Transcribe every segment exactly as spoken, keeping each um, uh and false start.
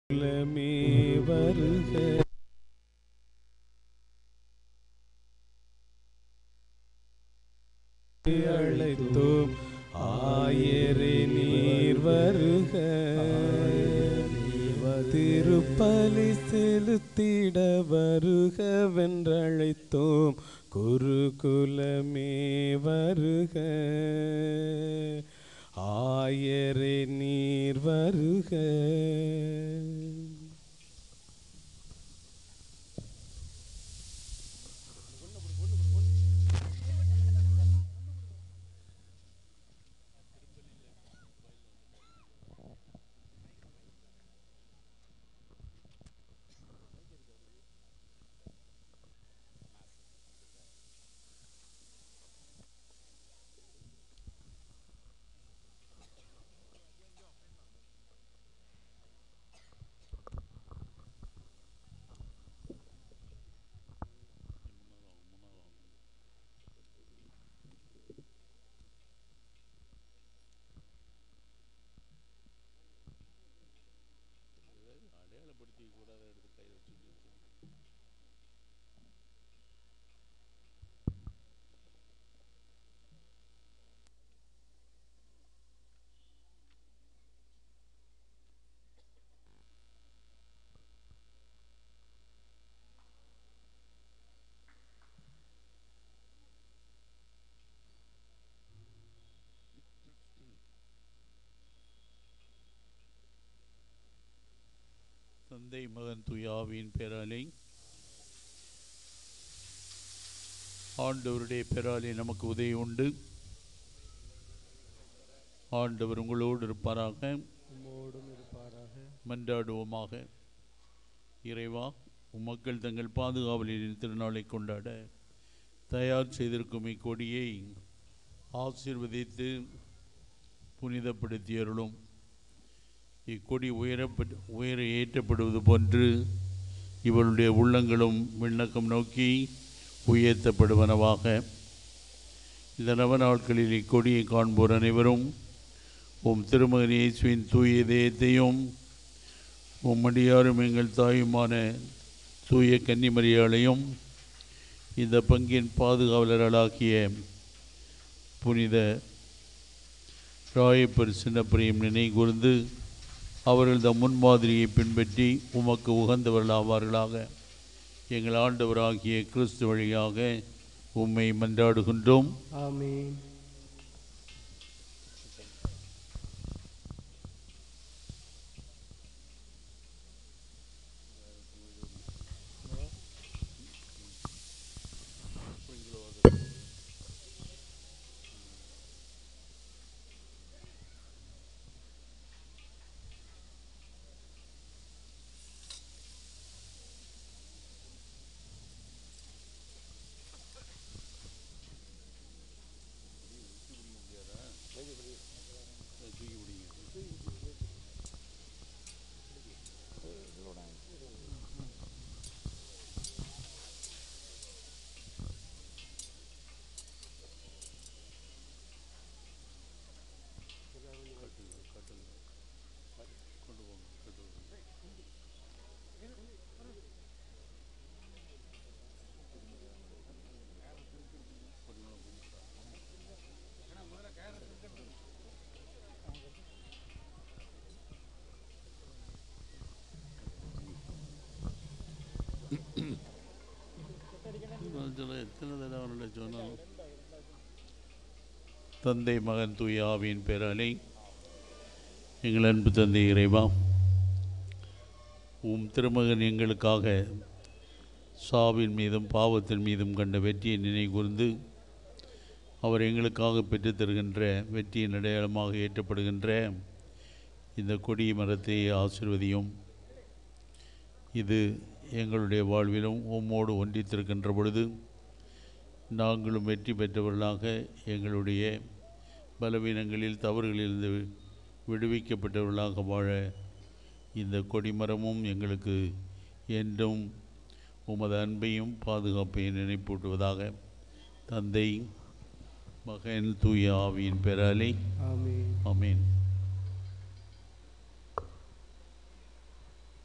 குலமே வருக. அழைத்தோம் ஆயரே நீர் வருக. திருப்பலி செலுத்திட வருக வென்றழைத்தோம். குருகுலமே வருக. ஆயரே நீர் வருக. தந்தை மகன் தூய ஆவியின் பெயராலே ஆண்டவருடைய பெயராலே நமக்கு உதவி உண்டு. ஆண்டவர் உங்களோடு இருப்பாராக. மன்றாடுவோமாக. இறைவா, உம்மக்கள் தங்கள் பாதுகாவலின் திருநாளை கொண்டாட தயார் செய்திருக்கும் இக்கொடியை ஆசீர்வதித்து புனிதப்படுத்தியருளும். இக்கொடி உயரப்பட்டு உயர ஏற்றப்படுவது போன்று இவருடைய உள்ளங்களும் விண்ணக்கம் நோக்கி உயர்த்தப்படுவனவாக. இந்த நவ நாட்களில் இக்கொடியை காண்போர் அனைவரும் உம் திருமகன் இயேசுவின் தூய இதயத்தையும் உம்மடியாரும் எங்கள் தாயுமான தூய கன்னிமரியாளையும் இந்த பங்கின் பாதுகாவலர்களாகிய புனித ராயப்பர் சின்னப்பரையும் நினை கூர்ந்து அவர்கள் தம் முன்மாதிரியை பின்பற்றி உமக்கு உகந்தவர்கள் ஆவார்களாக. எங்கள் ஆண்டவராகிய கிறிஸ்து வழியாக உம்மை மன்றாடுகின்றோம். ஆமென். தந்தை மகன் தூய ஆவியின் பெயராலே எங்கள் அன்பு தந்தை இறைவா, உம் திருமகன் எங்களுக்காக சாவின் மீதும் பாவத்தின் மீதும் கண்ட வெற்றியை நினைகூர்ந்து அவர் எங்களுக்காக பெற்றுத் தருகின்ற வெற்றியின் அடையாளமாக ஏற்றப்படுகின்ற இந்த கொடிய மரத்தை ஆசீர்வதியும். இது எங்களுடைய வாழ்விலும் உம்மோடு ஒன்றித்திருக்கின்ற பொழுது நாங்களும் வெற்றி பெற்றவர்களாக எங்களுடைய பலவீனங்களில் தவறுகளிலிருந்து விடுவிக்கப்பட்டவர்களாக வாழ இந்த கொடிமரமும் எங்களுக்கு என்றும் உமது அன்பையும் பாதுகாப்பையும் நினைப்பூட்டுவதாக. தந்தை மகன் தூய ஆவியின் பெயராலே ஆமென்.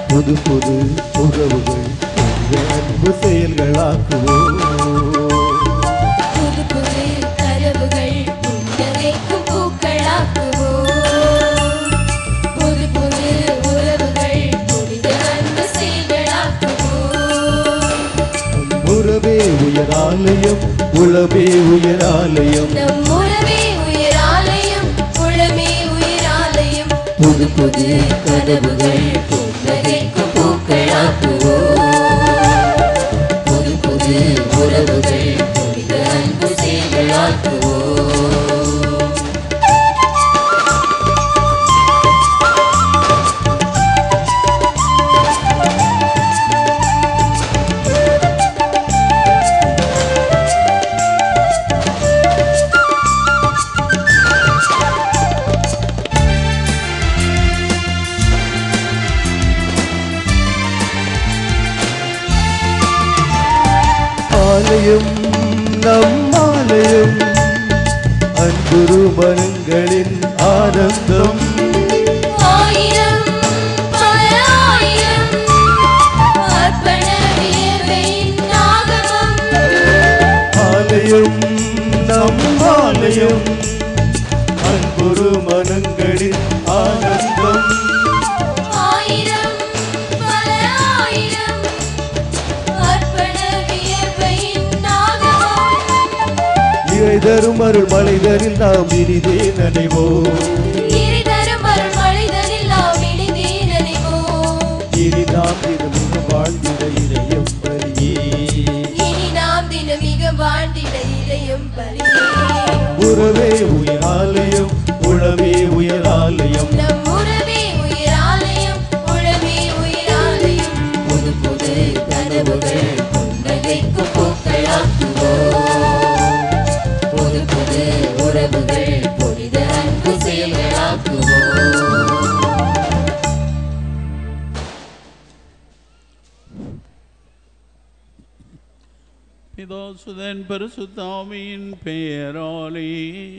புது புது உறவுகள் அன்பு செயல்களாக்குவோம். புது புது கனவுகள் புன்னகைக்கும் பூக்களாக்குவோம். புது புது உறவுகள் புனித அன்பு செயல்களாக்குவோம். உறவே உயராலயம் உளவே உயராலயம் நம் உறவே உயராலயம் உளமே உயராலயம். புது புது கனவுகள் புன்னகைக்கும் பூக்களாக்குவோம். புது புது உறவுகள் புனித அன்பு செயல்களாக்குவோம். ஆலயம் நம் ஆலயம் அன்புரு மனங்களின் ஆனந்தம். ஆயிரம் பல ஆயிரம் அர்ப்பண வியர்வையின் ஆகமம். ஆலயம் நம் ஆலயம் அன்புரு மனங்களின் ஆனந்தம். ஆயிரம் பல ஆயிரம் அர்ப்பண வியர்வையின் ஆகமம். இறை தரும் அருள் மலைதரில் நாம் இனிதே நனைவோம். இறை தரும் அருள் மழைதனில் நாம் இனிதே நனைவோம். இனி நாம் தினமிக வாழ்ந்திட இதயம் பலியே. இனி நாம் தினமிக வாழ்ந்திட இதயம் பலியே. உறவே உயராலயம் உளவே உயராலயம் நம் உறவே உயராலயம் உளமே உயராலயம். புது புது கனவுகள் புன்னகைக்கும் பூக்களாக்குவோம். புது புது உறவுகள் புனித அன்பு செயல்களாக்குவோம். பிதாசுதன் பரிசுத்தாவியின் பெயராலே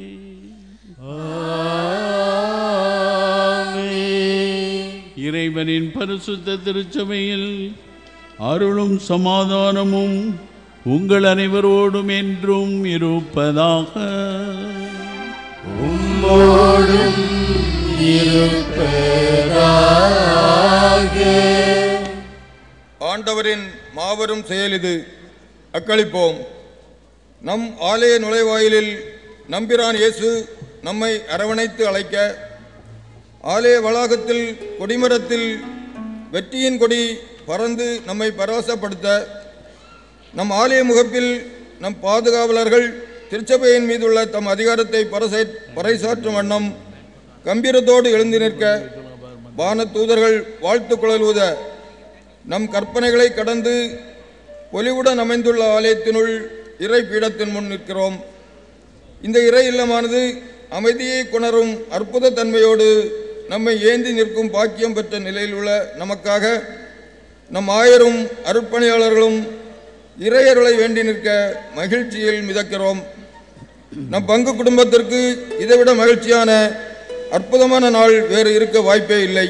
இறைவனின் பரிசுத்த திருச்சபையில் அருளும் சமாதானமும் உங்கள் அனைவரோடும் என்றும் இருப்பதாக. உம்மோடும் இருப்பதாக. ஆண்டவரின் மாபெரும் செயல் இது, அக்களிப்போம். நம் ஆலய நுழைவாயிலில் நம்பிரான் இயேசு நம்மை அரவணைத்து அழைக்க, ஆலய வளாகத்தில் கொடிமரத்தில் வெற்றியின் கொடி பறந்து நம்மை பரவசப்படுத்த, நம் ஆலய முகப்பில் நம் பாதுகாவலர்கள் திருச்சபையின் மீதுள்ள தம் அதிகாரத்தை பரசை பறைசாற்றும் வண்ணம் கம்பீரத்தோடு எழுந்து நிற்க, வான தூதர்கள் வாழ்த்து குழல்வத, நம் கற்பனைகளை கடந்து பொலிவுடன் அமைந்துள்ள ஆலயத்தினுள் இறை பீடத்தின் முன் நிற்கிறோம். இந்த இறை இல்லமானது அமைதியை கொணரும் அற்புத தன்மையோடு நம்மை ஏந்தி நிற்கும் பாக்கியம் பெற்ற நிலையில் உள்ள நமக்காக நம் ஆயரும் அருட்பணியாளர்களும் இறையருளை வேண்டி நிற்க மகிழ்ச்சியில் மிதக்கிறோம். நம் பங்கு குடும்பத்திற்கு இதைவிட மகிழ்ச்சியான அற்புதமான நாள் வேறு இருக்க வாய்ப்பே இல்லை.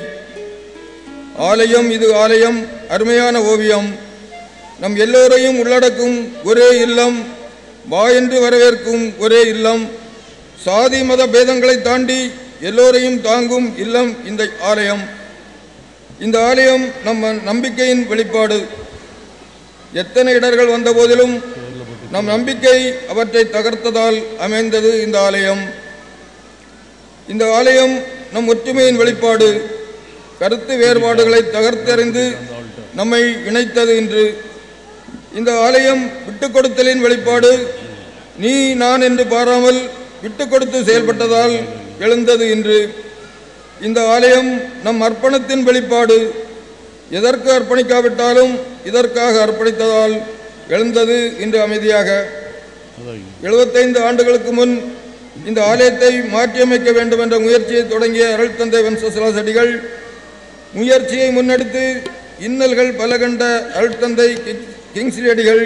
ஆலயம் இது ஆலயம், அருமையான ஓவியம், நம் எல்லோரையும் உள்ளடக்கும் ஒரே இல்லம், வா என்று வரவேற்கும் ஒரே இல்லம், சாதி மத பேதங்களை தாண்டி எல்லோரையும் தாங்கும் இல்லம் இந்த ஆலயம். இந்த ஆலயம் நம்ம நம்பிக்கையின் வெளிப்பாடு. எத்தனை இடர்கள் வந்த போதிலும் நம் நம்பிக்கை அவற்றை தகர்த்ததால் அமைந்தது இந்த ஆலயம். இந்த ஆலயம் நம் ஒற்றுமையின் வெளிப்பாடு. கருத்து வேறுபாடுகளை தகர்த்தெறிந்து நம்மை இணைத்தது இன்று. இந்த ஆலயம் விட்டுக் கொடுத்தலின் வெளிப்பாடு. நீ நான் என்று பாராமல் விட்டுக் கொடுத்து செயல்பட்டதால் எழுந்தது இன்று. இந்த ஆலயம் நம் அர்ப்பணத்தின் வெளிப்பாடு. எதற்கு அர்ப்பணிக்காவிட்டாலும் இதற்காக அர்ப்பணித்ததால் எழுந்தது இன்று அமைதியாக. எழுபத்தைந்து ஆண்டுகளுக்கு முன் இந்த ஆலயத்தை மாற்றியமைக்க வேண்டும் என்ற முயற்சியை தொடங்கிய அருள் தந்தை வென்சஸ்லாஸ் அடிகள் முயற்சியை முன்னெடுத்து இன்னல்கள் பல கண்ட அருள் தந்தை கிங்ஸ்லி அடிகள்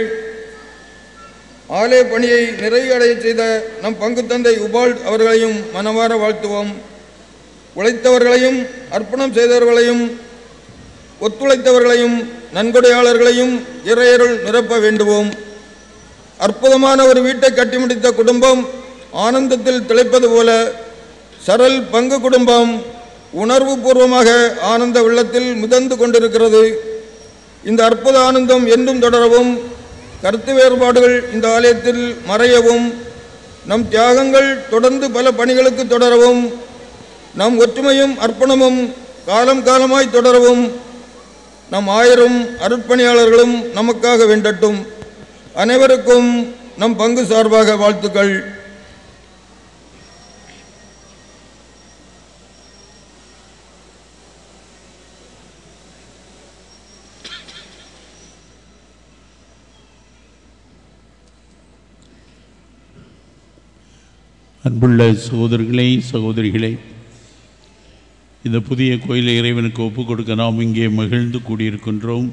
ஆலய பணியை நிறைவடைய செய்த நம் பங்கு தந்தை உபால்ட் அவர்களையும் மனமாற வாழ்த்துவோம். உழைத்தவர்களையும் அர்ப்பணம் செய்தவர்களையும் ஒத்துழைத்தவர்களையும் நன்கொடையாளர்களையும் இறையருள் நிரப்ப வேண்டுவோம். அற்புதமான ஒரு வீட்டை கட்டி முடித்த குடும்பம் ஆனந்தத்தில் திளைப்பது போல சரல் பங்கு குடும்பம் உணர்வு பூர்வமாக ஆனந்த வெள்ளத்தில் மிதந்து கொண்டிருக்கிறது. இந்த அற்புத ஆனந்தம் என்றும் தொடரவும், கருத்து வேறுபாடுகள் இந்த ஆலயத்தில் மறையவும், நம் தியாகங்கள் தொடர்ந்து பல பணிகளுக்கு தொடரவும், நம் ஒற்றுமையும் அர்ப்பணமும் காலம் காலமாய் தொடரவும் நம் ஆயிரம் அருட்பணியாளர்களும் நமக்காக வேண்டட்டும். அனைவருக்கும் நம் பங்கு சார்பாக வாழ்த்துக்கள். அன்புள்ள சகோதரர்களே, சகோதரிகளே, இந்த புதிய கோயிலை இறைவனுக்கு ஒப்புக் கொடுக்க நாம் இங்கே மகிழ்ந்து கூடியிருக்கின்றோம்.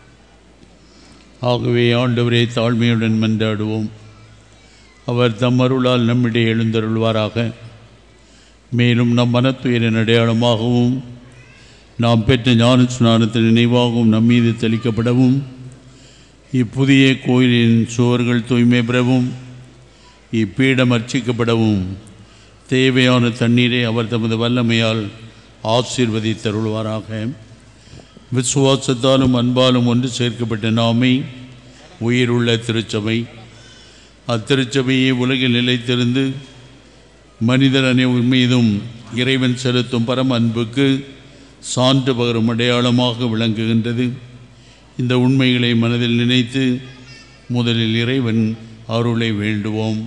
ஆகவே ஆண்டவரே, தாழ்மையுடன் மன்றாடுவோம். அவர் தம் அருளால் நம்மிடையே எழுந்தருள்வாராக. மேலும் நம் மனத்துயரின் அடையாளமாகவும் நாம் பெற்ற ஞான ஸ்நானத்தின் நினைவாகவும் நம் மீது தெளிக்கப்படவும், இப்புதிய கோயிலின் சுவர்கள் தூய்மை பெறவும், இப்பீடம் அர்ச்சிக்கப்படவும் தேவையான தண்ணீரை அவர் தமது வல்லமையால் ஆசீர்வதித்தருள்வாராக. விசுவாசத்தாலும் அன்பாலும் ஒன்று சேர்க்கப்பட்ட நாமே உயிருள்ள திருச்சபை. அத்திருச்சபையை உலகில் நிலைத்திருந்து மனிதர் அனைவர் மீதும் இறைவன் செலுத்தும் பரம அன்புக்கு சான்று பகரும் அடையாளமாக விளங்குகின்றது. இந்த உண்மைகளை மனதில் நினைத்து முதலில் இறைவன் அருளை வேண்டுவோம்.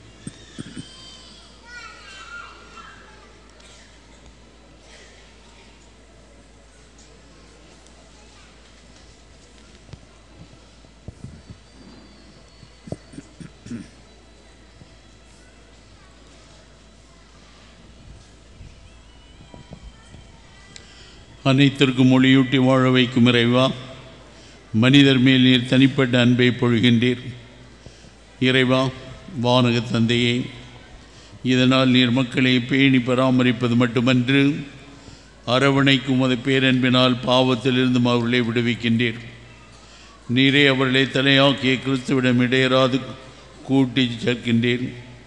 அனைத்திற்கும் மொழியூட்டி வாழ வைக்கும் இறைவா, மனிதர் மேல் நீர் தனிப்பட்ட அன்பை பொழிகின்றீர். இறைவா, வானக தந்தையே, இதனால் நீர் மக்களை பேணி பராமரிப்பது மட்டுமன்று, அரவணைக்கும் அது பேரன்பினால் பாவத்திலிருந்தும் அவர்களை விடுவிக்கின்றீர். நீரே அவர்களை தலையாக்கிய கிறிஸ்துவிடம் இடையராது கூட்டி சேர்க்கின்றீர்.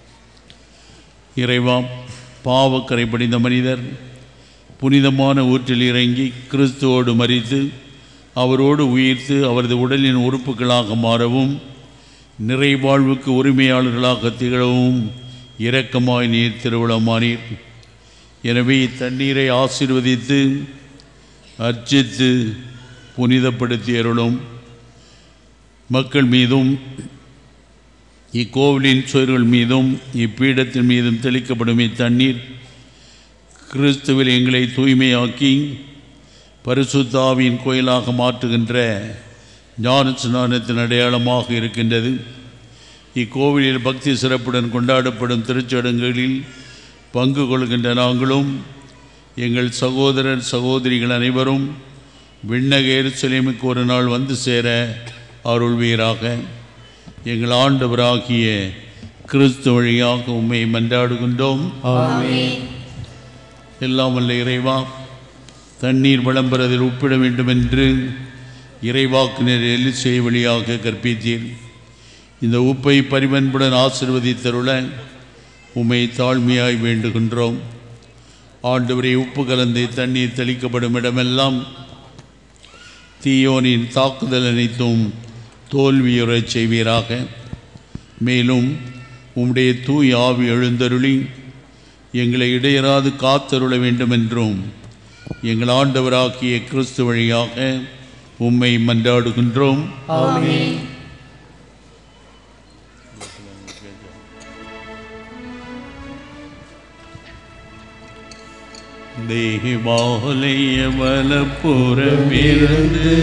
இறைவா, பாவக்கரை படிந்த மனிதர் புனிதமான ஊற்றில் இறங்கி கிறிஸ்துவோடு மரித்து அவரோடு உயிர்த்து அவரது உடலின் உறுப்புகளாக மாறவும், நிறைவாழ்வுக்கு உரிமையாளர்களாக திகழவும் இரக்கமாய் நீர் திருவிழமானீர். எனவே இத்தண்ணீரை ஆசீர்வதித்து அர்ச்சித்து புனிதப்படுத்தி அருளும். மக்கள் மீதும் இக்கோவிலின் சுவர்கள் மீதும் இப்பீடத்தின் மீதும் தெளிக்கப்படும் இத்தண்ணீர் கிறிஸ்துவில் எங்களை தூய்மையாக்கி பரிசுத்த ஆவியின் கோயிலாக மாற்றுகின்ற ஞான ஸ்நானத்தின் அடையாளமாக இருக்கின்றது. இக்கோவிலில் பக்தி சிறப்புடன் கொண்டாடப்படும் திருச்சடங்குகளில் பங்கு கொள்கின்ற நாங்களும் எங்கள் சகோதரர் சகோதரிகள் அனைவரும் விண்ணக எருசலேமுக்கு ஒரு நாள் வந்து சேர அருள்வீராக. எங்கள் ஆண்டவராகிய கிறிஸ்து வழியாக உம்மை மன்றாடுகின்றோம். ஆமென். எல்லாம் வல்ல இறைவா, தண்ணீர் விளம்பரத்தில் உப்பிட வேண்டும் என்று இறைவாக்கினர் எலிசேயை வழியாக கற்பித்தீர். இந்த உப்பை பரிவன்புடன் ஆசீர்வதித்தருள உம்மை தாழ்மையாய் வேண்டுகின்றோம். ஆண்டவரை, உப்பு கலந்து தண்ணீர் தெளிக்கப்படும் இடமெல்லாம் தீயோனின் தாக்குதல் அனைத்தும் தோல்வியுறச் செய்வீராக. மேலும் உம்முடைய தூய் ஆவி எழுந்தருளி எங்களை இடையராது காத்தருள வேண்டுமென்றும் எங்கள் ஆண்டவராகிய கிறிஸ்து வழியாக உம்மை மன்றாடுகின்றோம். ஆமென். தேவாலய வலப்புறமிருந்து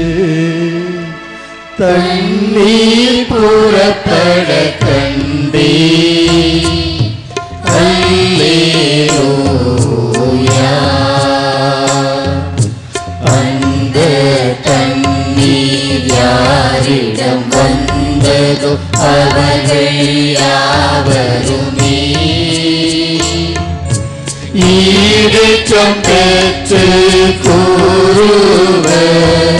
தண்ணீர் புறப்பட கண்டே. அல்லேலூயா. அந்த தண்ணீர் யாரிடம் வந்ததோ அவர்கள் யாவருமே ஈடேற்றம் பெற்று கூறுவர்.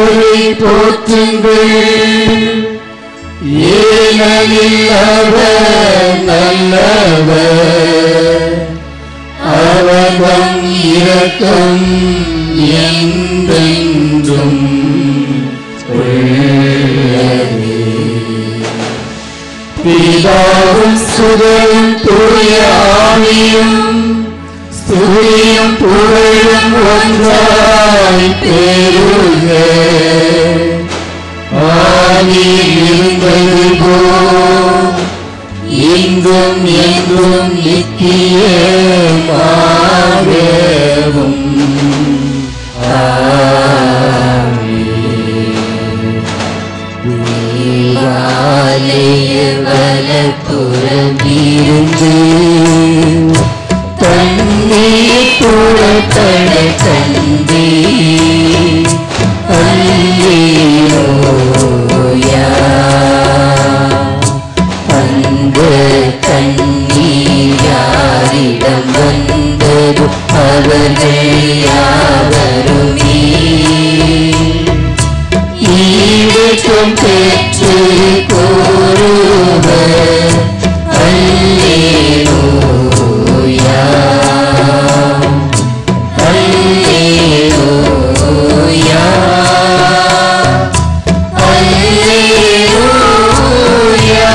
அவரை போற்றுங்கள், ஏனெனில் அவர் நல்லவர், அவர்தம் இரக்கம் என்றென்றும் உள்ளது. பிதாவும் சுதனும் தூய ஆவியும் ஸ்துதியும் புகழும் ஒன்றாய் பெருக. ஆதியில் இருந்தது போல் இன்றும் என்றும் நித்தியமாகவும் தேவாலய வலப்புறமிருந்து தண்ணீர் புறப்பட கண்டே. அல்லேலூயா. அந்த தண்ணீர் யாரிடம் வந்தது, அவர்கள் யாவருமே ஈடேற்றம் பெற்று கூறுவர். அல்லேலூயா, அல்லேலூயா, அல்லேலூயா.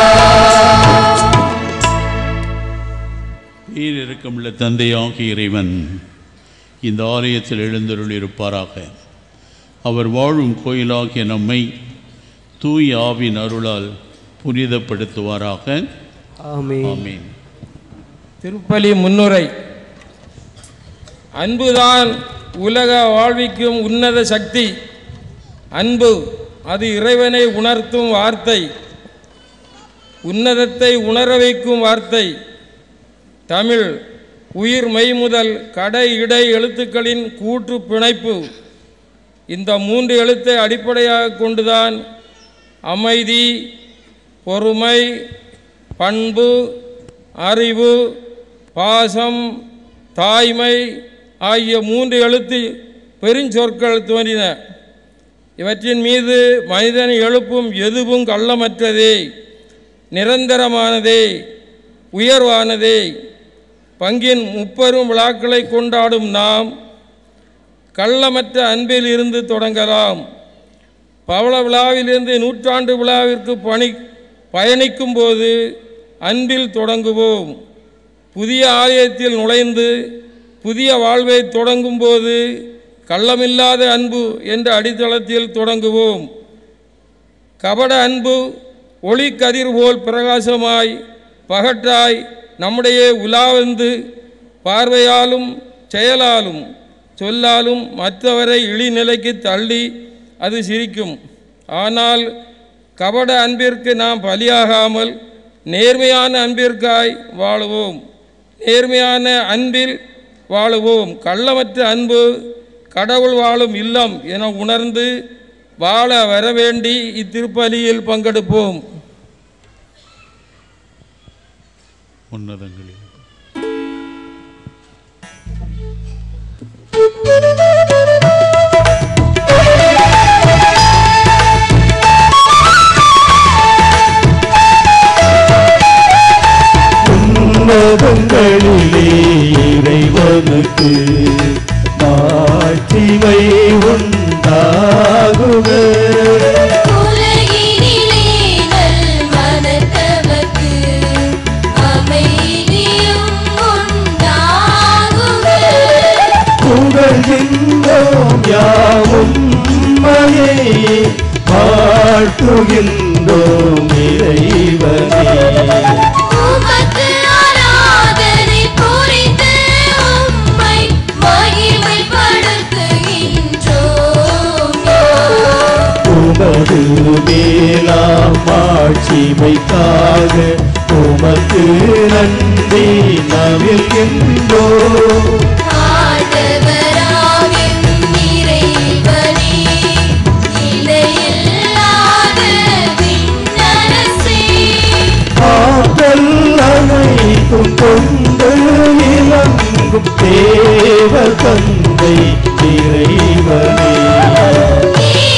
ஈரிரக்கமுள்ள தந்தையாகிய இறைவன் இந்த ஆலயத்தில் எழுந்தருள் இருப்பாராக. அவர் வாழும் கோயிலாகிய நம்மை தூய் ஆவின் அருளால் புனிதப்படுத்துவாராக. ஆமென். திருப்பலி முன்னுரை. அன்புதான் உலக வாழ்விக்கும் உன்னத சக்தி. அன்பு அது இறைவனை உணர்த்தும் வார்த்தை, உன்னதத்தை உணர வைக்கும் வார்த்தை. தமிழ் உயிர் மெய் முதல் கடை இடை எழுத்துக்களின் கூற்று பிணைப்பு. இந்த மூன்று எழுத்தை அடிப்படையாக கொண்டுதான் அமைதி, பொறுமை, பண்பு, அறிவு, பாசம், தாய்மை ஆகிய மூன்று எழுத்து பெருஞ்சொற்கள் தோன்றின. இவற்றின் மீது மனிதன் எழுப்பும் எதுவும் கள்ளமற்றதே, நிரந்தரமானதே, உயர்வானதே. பங்கின் முப்பெரும் விழாக்களை கொண்டாடும் நாம் கள்ளமற்ற அன்பில் இருந்து தொடங்கலாம். பவள விழாவிலிருந்து நூற்றாண்டு விழாவிற்கு பணி பயணிக்கும் போது அன்பில் தொடங்குவோம். புதிய ஆலயத்தில் நுழைந்து புதிய வாழ்வை தொடங்கும் போது கள்ளமில்லாத அன்பு என்ற அடித்தளத்தில் தொடங்குவோம். கபட அன்பு ஒளி கதிர் போல் பிரகாசமாய் பகட்டாய் நம்முடைய உலாவந்து பார்வையாலும் செயலாலும் சொல்லாலும் மற்றவரை இழிநிலைக்கு தள்ளி அது சிரிக்கும். ஆனால் கபட அன்பிற்கு நாம் பலியாகாமல் நேர்மையான அன்பிற்காய் வாழுவோம். நேர்மையான அன்பில் வாழுவோம். கள்ளமற்ற அன்பு கடவுள் வாழும் இல்லம் என உணர்ந்து வாழ வரவேண்டி இத்திருப்பலியில் பங்கெடுப்போம். உன்னதங்களில் உன்னதங்களிலே இறைவனுக்கு மாட்சிமை உண்டாகுக. உலகினிலே நல் மனத்தவர்க்கு அமைதியும் உண்டாகுக. புகழ்கின்றோம் யாவும் உம்மையே, வாழ்த்துகின்றோம் இறைவனே. உமக்கு ஆராதனை புரிந்து உம்மை மகிமைப்படுத்துகின்றோம். உமது மேலாம் ஆட்சிமைக்காக உமக்கு நன்றி நவில்கின்றோம். ஆண்டவராகிம் இறைவனே, இணையில்லாத விண்ணரசே, ஆற்றல் அனைத்தும் கொண்டு இலங்கும் தேவ தந்தை இறைவனே.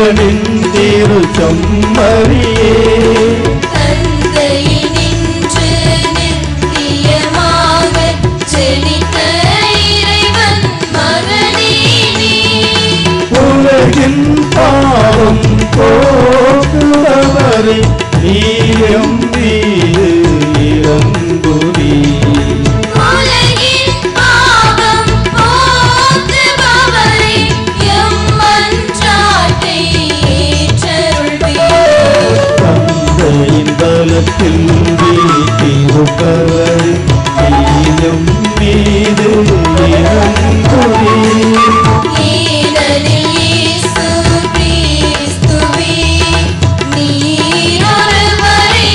அவனின் திரு செம்மறியே தந்தையில் நின்று நித்தியமாக செழித்த இறைவன் மகனே நீ. உலகின் பாவம் போக்குபவரே நீயம் மீது இறங்குவீர். உலகின் பாவம் போக்குபவரே எம் மன்றாட்டை ஏற்றருள்வீர். தந்தையின் பலத்தில் வீட்டிருப்பவரே நீயம் மீது இறங்குவீர். ஏனெனில் இயேசு கிறிஸ்துவே நீர் ஒருவரே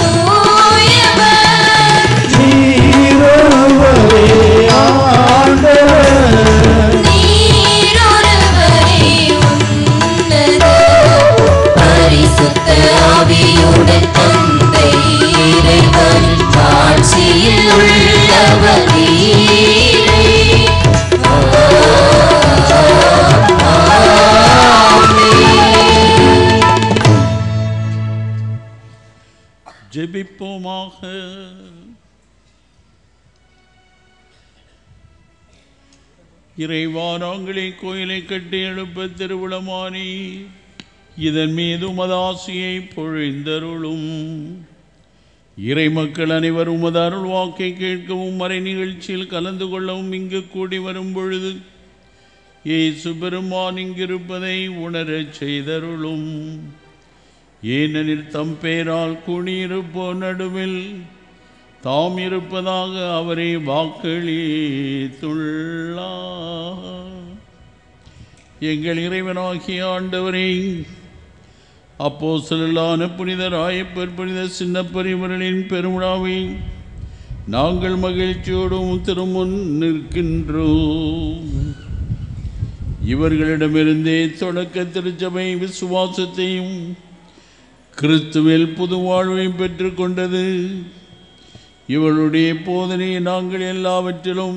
தூயவர். நீரொருவரே ஆண்டவர். நீர் ஒருவரே உன்னதர். பரிசுத்த ஆவியுடன் தந்தை இறைவன் ஆட்சியில் உள்ளவர் நீரே. ஜெபிப்போமாக. இறைவா, நாங்களே கோயிலை கட்டி எழுப்ப திருவிழமானி இதன் மீது உமதாசியை பொழிந்தருளும். இறை மக்கள் அனைவரும் உமது அருள் வாக்கை கேட்கவும் மறை நிகழ்ச்சியில் கலந்து கொள்ளவும் இங்கு கூடி வரும் பொழுது இயேசு பெருமான் இங்கிருப்பதை உணரச் செய்தருளும். ஏனெனில் தம் பேரால் குடியிருப்போர் நடுவில் தாம் இருப்பதாக அவரை வாக்களித்துள்ளார். எங்கள் இறைவனாகிய ஆண்டவரே, அப்போஸ்தலரான புனித ராயப்பர், புனித சின்னப்பரிவர்களின் பெருவிழாவை நாங்கள் மகிழ்ச்சியோடும் திருமுன் நிற்கின்றோம். இவர்களிடமிருந்தே தொடக்க திருச்சபை விசுவாசத்தையும் கிறிஸ்துவில் புது வாழ்வை பெற்று கொண்டது. இவருடைய போதனையை நாங்கள் எல்லாவற்றிலும்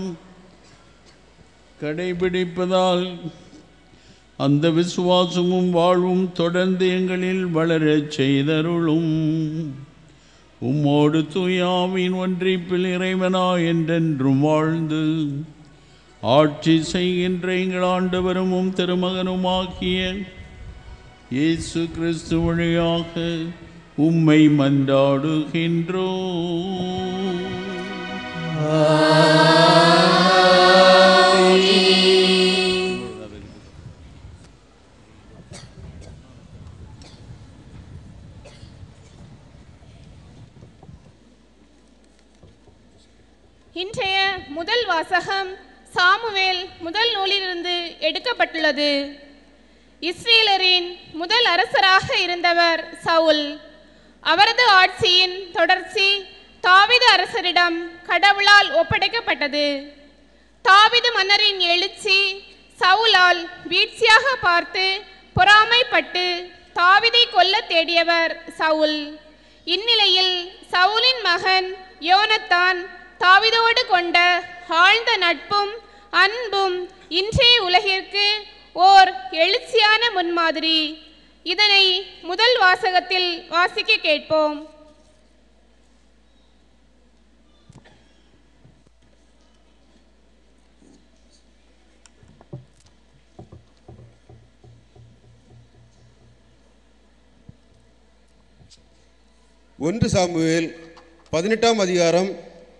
கடைபிடிப்பதால் அந்த விசுவாசமும் வாழ்வும் தொடர்ந்து எங்களில் வளரச் செய்தருளும். உம்மோடு தூயாவின் ஒன்றிப்பில் இறைவனா என்றென்றும் வாழ்ந்து ஆட்சி செய்கின்ற எங்கள் ஆண்டவரும் உம் திருமகனுமாகிய இயேசு கிறிஸ்து வழியாக உம்மை மன்றாடுகின்றோம். இன்றைய முதல் வாசகம் சாமுவேல் முதல் நூலிலிருந்து எடுக்கப்பட்டுள்ளது. இஸ்ரேலரின் முதல் அரசராக இருந்தவர் சவுல். அவரது ஆட்சியின் தொடர்ச்சி தாவீது அரசரிடம் கடவுளால் ஒப்படைக்கப்பட்டது. தாவீது மன்னரின் எழுச்சி சவுலால் வீழ்ச்சியாக பார்த்து பொறாமைப்பட்டு தாவீதை கொல்ல தேடியவர் சவுல். இந்நிலையில் சவுலின் மகன் யோனத்தான் தாவீதோடு கொண்ட ஆழ்ந்த நட்பும் அன்பும் இன்றைய உலகிற்கு ஓர் எழுச்சியான முன்மாதிரி. இதனை முதல் வாசகத்தில் வாசிக்க கேட்போம். ஒன்று சாமுவேல் பதினெட்டாம் அதிகாரம்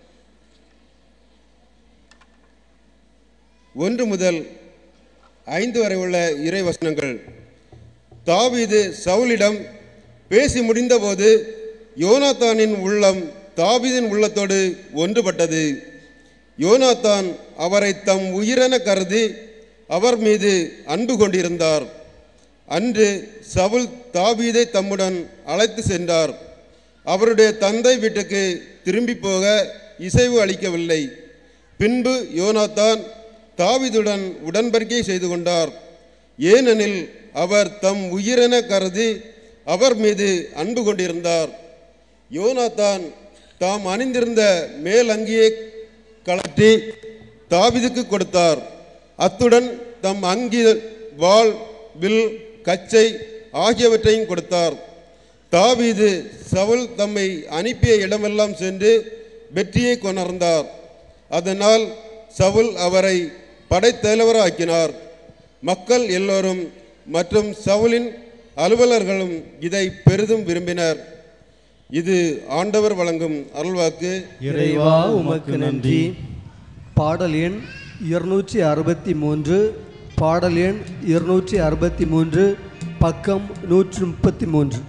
ஒன்று முதல் ஐந்து வரை உள்ள இறை வசனங்கள். தாவீது சவுலிடம் பேசி முடிந்தபோது யோனாத்தானின் உள்ளம் தாவீதின் உள்ளத்தோடு ஒன்றுபட்டது. யோனாத்தான் அவரை தம் உயிரென கருதி அவர் மீது அன்பு கொண்டிருந்தார். அன்று சவுல் தாவீதை தம்முடன் அழைத்து சென்றார். அவருடைய தந்தை வீட்டுக்கு திரும்பி போக இசைவு அளிக்கவில்லை. பின்பு யோனாத்தான் தாவீதுடன் உடன்படிக்கை செய்து கொண்டார். ஏனெனில் அவர் தம் உயிரென கருதி அவர் மீது அன்பு கொண்டிருந்தார். யோனாத்தான் தாம் அணிந்திருந்த மேல் அங்கியை கழற்றி தாவீதுக்கு கொடுத்தார். அத்துடன் தம் அங்கி, வாள், வில், கச்சை ஆகியவற்றையும் கொடுத்தார். தாவீது சவுல் தம்மை அனுப்பிய இடமெல்லாம் சென்று வெற்றியை கொணர்ந்தார். அதனால் சவுல் அவரை படைத்தலைவராக்கினார். மக்கள் எல்லோரும் மற்றும் சவுலின் அலுவலர்களும் இதை பெரிதும் விரும்பினர். இது ஆண்டவர் வழங்கும் அருள்வாக்கு. இறைவா உமக்கு நன்றி. பாடல் எண் இருநூற்றி அறுபத்தி மூன்று, பாடல் எண் இருநூற்றி அறுபத்தி மூன்று, பக்கம் நூற்றி முப்பத்தி மூன்று.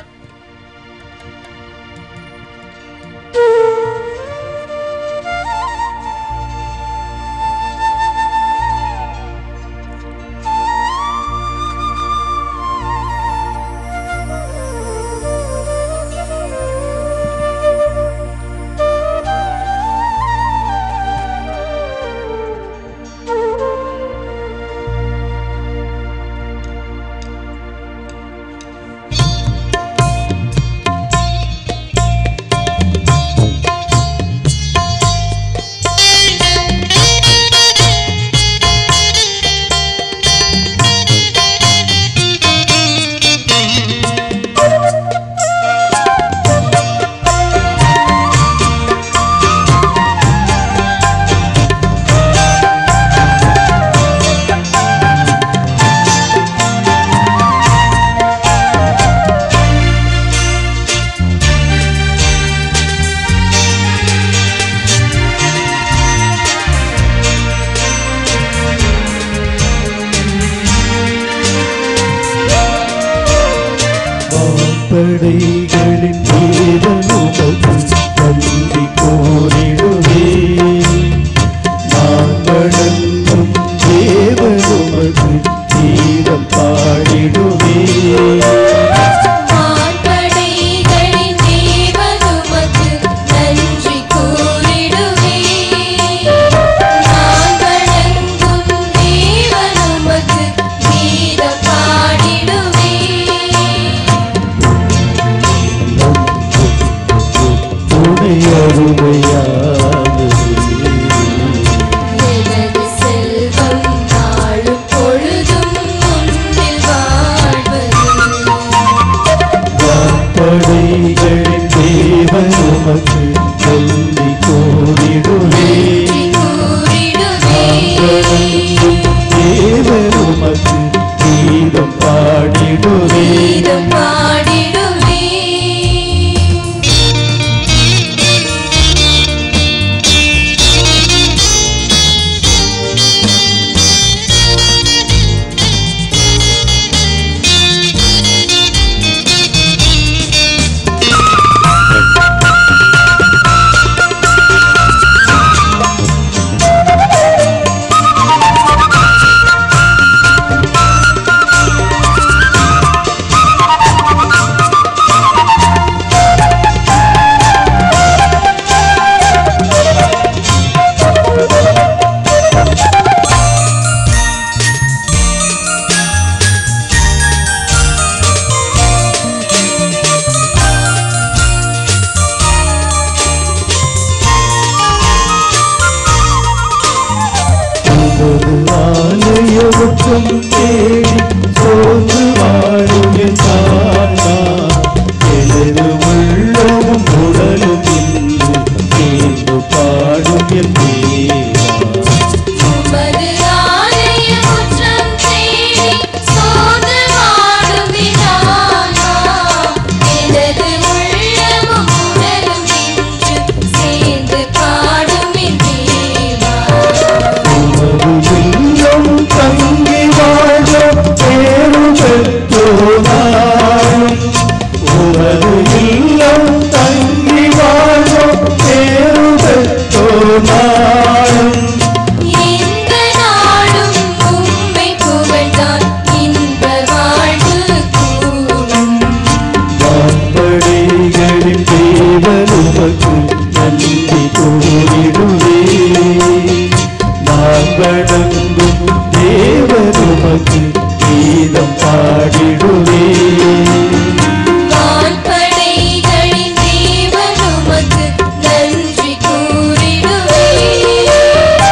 படைகளின் தேவனுமக்கு நன்றி கூறிடுவே. நான் வணங்கும் தேவனுமக்கு கீதம் பாடிடுவே.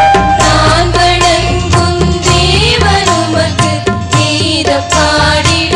பாடிடுவே.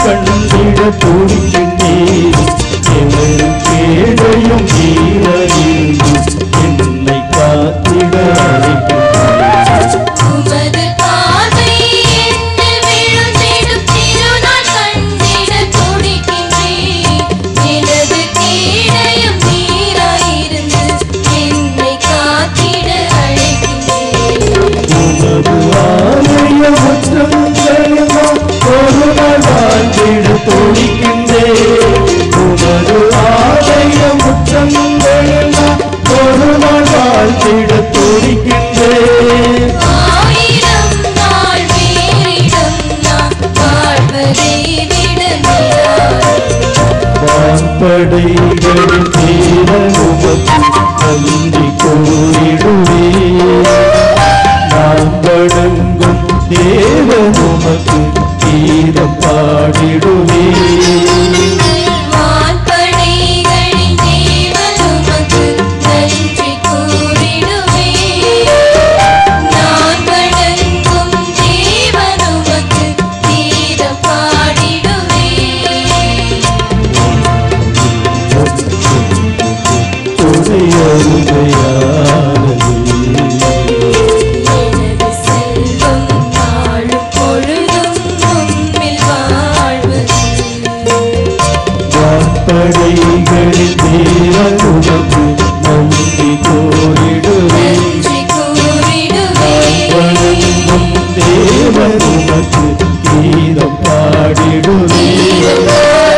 கண்டிட துடிக்கின்றேன் எனது கேடையும் நீரறிந்து என்னை காத்திட அழைக்கின்றேன் உமது பார்வை என்னில் விழுந்திடும் திருநாள் கண்டிட துடிக்கின்றேன் எனது கேடயம் நீராயிருந்து என்னை காத்திட அழைக்கின்றேன் உமது ஆலய முற்றங்களெல்லாம் ஒரு நாள் வாழ்ந்திட துடிக்கின்றேன் உமது ஆலய முற்றங்களெல்லாம் ஒரு நாள் வாழ்ந்திட துடிக்கின்றேன் ஆயிரம் நாள் வேறிடம் நான் வாழ்வதை விட வான்படைகளின் தீரனுமக்கு நன்றி கூறிடுவேன் நாம் வணங்கும் தேவனுமக்கு கீதம் பாடிடுவேன் வான்படைகளின் தேவன் உமக்கு நன்றி கூறிடுவேன் நான் வணங்கும் தேவன் உமக்கு கீதம் பாடிடுவேன் துணை அருமையானது எனது செல்வம் நாளும் பொழுதும் உம்மில் வாழ்வது வான்படைகளின் தேவனுமக்கு நன்றி கூறிடுவேன் நன்றி கூறிடுவேன் வணங்கும் தேவனுமக்கு கீதம் பாடிடுவேன்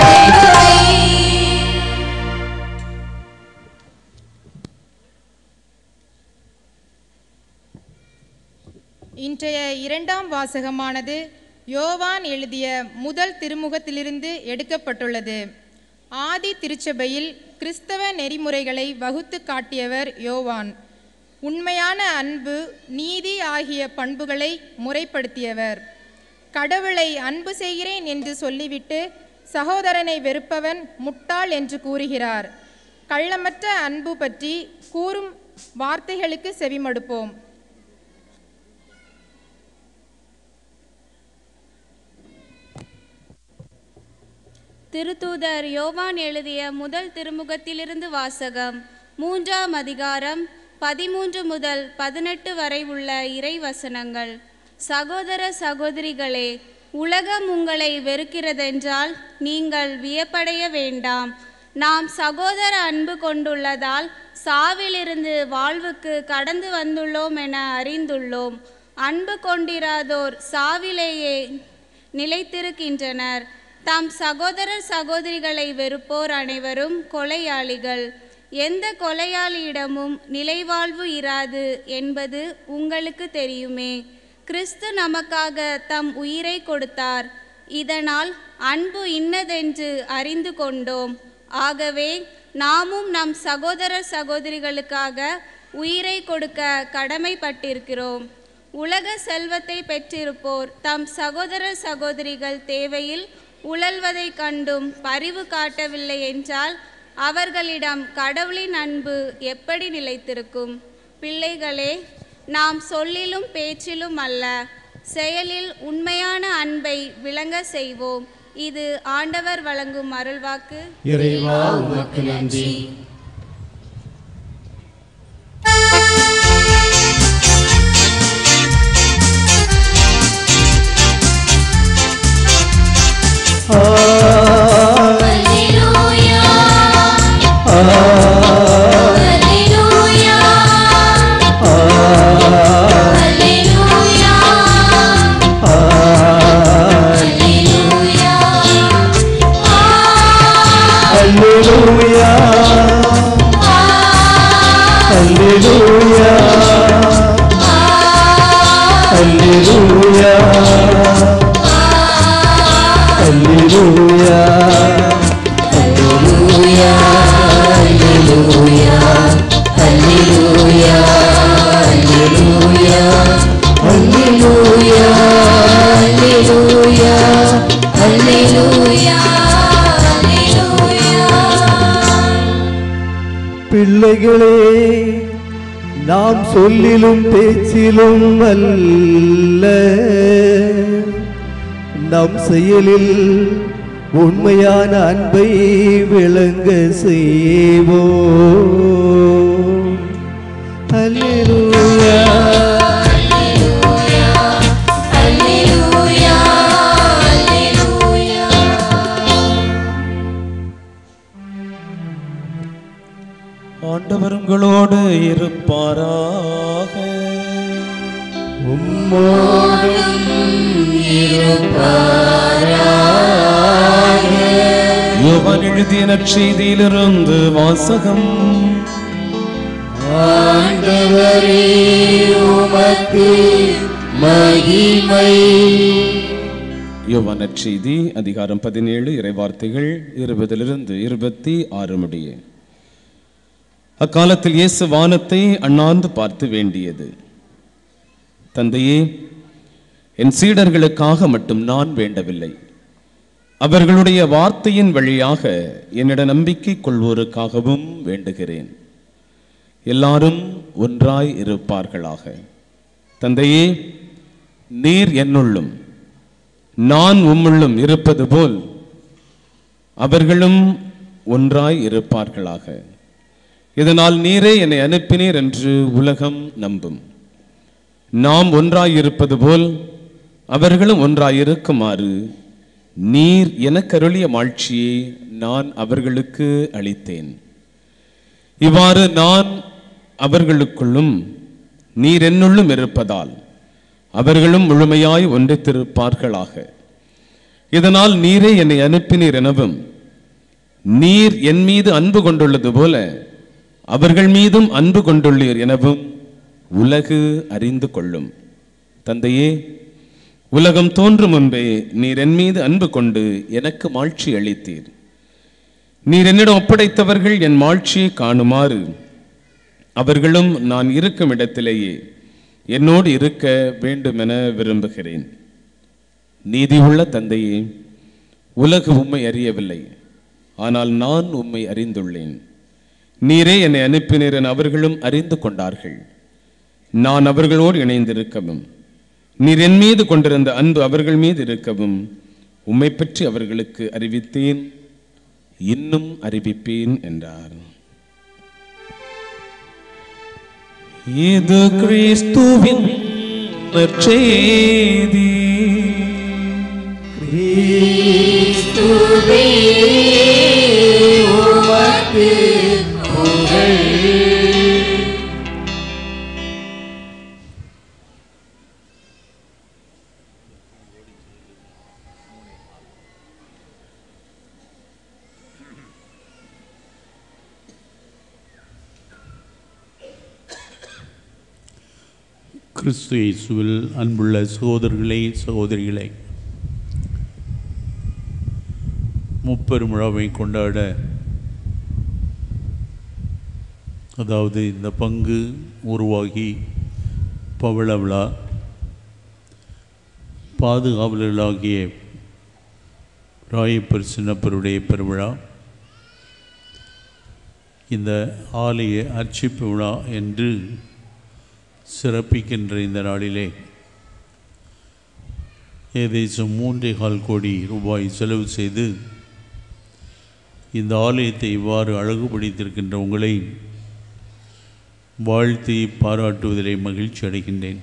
இன்றைய இரண்டாம் வாசகமானது யோவான் எழுதிய முதல் திருமுகத்திலிருந்து எடுக்கப்பட்டுள்ளது. ஆதி திருச்சபையில் கிறிஸ்தவ நெறிமுறைகளை வகுத்து காட்டியவர் யோவான். உண்மையான அன்பு, நீதி ஆகிய பண்புகளை முறைப்படுத்தியவர். கடவுளை அன்பு செய்கிறேன் என்று சொல்லிவிட்டு சகோதரனை வெறுப்பவன் முட்டாள் என்று கூறுகிறார். கள்ளமற்ற அன்பு பற்றி கூறும் வார்த்தைகளுக்கு செவிமடுப்போம். திருத்தூதர் யோவான் எழுதிய முதல் திருமுகத்திலிருந்து வாசகம். மூன்றாம் அதிகாரம் பதிமூன்று முதல் பதினெட்டு வரை உள்ள இறை வசனங்கள். சகோதர சகோதரிகளே, உலகம் உங்களை வெறுக்கிறதென்றால் நீங்கள் வியப்படைய வேண்டாம். நாம் சகோதர அன்பு கொண்டுள்ளதால் சாவிலிருந்து வாழ்வுக்கு கடந்து வந்துள்ளோம் என அறிந்துள்ளோம். அன்பு கொண்டிராதோர் சாவிலேயே நிலைத்திருக்கின்றனர். தம் சகோதரர் சகோதரிகளை வெறுப்போர் அனைவரும் கொலையாளிகள். எந்த கொலையாளியிடமும் நிலைவாழ்வு இராது என்பது உங்களுக்கு தெரியுமே. கிறிஸ்து நமக்காக தம் உயிரை கொடுத்தார். இதனால் அன்பு இன்னதென்று அறிந்து கொண்டோம். ஆகவே நாமும் நம் சகோதரர் சகோதரிகளுக்காக உயிரை கொடுக்க கடமைப்பட்டிருக்கிறோம். உலக செல்வத்தை பெற்றிருப்போர் தம் சகோதரர் சகோதரிகள் தேவையில் உழல்வதை கண்டும் பரிவு காட்டவில்லை என்றால் அவர்களிடம் கடவுளின் அன்பு எப்படி நிலைத்திருக்கும்? பிள்ளைகளே, நாம் சொல்லிலும் பேச்சிலும் அல்ல, செயலில் உண்மையான அன்பை விளங்க செய்வோம். இது ஆண்டவர் வழங்கும் அருள்வாக்கு. இறைவா உமக்கு நன்றி. Alleluia Alleluia Alleluia Alleluia Alleluia Alleluia Alleluia Alleluia Alleluia Alleluia Alleluia Alleluia Alleluia பிள்ளைகளே, நாம் சொல்லிலும் பேச்சிலும் அல்ல, நம் செயலில் உண்மையான அன்பை விளங்க செய்வோம். அல்லேலூயா அல்லேலூயா அல்லேலூயா. ஆண்டவர் உங்களோடு இருப்பாராக. உம்மோடும் இருப்பாராக. யோவான் எழுதிய நற்செய்தியிலிருந்து வாசகம். ஆண்டவரே உமக்கு மகிமை. யோவான் நற்செய்தி அதிகாரம் பதினேழு, இறைவார்த்தைகள் இருபதிலிருந்து இருபத்தி ஆறு முடிய. அக்காலத்தில் இயேசு வானத்தை அண்ணாந்து பார்த்து வேண்டியது, தந்தையே, என் சீடர்களுக்காக மட்டும் நான் வேண்டவில்லை, அவர்களுடைய வார்த்தையின் வழியாக என்னிட நம்பிக்கை கொள்வோருக்காகவும் வேண்டுகிறேன். எல்லாரும் ஒன்றாய் இருப்பார்களாக. தந்தையே, நீர் என்னுள்ளும் நான் உம்முள்ளும் இருப்பது போல் அவர்களும் ஒன்றாய் இருப்பார்களாக. இதனால் நீரே என்னை அனுப்பினீர் என்று உலகம் நம்பும். நாம் ஒன்றாயிருப்பது போல் அவர்களும் ஒன்றாயிருக்குமாறு நீர் எனக்கு அருளிய மாட்சியை நான் அவர்களுக்கு அளித்தேன். இவ்வாறு நான் அவர்களுக்குள்ளும் நீர் என்னுள்ளும் இருப்பதால் அவர்களும் முழுமையாய் ஒன்றித்திருப்பார்களாக. இதனால் நீரே என்னை அனுப்பினீர் எனவும் நீர் என் மீது அன்பு கொண்டுள்ளது போல அவர்கள் மீதும் அன்பு கொண்டுள்ளீர் எனவும் உலகு அறிந்து கொள்ளும். தந்தையே, உலகம் தோன்றும் முன்பே நீர் என் மீது அன்பு கொண்டு எனக்கு மாட்சி அளித்தீர். நீர் என்னிடம் ஒப்படைத்தவர்கள் என் மாட்சியை காணுமாறு அவர்களும் நான் இருக்கும் இடத்திலேயே என்னோடு இருக்க வேண்டுமென விரும்புகிறேன். நீதியுள்ள தந்தையே, உலகு உம்மை அறியவில்லை, ஆனால் நான் உம்மை அறிந்துள்ளேன். நீரே என்னை அனுப்பினீர் என அவர்களும் அறிந்து கொண்டார்கள். நான் அவர்களோடு இணைந்திருக்கவும் நீர் என் மீது கொண்டிருந்த அன்பு அவர்கள் மீது இருக்கவும் உம்மை பற்றி அவர்களுக்கு அறிவித்தேன், இன்னும் அறிவிப்பேன் என்றார். இது கிறிஸ்துவின் நற்செய்தி. கிறிஸ்துவே உமக்கு புகழ். கிறிஸ்து இயேசுவில் அன்புள்ள சகோதரர்களே, சகோதரிகளே, முப்பெரும் விழாவை கொண்டாட, அதாவது இந்த பங்கு உருவாகி பவள விழா, பாதுகாவலர்களாகிய ராயப்பர் சின்னப்பருடைய பெருவிழா, இந்த ஆலய அர்ச்சிப்பு விழா என்று சிறப்பிக்கின்ற இந்த நாளிலே ஏதேசம் மூன்றே கால் கோடி ரூபாய் செலவு செய்து இந்த ஆலயத்தை இவ்வாறு அழகுபடுத்தியிருக்கின்ற உங்களை வாழ்த்தி பாராட்டுவதிலே மகிழ்ச்சி அடைகின்றேன்.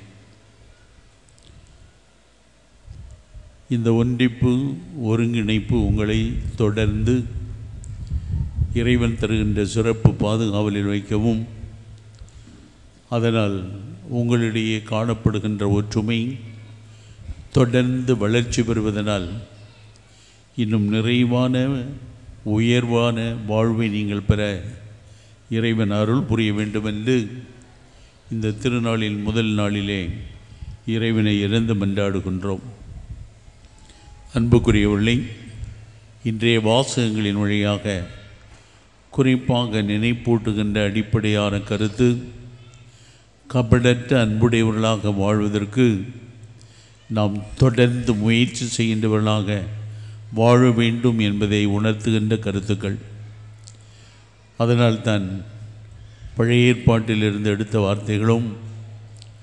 இந்த ஒன்றிப்பு ஒருங்கிணைப்பு உங்களை தொடர்ந்து இறைவன் தருகின்ற சிறப்பு பாதுகாவலில் வைக்கவும், அதனால் உங்களிடையே காணப்படுகின்ற ஒற்றுமை தொடர்ந்து வளர்ச்சி பெறுவதனால் இன்னும் நிறைவான உயர்வான வாழ்வை நீங்கள் பெற இறைவன் அருள் புரிய வேண்டுமென்று இந்த திருநாளின் முதல் நாளிலே இறைவனை இறந்து மன்றாடுகின்றோம். அன்புக்குரியவர்களே, இன்றைய வாசகங்களின் வழியாக குறிப்பாக நினைப்பூட்டுகின்ற அடிப்படையான கருத்து, கபடற்ற அன்புடையவர்களாக வாழ்வதற்கு நாம் தொடர்ந்து முயற்சி செய்கின்றவர்களாக வாழ வேண்டும் என்பதை உணர்த்துகின்ற கருத்துக்கள். அதனால்தான் பழைய ஏற்பாட்டிலிருந்து எடுத்த வார்த்தைகளும்,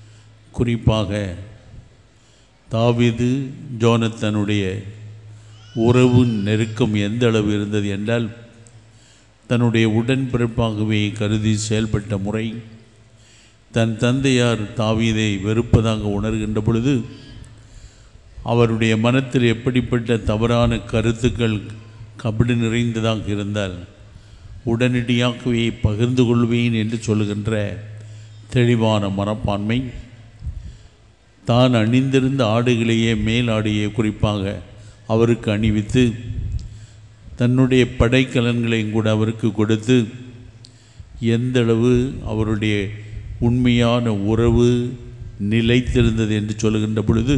குறிப்பாக தாவீது ஜோனத்தானுடைய உறவு நெருக்கம் எந்த அளவு இருந்தது என்றால், தன்னுடைய உடன்பிறப்பாகவே கருதி செயல்பட்ட முறை, தன் தந்தையார் தாவீதை வெறுப்பதாக உணர்கின்ற பொழுது அவருடைய மனத்தில் எப்படிப்பட்ட தவறான கருத்துக்கள் கபடு நிறைந்ததாக இருந்தால் உடனடியாகவே பகிர்ந்து கொள்வேன் என்று சொல்லுகின்ற தெளிவான மனப்பான்மை, தான் அணிந்திருந்த ஆடைகளையே மேல் ஆடையை குறிப்பாக அவருக்கு அணிவித்து தன்னுடைய படைக்கலன்களையும் கூட அவருக்கு கொடுத்து எந்தளவு அவருடைய உண்மையான உறவு நிலைத்திருந்தது என்று சொல்லுகின்ற பொழுது,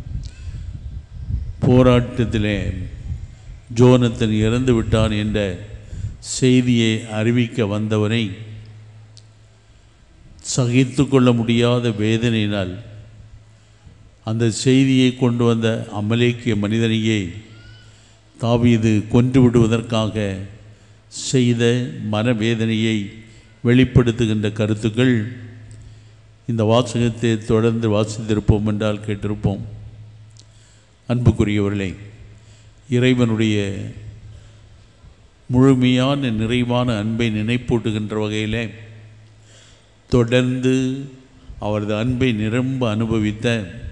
போராட்டத்திலே ஜோனத்தன் இறந்து விட்டான் என்ற செய்தியை அறிவிக்க வந்தவனை சகித்து கொள்ள முடியாத வேதனையினால் அந்த செய்தியை கொண்டு வந்த அமலேக்கிய மனிதனையே தாவீது கொன்று விடுவதற்காக செய்த மனவேதனையை வெளிப்படுத்துகின்ற கருத்துக்கள் இந்த வாசகத்தை தொடர்ந்து வாசித்திருப்போம் என்றால் கேட்டிருப்போம். அன்புக்குரியவர்களே, இறைவனுடைய முழுமையான நிறைவான அன்பை நினைப்பூட்டுகின்ற வகையில் தொடர்ந்து அவரது அன்பை நிரம்ப அனுபவித்த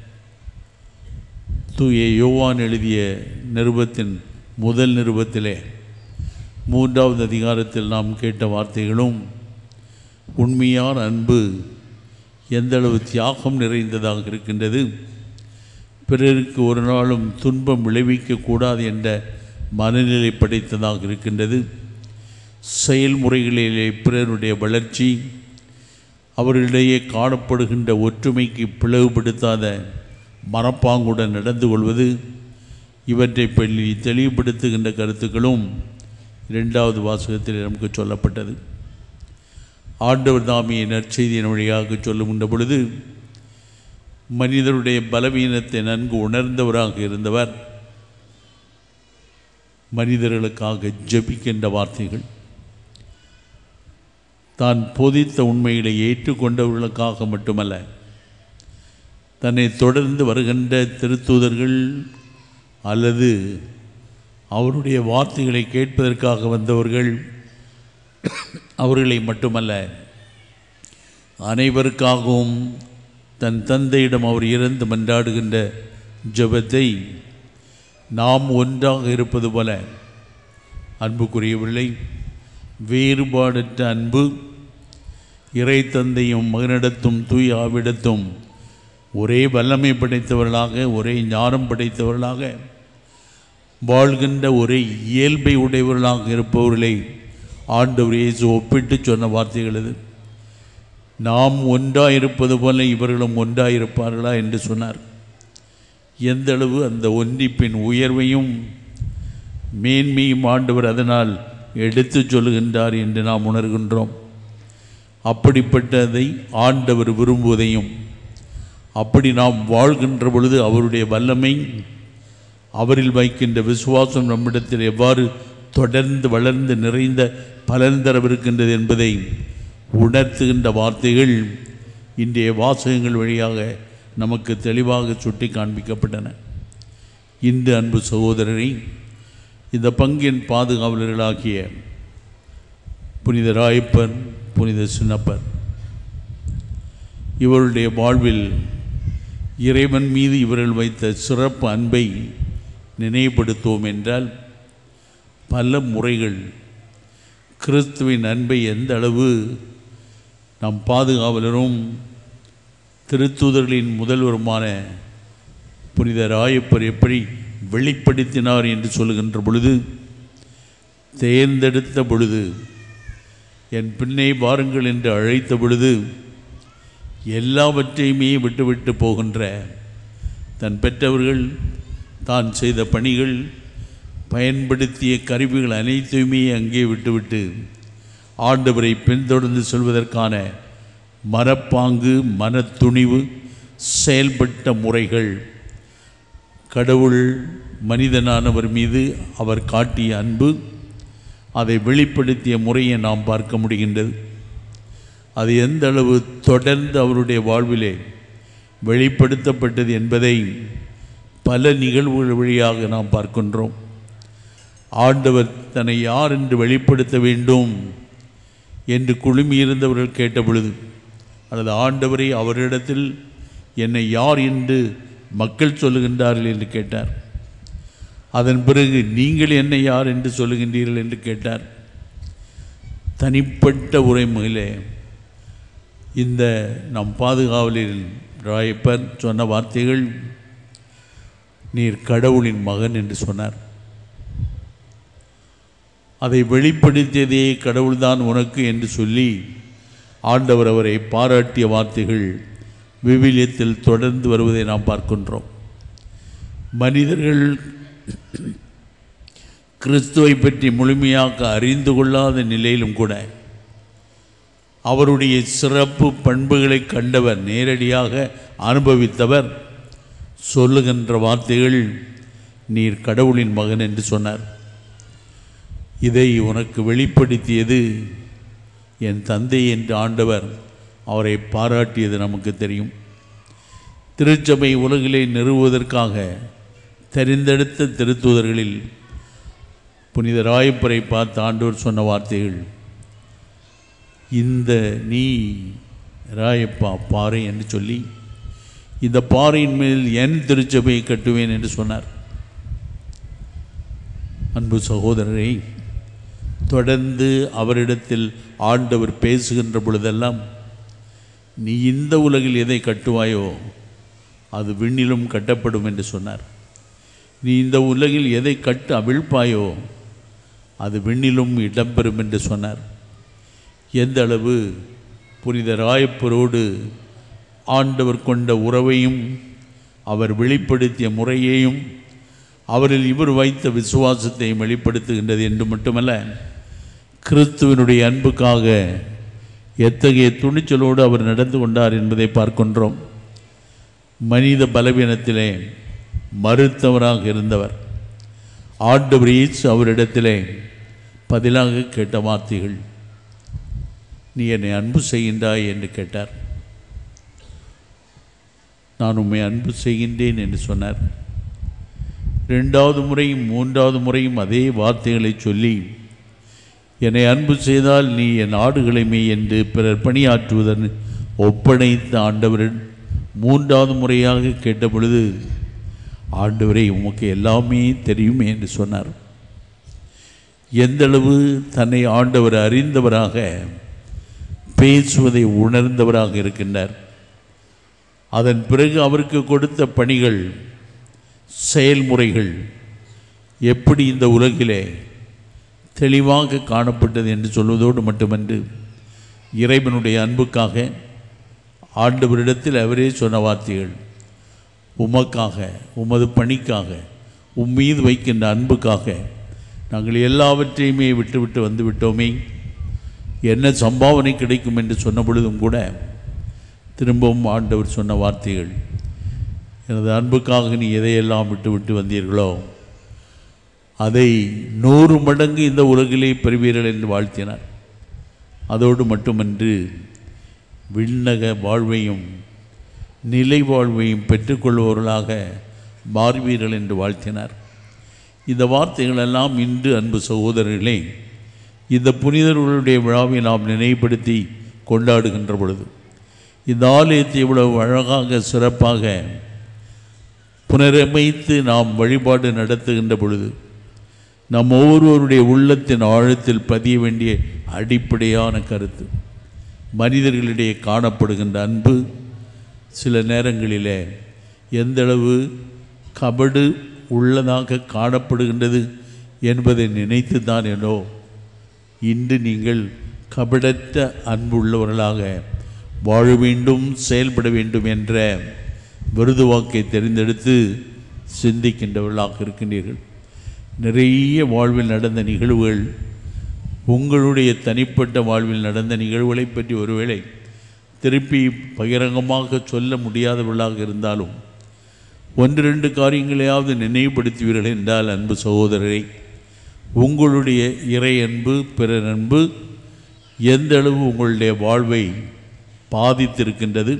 தூய யோவான் எழுதிய நிருபத்தின் முதல் நிருபத்திலே மூன்றாவது அதிகாரத்தில் நாம் கேட்ட வார்த்தைகளும் உண்மையான அன்பு எந்தளவு தியாகம் நிறைந்ததாக இருக்கின்றது, பிறருக்கு ஒரு நாளும் துன்பம் விளைவிக்கக்கூடாது என்ற மனநிலை படைத்ததாக இருக்கின்றது, செயல்முறைகளிலே பிறருடைய வளர்ச்சி, அவர்களிடையே காணப்படுகின்ற ஒற்றுமைக்கு பிளவுபடுத்தாத மனப்பாங்குடன் நடந்து கொள்வது, இவற்றை பள்ளி தெளிவுபடுத்துகின்ற கருத்துக்களும் இரண்டாவது வாசகத்தில் நமக்கு சொல்லப்பட்டது. ஆண்டவர் தாமியை நற்செய்தியின் வழியாக சொல்லுகின்ற பொழுது மனிதருடைய பலவீனத்தை நன்கு உணர்ந்தவராக இருந்தவர் மனிதர்களுக்காக ஜெபிக்கின்ற வார்த்தைகள், தான் போதித்த உண்மைகளை ஏற்றுக்கொண்டவர்களுக்காக மட்டுமல்ல, தன்னை தொடர்ந்து வருகின்ற திருத்தூதர்கள் அல்லது அவருடைய வார்த்தைகளை கேட்பதற்காக வந்தவர்கள் அவர்களை மட்டுமல்ல, அனைவருக்காகவும் தன் தந்தையிடம் அவர் இறந்து மன்றாடுகின்ற ஜெபத்தை நாம் ஒன்றாக இருப்பது போல, அன்புக்குரியவர்களை, வேறுபாடற்ற அன்பு இறை தந்தையும் மகனிடத்தும் தூய் ஆவிடத்தும் ஒரே வல்லமை படைத்தவர்களாக, ஒரே ஞானம் படைத்தவர்களாக வாழ்கின்ற ஒரே இயல்பை உடையவர்களாக இருப்பவர்களை ஆண்டவர் இயேசு ஒப்பிட்டு சொன்ன வார்த்தைகள் இது. நாம் ஒன்றாயிருப்பது போல இவர்களும் ஒன்றாயிருப்பார்களா என்று சொன்னார். எந்தளவு அந்த ஒன்றிப்பின் உயர்வையும் மேன்மையும் ஆண்டவர் அதனால் எடுத்து சொல்லுகின்றார் என்று நாம் உணர்கின்றோம். அப்படிப்பட்டதை ஆண்டவர் விரும்புவதையும், அப்படி நாம் வாழ்கின்ற பொழுது அவருடைய வல்லமை, அவரில் வைக்கின்ற விசுவாசம் நம்மிடத்தில் எவ்வாறு தொடர்ந்து வளர்ந்து நிறைந்த பலன் தரவிருக்கின்றது என்பதை உணர்த்துகின்ற வார்த்தைகள் இன்றைய வாசகங்கள் வழியாக நமக்கு தெளிவாக சுட்டி காண்பிக்கப்பட்டன. இன்று அன்பு சகோதரரை, இந்த பங்கின் பாதுகாவலர்களாகிய புனித ராயப்பர், புனித சின்னப்பர், இவருடைய வாழ்வில் இறைவன் மீது இவர்கள் வைத்த சிறப்பு அன்பை நினைவுபடுத்துவோம் என்றால், பல முறைகள் கிறிஸ்துவின் அன்பை எந்த அளவு நம் பாதுகாவலரும் திருத்தூதர்களின் முதல்வருமான புனித ராயப்பர் எப்படி வெளிப்படுத்தினார் என்று சொல்லுகின்ற பொழுது, தேர்ந்தெடுத்த பொழுது, என் பின்னே வாருங்கள் என்று அழைத்த பொழுது எல்லாவற்றையுமே விட்டுவிட்டு போகின்ற தன் பெற்றவர்கள், தான் செய்த பணிகள், பயன்படுத்திய கருவிகள் அனைத்தையுமே அங்கே விட்டுவிட்டு ஆண்டவரை பின்தொடர்ந்து செல்வதற்கான மனப்பாங்கு, மனத்துணிவு, செயல்பட்ட முறைகள், கடவுள் மனிதனானவர் மீது அவர் காட்டிய அன்பு, அதை வெளிப்படுத்திய முறையை நாம் பார்க்க முடிகின்றது. அது எந்த அளவு தொடர்ந்து அவருடைய வாழ்விலே வெளிப்படுத்தப்பட்டது என்பதை பல நிகழ்வுகள் வழியாக நாம் பார்க்கின்றோம். ஆண்டவர் தன்னை யார் என்று வெளிப்படுத்த வேண்டும் என்று குழுமியிருந்தவர்கள் கேட்ட பொழுது, அல்லது ஆண்டவரை அவரிடத்தில் என்னை யார் என்று மக்கள் சொல்லுகின்றார்கள் என்று கேட்டார். அதன் பிறகு நீங்கள் என்னை யார் என்று சொல்லுகின்றீர்கள் என்று கேட்டார். தனிப்பட்ட உரைமுறையிலே இந்த நம் பாதுகாவலில் ராயப்பர் சொன்ன வார்த்தைகள், நீர் கடவுளின் மகன் என்று சொன்னார். அதை வெளிப்படுத்தியதே கடவுள்தான் உனக்கு என்று சொல்லி ஆண்டவர் அவரை பாராட்டிய வார்த்தைகள் விவிலியத்தில் தொடர்ந்து வருவதை நாம் பார்க்கின்றோம். மனிதர்கள் கிறிஸ்துவை பற்றி முழுமையாக அறிந்து கொள்ளாத நிலையிலும் கூட அவருடைய சிறப்பு பண்புகளை கண்டவர், நேரடியாக அனுபவித்தவர் சொல்லுகின்ற வார்த்தைகள், நீர் கடவுளின் மகன் என்று சொன்னார். இதை உனக்கு வெளிப்படுத்தியது என் தந்தை என்று ஆண்டவர் அவரை பாராட்டியது நமக்கு தெரியும். திருச்சபை உலகிலே நிறுவுவதற்காக தெரிந்தெடுத்த திருத்தூதர்களில் புனித ராயப்பரை பார்த்து ஆண்டவர் சொன்ன வார்த்தைகள், இந்த நீ ராயப்பா பாறை என்று சொல்லி இந்த பாறையின் மேல் என் திருச்சபையை கட்டுவேன் என்று சொன்னார். அன்பு சகோதரரை, தொடர்ந்து அவரிடத்தில் ஆண்டவர் பேசுகின்ற பொழுதெல்லாம், நீ இந்த உலகில் எதை கட்டுவாயோ அது விண்ணிலும் கட்டப்படும் என்று சொன்னார். நீ இந்த உலகில் எதை கட்டு அவிழ்ப்பாயோ அது விண்ணிலும் இடம்பெறும் என்று சொன்னார். எந்த அளவு புனித ராயப்பரோடு ஆண்டவர் கொண்ட உறவையும் அவர் வெளிப்படுத்திய முறையையும் அவரில் இவர் வைத்த விசுவாசத்தை வெளிப்படுத்துகின்றது என்று மட்டுமல்ல, கிறிஸ்துவனுடைய அன்புக்காக எத்தகைய துணிச்சலோடு அவர் நடந்து கொண்டார் என்பதை பார்க்கின்றோம். மனித பலவீனத்திலே மறுத்தவராக இருந்தவர். ஆண்டவர் இயேசு அவரிடத்திலே பதிலாக கேட்ட வார்த்தைகள், நீ என்னை அன்பு செய்கின்றாய் என்று கேட்டார். நான் உம்மை அன்பு செய்கின்றேன் என்று சொன்னார். ரெண்டாவது முறையும் மூன்றாவது முறையும் அதே வார்த்தைகளை சொல்லி, என்னை அன்பு செய்தால் நீ என் ஆடுகளை மேய் என்று பிறர் பணியாற்றுவதன் ஒப்படைத்த ஆண்டவரின் மூன்றாவது முறையாக கேட்ட பொழுது, ஆண்டவரே உமக்கு எல்லாமே தெரியுமே என்று சொன்னார். எந்தளவு தன்னை ஆண்டவர் அறிந்தவராக, பேசுவதை உணர்ந்தவராக இருக்கின்றார். அதன் பிறகு அவருக்கு கொடுத்த பணிகள், செயல்முறைகள் எப்படி இந்த உலகிலே தெளிவாக காணப்பட்டது என்று சொல்வதோடு மட்டுமன்று, இறைவனுடைய அன்புக்காக ஆண்டவரிடத்தில் அவரே சொன்ன வார்த்தைகள், உமக்காக, உமது பணிக்காக, உம்மீது வைக்கின்ற அன்புக்காக நாங்கள் எல்லாவற்றையுமே விட்டுவிட்டு வந்து விட்டோமே, என்ன சம்பாவனை கிடைக்கும் என்று சொன்ன பொழுதும் கூட திரும்பவும் ஆண்டவர் சொன்ன வார்த்தைகள், எனது அன்புக்காக நீ எதையெல்லாம் விட்டு விட்டு வந்தீர்களோ அதை நூறு மடங்கு இந்த உலகிலே பெறுவீர்கள் என்று வாழ்த்தினார். அதோடு மட்டுமன்று, விண்ணக வாழ்வையும் நிலை வாழ்வையும் பெற்றுக்கொள்பவர்களாக மாறுவீர்கள் என்று வாழ்த்தினார். இந்த வார்த்தைகளெல்லாம் இன்று அன்பு சகோதரர்களே, இந்த புனிதர்களுடைய விழாவை நாம் நினைவுபடுத்தி கொண்டாடுகின்ற பொழுது, இந்த ஆலயத்தை இவ்வளவு அழகாக சிறப்பாக புனரமைத்து நாம் வழிபாடு நடத்துகின்ற பொழுது, நம் ஒவ்வொருவருடைய உள்ளத்தின் ஆழத்தில் பதிய வேண்டிய அடிப்படையான கருத்து, மனிதர்களிடையே காணப்படுகின்ற அன்பு சில நேரங்களிலே எந்தளவு கபடு உள்ளதாக காணப்படுகின்றது என்பதை நினைத்து தான் என்னோ இன்று நீங்கள் கபடற்ற அன்பு உள்ளவர்களாக வாழ வேண்டும், செயல்பட வேண்டும் என்ற விருது வாக்கை தெரிந்தெடுத்து சிந்திக்கின்றவர்களாக இருக்கின்றீர்கள். நிறைய வாழ்வில் நடந்த நிகழ்வுகள், உங்களுடைய தனிப்பட்ட வாழ்வில் நடந்த நிகழ்வுகளை பற்றி ஒருவேளை திருப்பி பகிரங்கமாக சொல்ல முடியாதவர்களாக இருந்தாலும் ஒன்று ரெண்டு காரியங்களையாவது நினைவுபடுத்துவீர்கள் என்றால், அன்பு சகோதரரை, உங்களுடைய இறை அன்பு, பிறர் அன்பு எந்த அளவு உங்களுடைய வாழ்வை பாதித்திருக்கின்றது,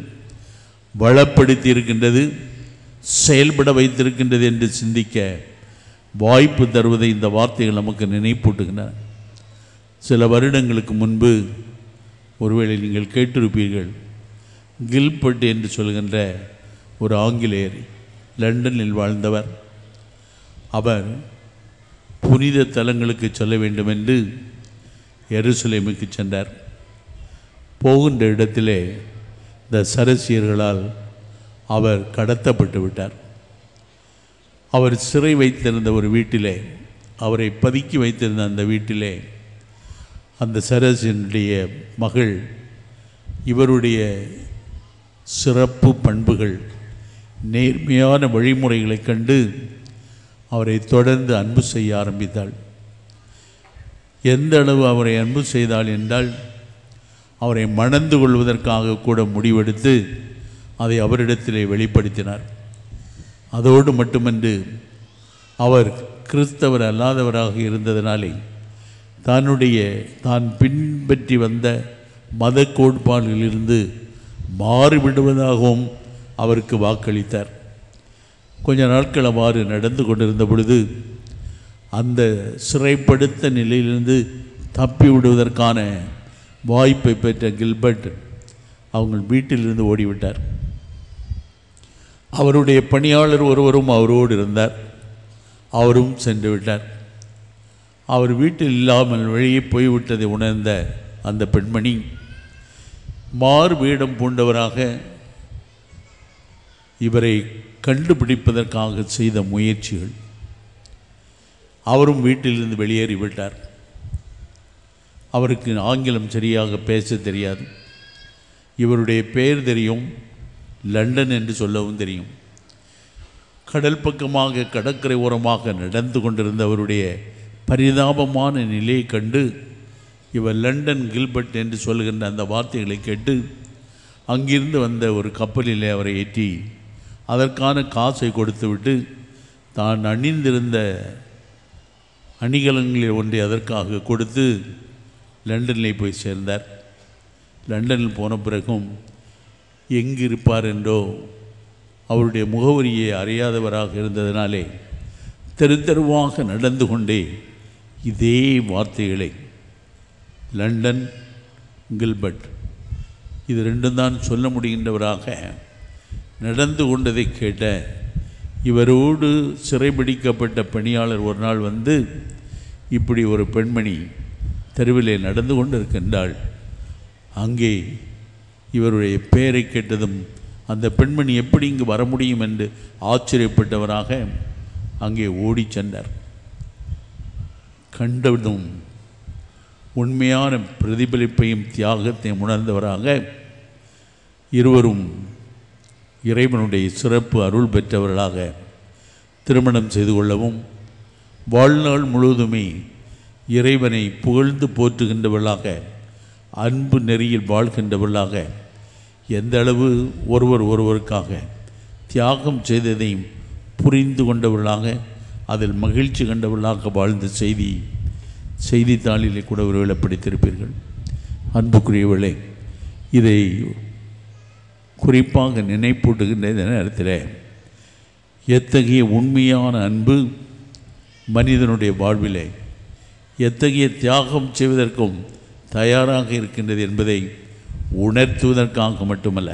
வளப்படுத்தி இருக்கின்றது, செயல்பட வைத்திருக்கின்றது என்று சிந்திக்க வாய்ப்பு தருவதை இந்த வார்த்தைகள் நமக்கு நினைப்பூட்டுகின்றன. சில வருடங்களுக்கு முன்பு ஒருவேளை நீங்கள் கேட்டிருப்பீர்கள், கில்பர்ட் என்று சொல்கின்ற ஒரு ஆங்கிலேயர் லண்டனில் வாழ்ந்தவர். அவர் புனித தலங்களுக்கு செல்ல வேண்டும் என்று எருசலேமுக்கு சென்றார். போகின்ற இடத்திலே இந்த சரசியர்களால் அவர் கடத்தப்பட்டு விட்டார். அவர் சிறை வைத்திருந்த ஒரு வீட்டிலே, அவரை பதுக்கி வைத்திருந்த அந்த வீட்டிலே அந்த சரசியனுடைய மகள் இவருடைய சிறப்பு பண்புகள், நேர்மையான வழிமுறைகளை கண்டு அவரை தொடர்ந்து அன்பு செய்ய ஆரம்பித்தாள். எந்த அளவு அவரை அன்பு செய்தாள் என்றால், அவரை மணந்து கொள்வதற்காக கூட முடிவெடுத்து அதை அவரிடத்திலே வெளிப்படுத்தினார். அதோடு மட்டுமன்று, அவர் கிறிஸ்தவர் அல்லாதவராக இருந்ததினாலே தன்னுடைய தான் பின்பற்றி வந்த மத கோட்பாடுகளிலிருந்து மாறிவிடுவதாகவும் அவருக்கு வாக்களித்தார். கொஞ்ச நாட்கள் அவ்வாறு நடந்து கொண்டிருந்த பொழுது அந்த சிறைப்படுத்த நிலையிலிருந்து தப்பி விடுவதற்கான வாய்ப்பை பெற்ற கில்பர்ட் அவங்க வீட்டிலிருந்து ஓடிவிட்டார். அவருடைய பணியாளர் ஒருவரும் அவரோடு இருந்தார். அவரும் சென்று விட்டார். அவர் வீட்டில் இல்லாமல் வெளியே போய்விட்டதை உணர்ந்த அந்த பெண்மணி மாறு வேடம் பூண்டவராக இவரை கண்டுபிடிப்பதற்காக செய்த முயற்சிகள். அவரும் வீட்டிலிருந்து வெளியேறிவிட்டார். அவருக்கு ஆங்கிலம் சரியாக பேச தெரியாது. இவருடைய பெயர் தெரியும், லண்டன் என்று சொல்லவும் தெரியும். கடல் பக்கமாக கடற்கரை ஓரமாக நடந்து கொண்டிருந்த அவருடைய பரிதாபமான நிலையை கண்டு இவர் லண்டன் கில்பர்ட் என்று சொல்கின்ற அந்த வார்த்தைகளை கேட்டு அங்கிருந்து வந்த ஒரு கப்பலிலே அவரை ஏற்றி அதற்கான காசை கொடுத்துவிட்டு தான் அணிந்திருந்த அணிகலன்களில் ஒன்றை அதற்காக கொடுத்து லண்டனில் போய் சேர்ந்தார். லண்டனில் போன பிறகும் எங்கு இருப்பார் என்றோ அவருடைய முகவரியை அறியாதவராக இருந்ததினாலே தெரு தெருவாக நடந்து கொண்டே இதே வார்த்தைகளை லண்டன் கில்பர்ட் இது ரெண்டும் தான் சொல்ல முடிகின்றவராக நடந்து கொண்டதை கேட்ட இவரோடு சிறைபிடிக்கப்பட்ட பணியாளர் ஒரு நாள் வந்து, இப்படி ஒரு பெண்மணி தெருவிலே நடந்து கொண்டு இருக்கின்றாள். அங்கே இவருடைய பெயரை கேட்டதும் அந்த பெண்மணி எப்படி இங்கு வர முடியும் என்று ஆச்சரியப்பட்டவராக அங்கே ஓடி சென்றார். கண்டதும் உண்மையான பிரதிபலிப்பையும் தியாகத்தையும் உணர்ந்தவராக இருவரும் இறைவனுடைய சிறப்பு அருள் பெற்றவர்களாக திருமணம் செய்து கொள்ளவும், வாழ்நாள் முழுவதுமே இறைவனை புகழ்ந்து போற்றுகின்றவர்களாக அன்பு நெறியில் வாழ்கின்றவர்களாக எந்த அளவு ஒருவர் ஒருவருக்காக தியாகம் செய்ததையும் புரிந்து கொண்டவர்களாக அதில் மகிழ்ச்சி கண்டவர்களாக வாழ்ந்த செய்தி செய்தித்தாளிலே கூட ஒருவேளை படித்திருப்பீர்கள். அன்புக்குரியவர்களே, இதை குறிப்பாக நினைப்பூட்டுகின்ற இந்த நேரத்தில் எத்தகைய உண்மையான அன்பு மனிதனுடைய வாழ்விலே எத்தகைய தியாகம் செய்வதற்கும் தயாராக இருக்கின்றது என்பதை உணர்த்துவதற்காக மட்டுமல்ல,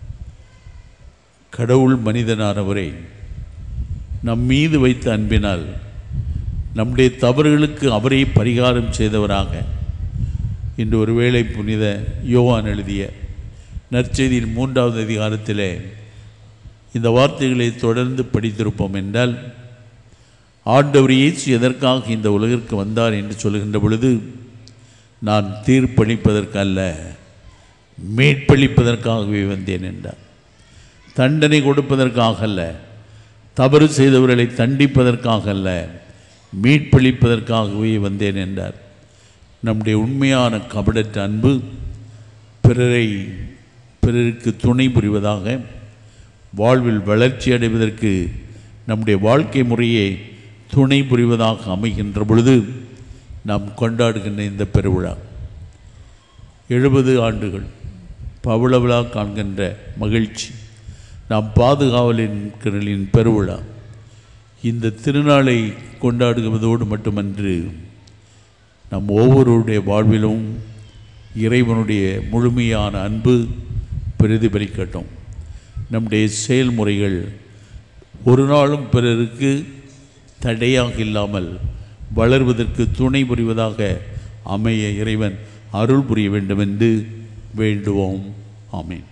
கடவுள் மனிதனானவரை நம் மீது வைத்த அன்பினால் நம்முடைய தவறுகளுக்கு அவரை பரிகாரம் செய்தவராக இன்று ஒருவேளை புனித யோவான் எழுதிய நற்செய்தியின் மூன்றாவது அதிகாரத்திலே இந்த வார்த்தைகளை தொடர்ந்து படித்திருப்போம் என்றால், ஆண்டவர் இயேசு எதற்காக இந்த உலகிற்கு வந்தார் என்று சொல்கின்ற பொழுது, நான் தீர்ப்பளிப்பதற்கு அல்ல மீட்பளிப்பதற்காகவே வந்தேன் என்றார். தண்டனை கொடுப்பதற்காக அல்ல, தவறு செய்தவர்களை தண்டிப்பதற்காக அல்ல, மீட்பளிப்பதற்காகவே வந்தேன் என்றார். நம்முடைய உண்மையான கபடற்ற அன்பு பிறரை பிறருக்கு துணை புரிவதாக, வாழ்வில் வளர்ச்சி அடைவதற்கு நம்முடைய வாழ்க்கை முறையை துணை புரிவதாக அமைகின்ற பொழுது நாம் கொண்டாடுகின்ற இந்த பெருவிழா எழுபது ஆண்டுகள் பவள விழா காண்கின்ற மகிழ்ச்சி, நாம் பாதுகாவலின் பெருவிழா இந்த திருநாளை கொண்டாடுவதோடு மட்டுமன்று நம் ஒவ்வொருடைய வாழ்விலும் இறைவனுடைய முழுமையான அன்பு பிரதிபலிக்கட்டும். நம்முடைய செயல்முறைகள் ஒரு நாளும் பிறருக்கு தடையாக இல்லாமல் வளர்வதற்கு துணை புரிவதாக அமைய இறைவன் அருள் புரிய வேண்டும் என்று வேண்டுவோம். ஆமென்.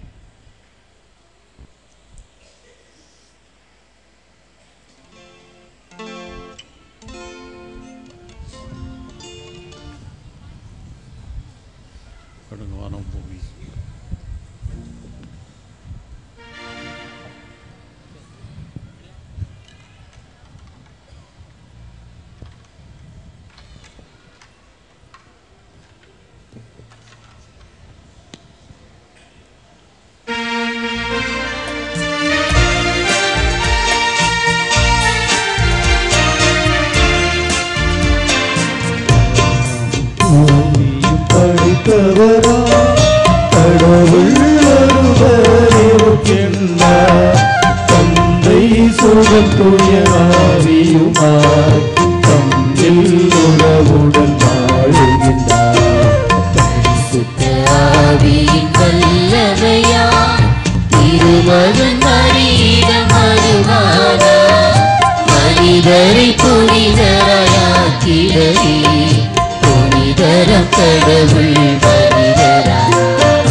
வானம் பூமி படைத்தவரா கடவுள் ஒருவர் இருக்கின்றார். தந்தை சுகம் துயராவியுமாய் தம்மில் உறவுடன் வாழுகின்றார். பரிசுத்த ஆவியின் வல்லமையால் திருமகன் மரியிடம் வருவானார். மனிதரை புனிதராயாக்கிடவே புனிதரம் கடவுள் மனிதரானார்.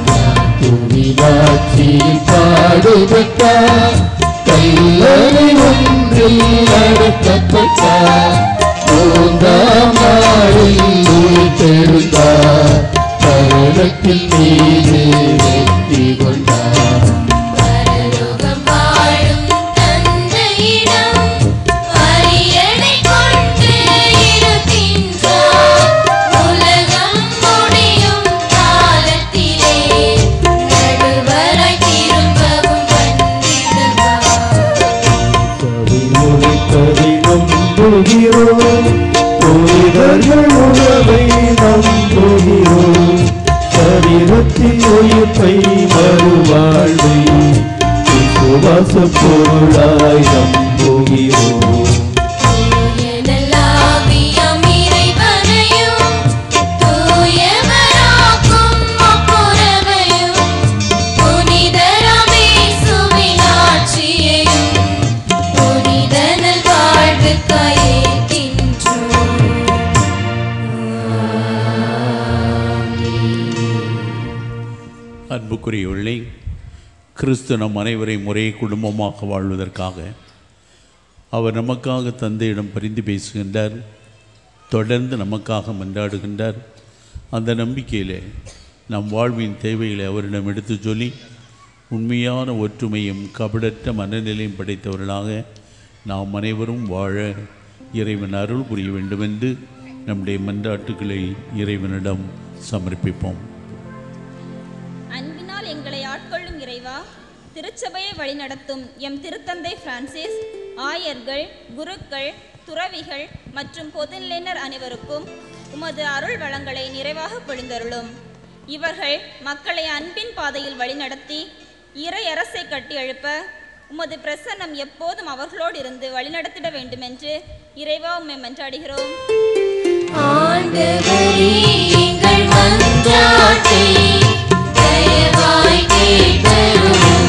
துணிவாட்சியில் பாடுபட்டார். கல்லறை ஒன்றில் அடக்கப்பட்டார். மூன்றாம் நாளில் உயிர்த்தெழுந்தார். மரணத்தில் மீது வெற்றி கொண்டார். பரலோகம் வாழும் தந்தையிடம் அரியணை கொண்டு இருக்கின்றார். உலகம் முடியும் காலத்திலே நடுவராய் திரும்பவும் வந்திடுவார். முடிப்பதை நம்புகிறோம். புனிதர்கள் உறவை நம்புகிறோம். சரீரத்தின் உயிர்ப்பை மறுவாழ்வை விசுவாச பொருளாய் நம்புகிறோம். தூயனல்லாவியம் இறைவனையும் தூயவராக்கும் அப்புறவையும் புனிதராம் இயேசுவின் ஆட்சியையும் புனித நல்வாழ்வுக்காய் ஏற்கின்றோம். அன்புக்குரியவர்களே, கிறிஸ்து நம் அனைவரையும் ஒரே குடும்பமாக வாழ்வதற்காக அவர் நமக்காக தந்தையிடம் பரிந்து பேசுகின்றார். தொடர்ந்து நமக்காக மன்றாடுகின்றார். அந்த நம்பிக்கையில் நம் வாழ்வின் தேவைகளை அவரிடம் எடுத்து சொல்லி உண்மையான ஒற்றுமையும் கபடற்ற மனநிலையும் படைத்தவர்களாக நாம் அனைவரும் வாழ இறைவன் அருள் புரிய வேண்டுமென்று நம்முடைய மன்றாட்டுக்களை இறைவனிடம் சமர்ப்பிப்போம். அன்பினால் எங்களை ஆட்கொள்ளும் இறைவா, திருச்சபையை வழிநடத்தும் எம் திருத்தந்தை பிரான்சிஸ், ஆயர்கள், குருக்கள், துறவிகள் மற்றும் பொதுநிலையினர் அனைவருக்கும் உமது அருள் வளங்களை நிறைவாக பொழிந்தருளும். இவர்கள் மக்களை அன்பின் பாதையில் வழிநடத்தி இறை அரசை கட்டி எழுப்ப உமது பிரசன்னம் எப்போதும் அவர்களோடு இருந்து வழிநடத்திட வேண்டுமென்று இறைவா உம்மை மன்றாடுகிறோம். ஆண்டவரே, எங்கள் மன்றாட்டை தயவாய் கேட்டருளும்.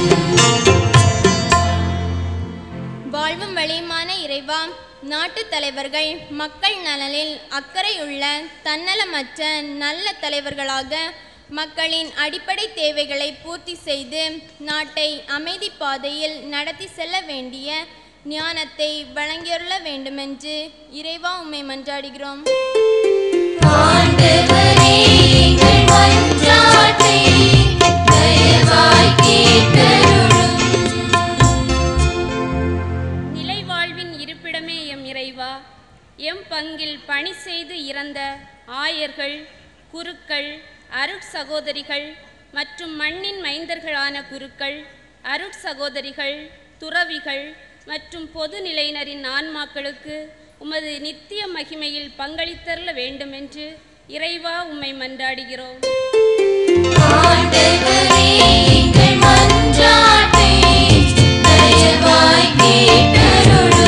வாழ்வும் வழியுமான இறைவா, நாட்டு தலைவர்கள் மக்கள் நலனில் அக்கறையுள்ள தன்னலமற்ற நல்ல தலைவர்களாக மக்களின் அடிப்படை தேவைகளை பூர்த்தி செய்து நாட்டை அமைதி பாதையில் நடத்தி செல்ல வேண்டிய ஞானத்தை வழங்கியுள்ள வேண்டுமென்று இறைவா உம்மை மன்றாடுகிறோம். ஆண்டவரே, எங்கள் மன்றாட்டை தயவாய் கேட்டருளும். நிலை வாழ்வின் இருப்பிடமே எம் இறைவா, எம் பங்கில் பணி செய்து இறந்த ஆயர்கள், குருக்கள், அருட்சகோதரிகள் மற்றும் மண்ணின் மைந்தர்களான குருக்கள், அருட்சகோதரிகள், துறவிகள் மற்றும் பொதுநிலையினரின் ஆன்மாக்களுக்கு உமது நித்திய மகிமையில் பங்களித்தருள வேண்டும் என்று இறைவா உம்மை மன்றாடுகிறோம். ஆண்டவரே, எங்கள் மன்றாட்டை தயவாய் கேட்டருளும்.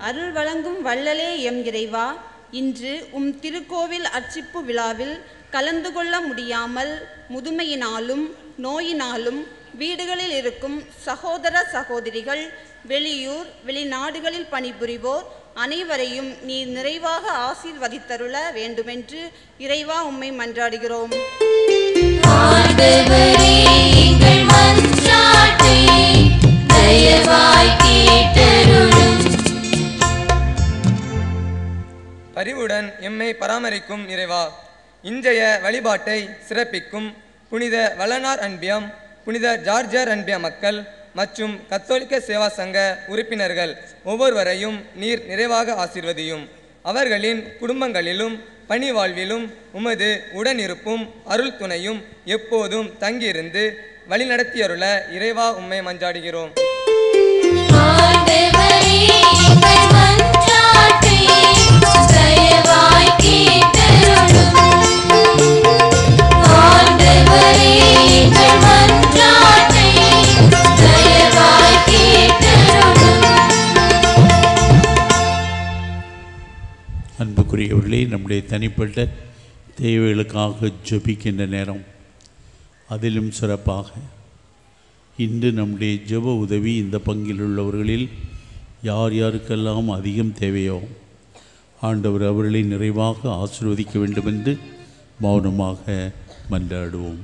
அருள் வழங்கும் வள்ளலே எம் இறைவா, இன்று உம் திருக்கோவில் அர்ச்சிப்பு விழாவில் கலந்து கொள்ள முடியாமல் முதுமையினாலும் நோயினாலும் வீடுகளில் இருக்கும் சகோதர சகோதரிகள், வெளியூர் வெளிநாடுகளில் பணிபுரிவோர் அனைவரையும் நீர் நிறைவாக ஆசீர்வதித்தருள வேண்டுமென்று இறைவா உம்மை மன்றாடுகிறோம். பரிவுடன் எம்மை பராமரிக்கும் இறைவா, இன்றைய வழிபாட்டை சிறப்பிக்கும் புனித வளனார் அன்பியம், புனித ஜார்ஜர் அன்பிய மக்கள் மற்றும் கத்தோலிக்க சேவா சங்க உறுப்பினர்கள் ஒவ்வொருவரையும் நீர் நிறைவாக ஆசீர்வதியும். அவர்களின் குடும்பங்களிலும் பணி வாழ்விலும் உமது உடனிருப்பும் அருள் துணையும் எப்போதும் தங்கியிருந்து வழிநடத்தியருள இறைவா உம்மை மன்றாடுகிறோம். அன்புக்குரியவர்களே, நம்முடைய தனிப்பட்ட தேவைகளுக்காக ஜெபிக்கின்ற நேரம், அதிலும் சிறப்பாக இன்று நம்முடைய ஜெப உதவி இந்த பங்கில் உள்ளவர்களில் யார் யாருக்கெல்லாம் அதிகம் தேவையோ ஆண்டவர் அவர்களை நிறைவாக ஆசீர்வதிக்க வேண்டும் என்று மௌனமாக மன்றாடுவோம்.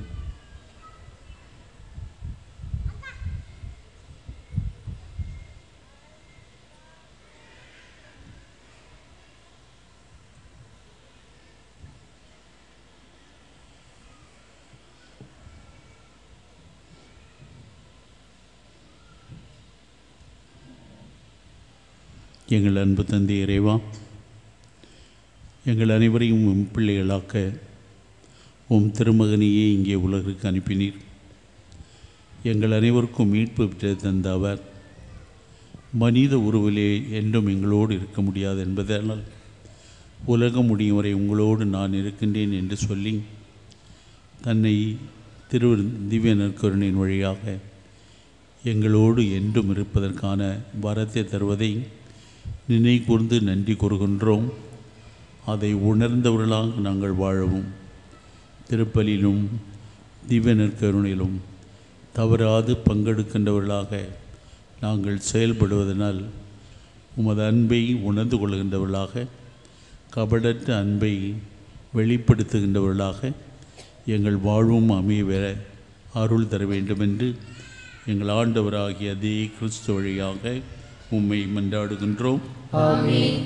எங்கள் அன்பு தந்தை இறைவா, எங்கள் அனைவரையும் உம் பிள்ளைகளாக்க உம் திருமகனையே இங்கே உலகிற்கு அனுப்பினீர். எங்கள் அனைவருக்கும் மீட்பு பெற்று தந்த அவர் மனித உருவிலே என்றும் எங்களோடு இருக்க முடியாது என்பதனால் உலகம் முடியும் வரை உங்களோடு நான் இருக்கின்றேன் என்று சொல்லி தன்னை திரு திவ்ய நற்கருணையின் வழியாக எங்களோடு என்றும் இருப்பதற்கான வரத்தை தருவதை நினை கூர்ந்து நன்றி கூறுகின்றோம். அதை உணர்ந்தவர்களாக நாங்கள் வாழவும் திருப்பலிலும் திவ்ய நற்கருணையிலும் தவறாது பங்கெடுக்கின்றவர்களாக நாங்கள் செயல்படுவதனால் உமது அன்பை உணர்ந்து கொள்கின்றவர்களாக, கபடற்ற அன்பை வெளிப்படுத்துகின்றவர்களாக எங்கள் வாழ்வும் அமைய அருள் தர வேண்டுமென்று எங்கள் ஆண்டவராகிய அதே கிறிஸ்து வழியாக உம்மை மன்றாடுகின்றோம். ஆமென்.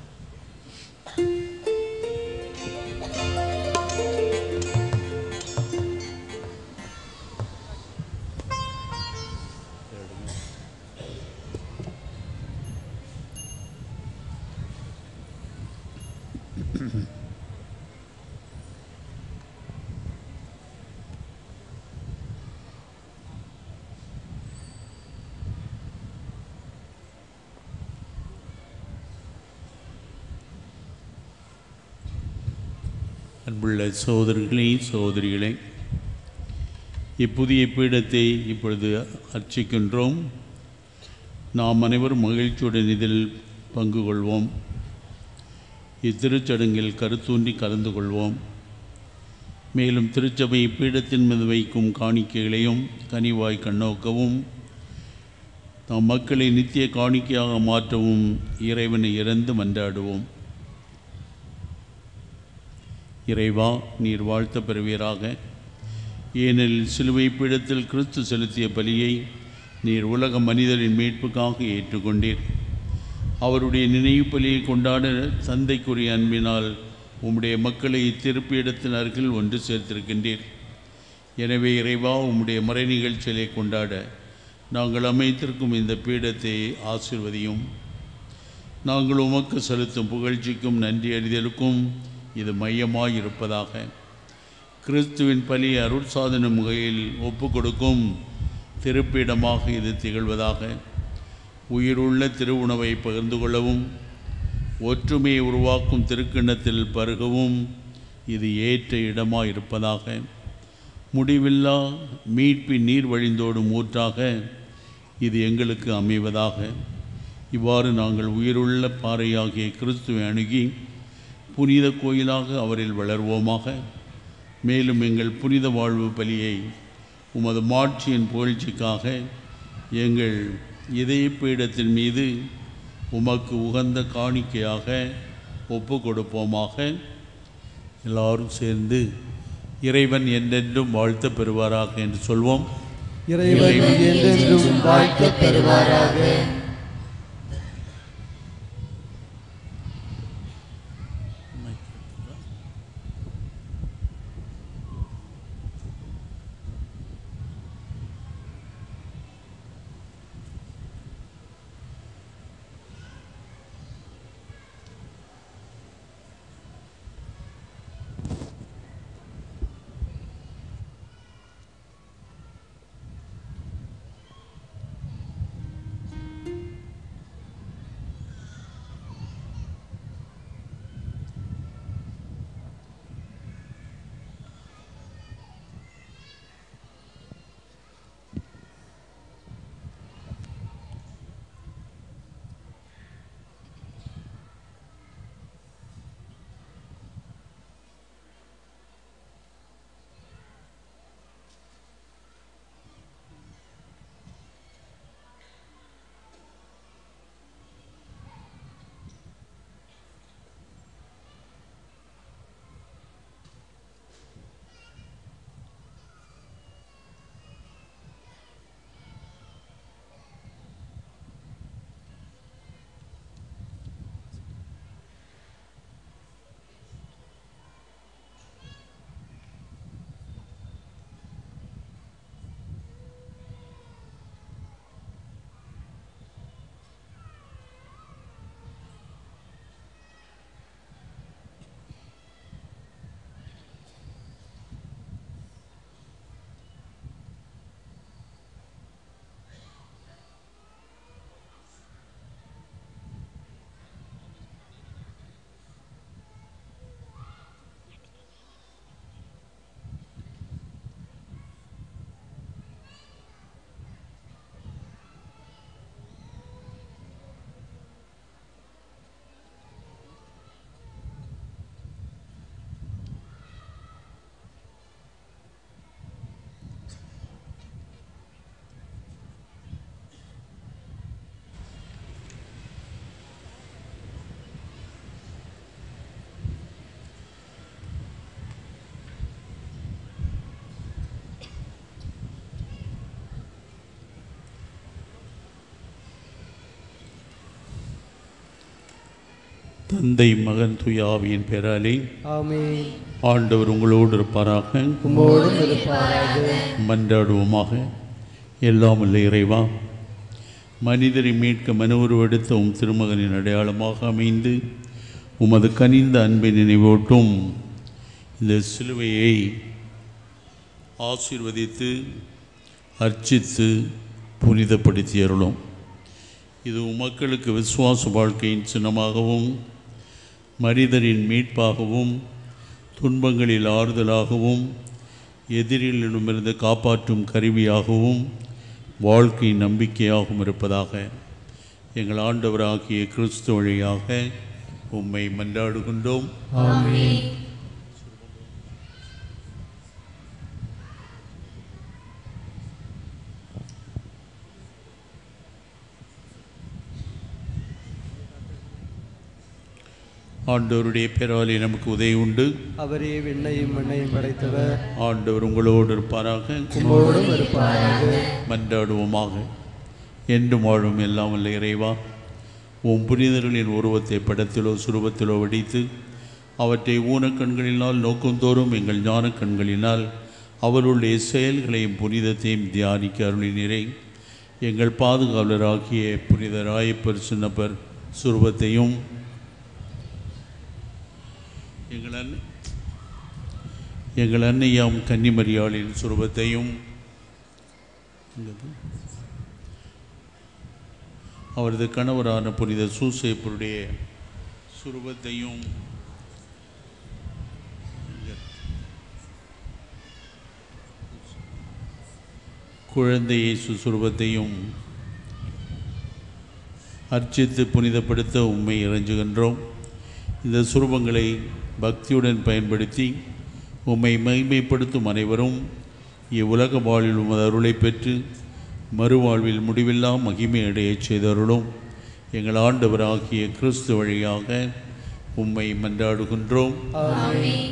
அன்புள்ள சகோதரர்களே, சகோதரிகளே, இப்புதிய பீடத்தை இப்பொழுது அர்ச்சிக்கின்றோம். நாம் அனைவரும் மகிழ்ச்சியுடன் இதில் பங்கு கொள்வோம். இத்திருச்சடங்கில் கருத்தூன்றி கலந்து கொள்வோம். மேலும் திருச்சபை பீடத்தின் மீது வைக்கும் காணிக்கைகளையும் கனிவாய் கண்ணோக்கவும், நம் மக்களை நித்திய காணிக்கையாக மாற்றவும் இறைவனை இறந்து மன்றாடுவோம். இறைவா, நீர் வாழ்த்த பெறுவீராக. ஏனெனில் சிலுவை பீடத்தில் கிறிஸ்து செலுத்திய பலியை நீர் உலக மனிதரின் மீட்புக்காக ஏற்றுக்கொண்டீர். அவருடைய நினைவு பலியை கொண்டாட தந்தைக்குரிய அன்பினால் உம்முடைய மக்களை திருப்பீடத்தின் அருகில் ஒன்று சேர்த்திருக்கின்றீர். எனவே இறைவா, உம்முடைய மறை நிகழ்ச்சிகளை கொண்டாட நாங்கள் அமைத்திருக்கும் இந்த பீடத்தை ஆசீர்வதியும். நாங்கள் உமக்கு செலுத்தும் புகழ்ச்சிக்கும் நன்றி அறிதலுக்கும் இது மையமாய் இருப்பதாக. கிறிஸ்துவின் பலி அருள் சாதனம் வகையில் ஒப்பு கொடுக்கும் திருப்பீடமாக இது திகழ்வதாக. உயிருள்ள திருவுணவை பகிர்ந்து கொள்ளவும், ஒற்றுமையை உருவாக்கும் திருக்கிண்ணத்தில் பருகவும் இது ஏற்ற இடமாக இருப்பதாக. முடிவில்லா மீட்பின் நீர் வழிந்தோடும் ஊற்றாக இது எங்களுக்கு அமைவதாக. இவ்வாறு நாங்கள் உயிருள்ள பாறையாகிய கிறிஸ்துவை அணுகி புனித கோயிலாக அவரில் வளர்வோமாக. மேலும் எங்கள் புனித வாழ்வு பலியை உமது மாட்சியின் புகழ்ச்சிக்காக எங்கள் இதய பீடத்தின் மீது உமக்கு உகந்த காணிக்கையாக ஒப்பு கொடுப்போமாக. எல்லாரும் சேர்ந்து இறைவன் என்றென்றும் வாழ்த்த பெறுவாராக என்று சொல்வோம். இறைவன் என்றென்றும் வாழ்த்த பெறுவாராக. தந்தை மகன் தூய ஆவியின் பெயராலே ஆமென். ஆண்டவர் உங்களோடு இருப்பாராக. உம்மோடும் இருப்பாராக. மன்றாடுவோமாக. எல்லாம் வல்ல இறைவா, மனிதரை மீட்க மனவுருவெடுத்த உம் திருமகனின் அடையாளமாக அமைந்து உமது கனிந்த அன்பை நினைவூட்டும் இந்த சிலுவையை ஆசீர்வதித்து அர்ச்சித்து புனிதப்படுத்தி அருளும். இது மக்களுக்கு விசுவாச வாழ்க்கையின் சின்னமாகவும் மனிதரின் மீட்பாகவும் துன்பங்களில் ஆறுதலாகவும் எதிரிகளிடமிருந்து காப்பாற்றும் கருவியாகவும் வாழ்க்கை நம்பிக்கையாகவும் இருப்பதாக எங்கள் ஆண்டவராகிய கிறிஸ்து வழியாக உம்மை மன்றாடுகின்றோம். ஆமென். ஆண்டவருடைய பெயராலே நமக்கு உதவி உண்டு. அவரே விண்ணையும் மண்ணையும் படைத்தவர். ஆண்டவர் உங்களோடு இருப்பாராக. உம்மோடும் இருப்பாராக. மன்றாடுவோமாக. என்றும் வாழும் எல்லாம் வல்ல இறைவா, உம் புனிதர்களின் உருவத்தை படத்திலோ சுரூபத்திலோ வடித்து அவற்றை ஊனக்கண்களினால் நோக்குந்தோறும் எங்கள் ஞான கண்களினால் அவருடைய செயல்களையும் புனிதத்தையும் தியானிக்க அருளினரே. எங்கள் பாதுகாவலராகிய புனித ராயப்பர் சின்னப்பர் சுரூபத்தையும் எங்கள் அன்னை எங்கள் அன்னையாம் கன்னிமரியாளின் சுரூபத்தையும் அவரது கணவரான புனித சூசேப்பருடைய சுரூபத்தையும் குழந்தை இயேசு சுரூபத்தையும் அர்ச்சித்து புனிதப்படுத்த உம்மை இறைஞ்சுகின்றோம். இந்த சுரூபங்களை பக்தியுடன் பயன்படுத்தி உம்மை மகிமைப்படுத்தும் அனைவரும் இவ்வுலக வாழ்வில் உமது அருளை பெற்று மறுவாழ்வில் முடிவில்லா மகிமை அடையச் செய்தருளும். எங்கள் ஆண்டவராகிய கிறிஸ்து வழியாக உம்மை மன்றாடுகின்றோம். ஆமென்.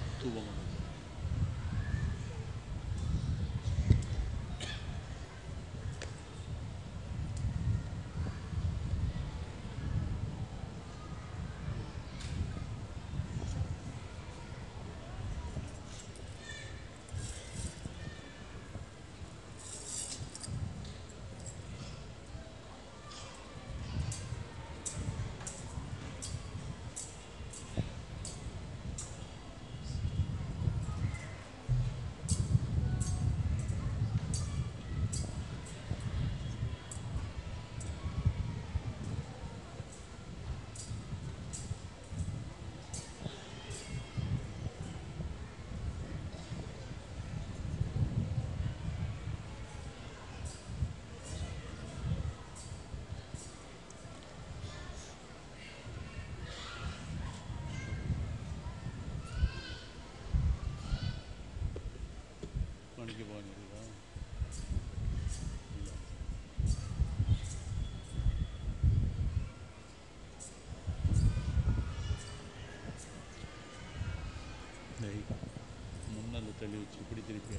முன்னால் தள்ளி வச்சு இப்படி திருப்பி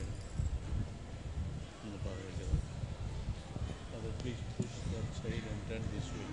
அதை please push that side and turn this way.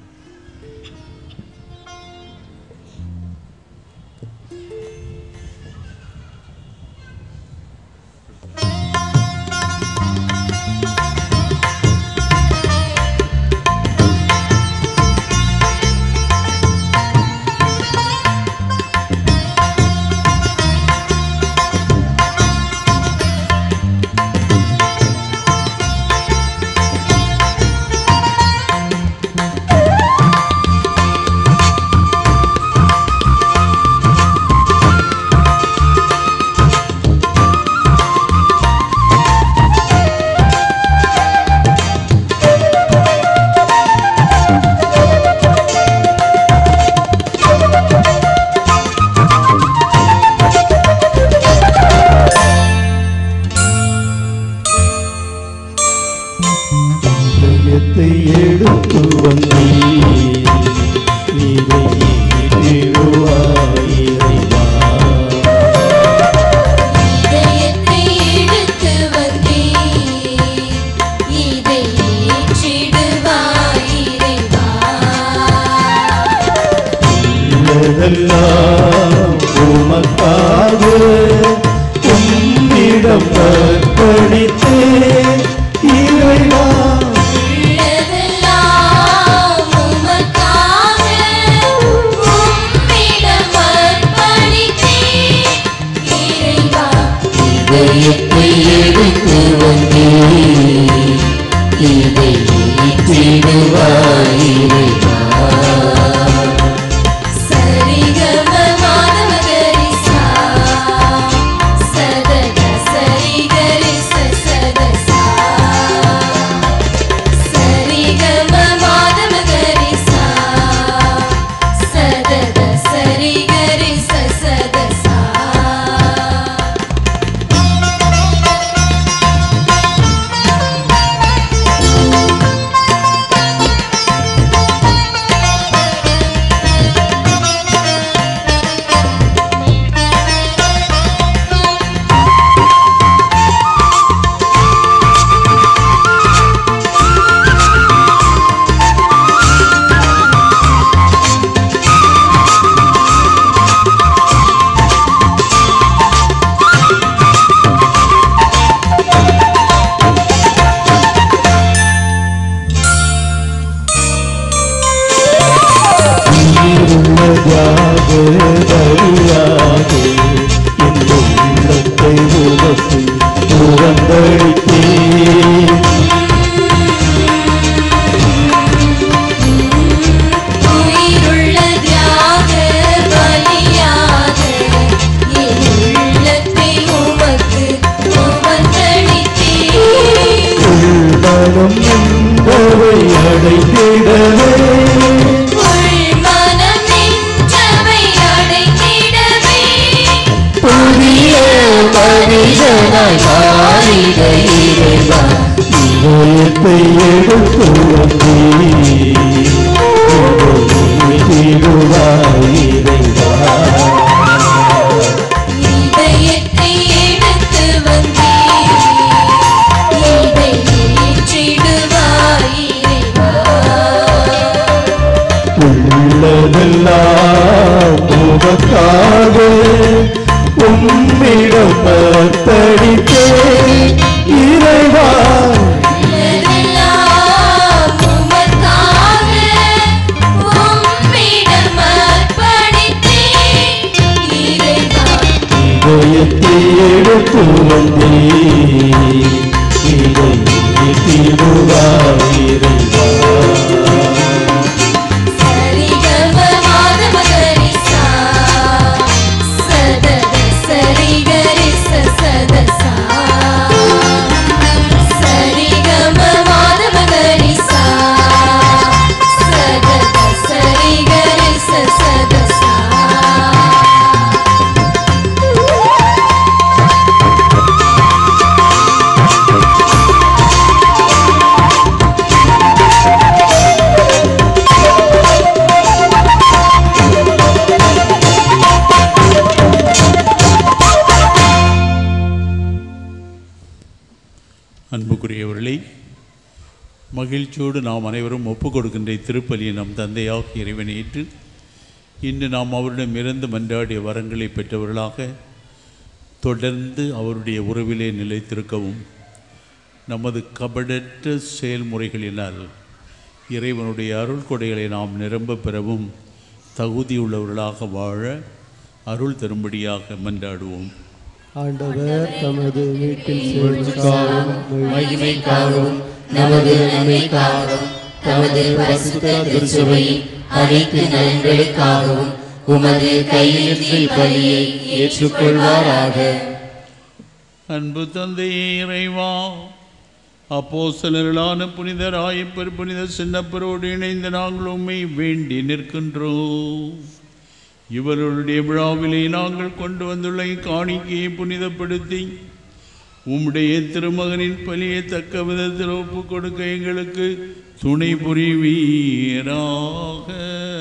அடைத்திடவே இதயத்தை எடுத்து வந்தீருவாய் இறைவா. இதயத்தை எடுத்து வந்தீர் இதை ஏற்றிடுவாய் இறைவா. உள்ளதெல்லாம் உமக்காக உம்மிடம் அர்ப்பணித்தேன் இறைவா. உள்ளதெல்லாம் உமக்காக உம்மிடம் அர்ப்பணித்தேன் இறைவா. இதயத்தை எடுத்து வந்தீர் இதை ஏற்றிடுவாய் இறைவா. சரிகம மாதமகரிசா சதத சரிகரிச சதசா. சரிகம மாதமகரிசா சதத சரிகரிச சதசா. அன்புக்குரியவர்களே, மகிழ்ச்சியோடு நாம் அனைவரும் ஒப்புக் கொடுக்கின்ற திருப்பலியை நம் தந்தையாக இறைவனை ஏற்று இன்று நாம் அவரிடமிருந்து மன்றாடிய வரங்களை பெற்றவர்களாக தொடர்ந்து அவருடைய உறவிலே நிலைத்திருக்கவும் நமது கபடற்ற செயல்முறைகளினால் இறைவனுடைய அருள் கொடைகளை நாம் நிரம்ப பெறவும் தகுதியுள்ளவர்களாக வாழ அருள் தரும்படியாக மன்றாடுவோம். ஆண்டவர் தமது வீட்டில் சேர்க்காகவும் மகிமைக்காகவும் நமது நன்மைக்காகவும் தமது பரிசுத்த திருச்சபையின் அனைத்து நலன்களுக்காகவும் உமது கையிலிருந்து பலியை ஏற்றுக்கொள்வாராக. அன்பு தந்தையே இறைவா, அப்போஸ்தலர்களான புனித ராயப்பர் புனித சின்னப்பரோடு இணைந்து நாங்கள் உம்மை வேண்டி நிற்கின்றோம். இவர்களுடைய விழாவிலே நாங்கள் கொண்டு வந்துள்ள காணிக்கையை புனிதப்படுத்தி உம்முடைய திருமகனின் பலியை தக்க விதத்தில் ஒப்புக் கொடுக்க எங்களுக்கு துணை புரிவீராக.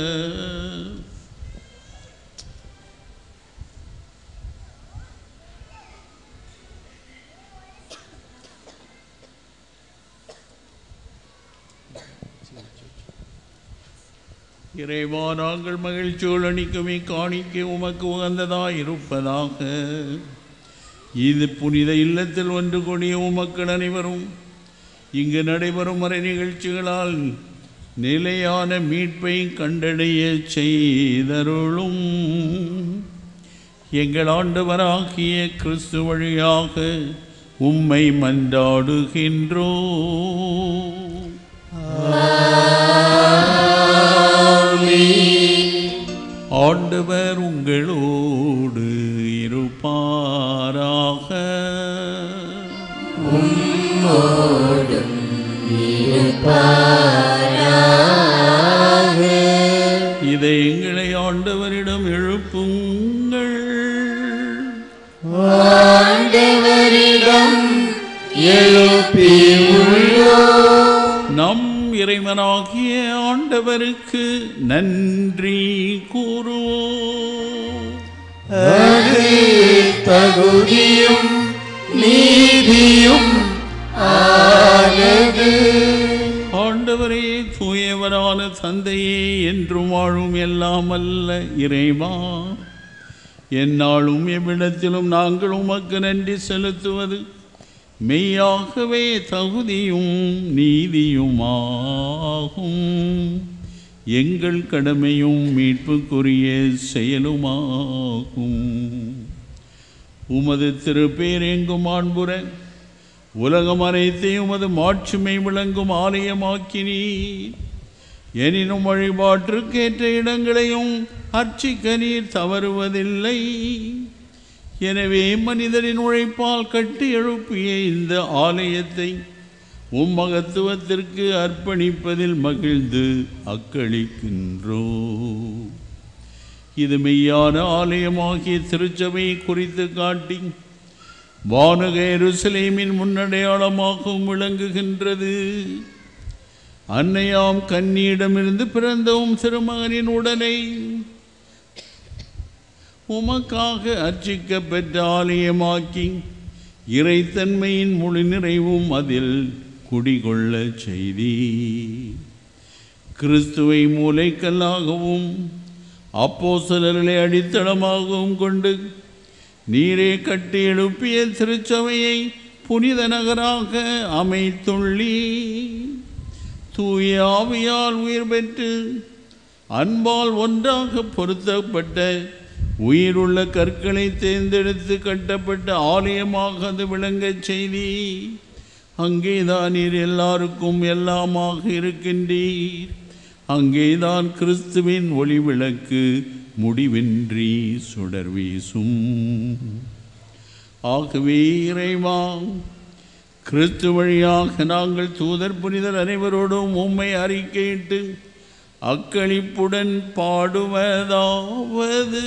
இறைவா, நாங்கள் மகிழ்ச்சியோடு அணிக்குமே காணிக்க உமக்கு உகந்ததாய் இருப்பதாக. இது புனித இல்லத்தில் ஒன்று கூடிய உமக்கள் அனைவரும் இங்கு நடைபெறும் மறை நிகழ்ச்சிகளால் நிலையான மீட்பை கண்டடைய செய்தருளும். எங்கள் ஆண்டவராகிய கிறிஸ்து வழியாக உம்மை மன்றாடுகின்றோம். ஆண்டவர் உங்களோடு இருப்பாராக. உம்மோடும் இருப்பாராக. இதை எங்களை ஆண்டவரிடம் எழுப்புங்கள். ஆண்டவரிடம் எழுப்பியுள்ளோம். நம் இறைவனாகிய ஆண்டவருக்கு நன்றி கூறுவோம். அது தகுதியும் நீதியும் ஆனது. ஆண்டவரே, தூயவரான தந்தையே, என்றும் வாழும் எல்லாம் அல்ல இறைவா, எந்நாளும் எவ்விடத்திலும் நாங்கள் உமக்கு நன்றி செலுத்துவது மெய்யாகவே தகுதியும் நீதியுமாகும். எங்கள் கடமையும் மீட்புக்குரிய செயலுமாகும். உமது திருப்பேர் எங்கும் ஆண்புற உலகம் அனைத்தையும் உமது மாட்சிமை விளங்கும் ஆலயமாக்கினீர். எனினும் வழிபாட்டிற்கேற்ற இடங்களையும் அர்ச்சிக்க நீர் தவறுவதில்லை. எனவே மனிதரின் உழைப்பால் கட்டி எழுப்பிய இந்த ஆலயத்தை உம் மகத்துவத்திற்கு அர்ப்பணிப்பதில் மகிழ்ந்து அக்களிக்கின்றோம். இது மெய்யான ஆலயமாகிய திருச்சபையை குறித்து காட்டி வானக எருசலேமின் முன்னடையாளமாகவும் விளங்குகின்றது. அன்னையாம் கன்னியிடமிருந்து பிறந்தவும் சிறுமகனின் உடலை உமக்காக அர்ச்சிக்க பெற்ற ஆலயமாக்கி இறைத்தன்மையின் முழு நிறைவும் அதில் குடிகொள்ள செய்தி. கிறிஸ்துவை மூலைக்கல்லாகவும் அப்போஸ்தலர்களை அடித்தளமாகவும் கொண்டு நீரே கட்டி எழுப்பிய திருச்சபையை புனித நகராக அமைத்துள்ளி தூய ஆவியால் உயிர் பெற்று அன்பால் ஒன்றாக பொருத்தப்பட்ட உயிருள்ள கற்களை தேர்ந்தெடுத்து கட்டப்பட்ட ஆலயமாக அது விளங்கச் செய்தி. அங்கேதான் நீர் எல்லாருக்கும் எல்லாமாக இருக்கின்றீர். அங்கேதான் கிறிஸ்துவின் ஒளி விளக்கு முடிவின்றி சுடர் வீசும். ஆகவே இறைவா, கிறிஸ்து வழியாக நாங்கள் தூதர் புனிதர் அனைவரோடும் உம்மை அறிக்கையிட்டு அக்களிப்புடன் பாடுவதாவது: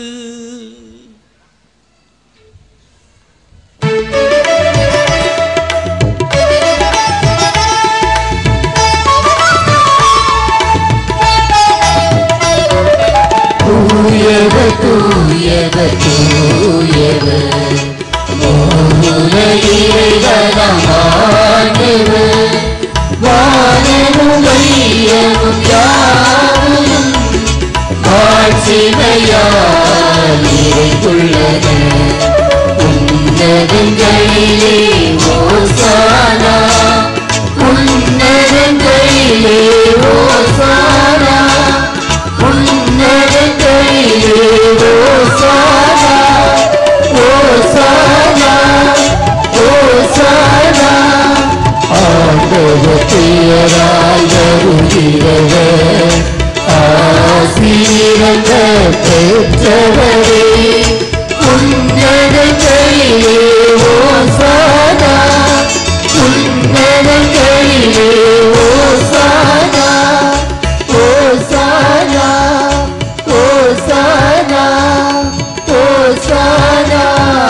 தூயவர் தூயவர் தூயவர் மூல இறைவனாம் ஆண்டவர், வானமும் வையமும் யாவும் ஆட்சிமையால் நிறைந்துள்ளன. உன்னதங்களிலே ஓசானா, உன்னதங்களிலே ஓசானா, உன்னதங்களிலே ஓசானா, ஓசானா, ஓசானா. ஆண்டவர் பெயரால் வருகிறவர், ஆசீர்வாத பெற்றவரே. உன்னதங்களிலே ஓசானா, உன்னதங்களிலே ஓசானா, ஓசானா, ஓசானா, ஓசானா.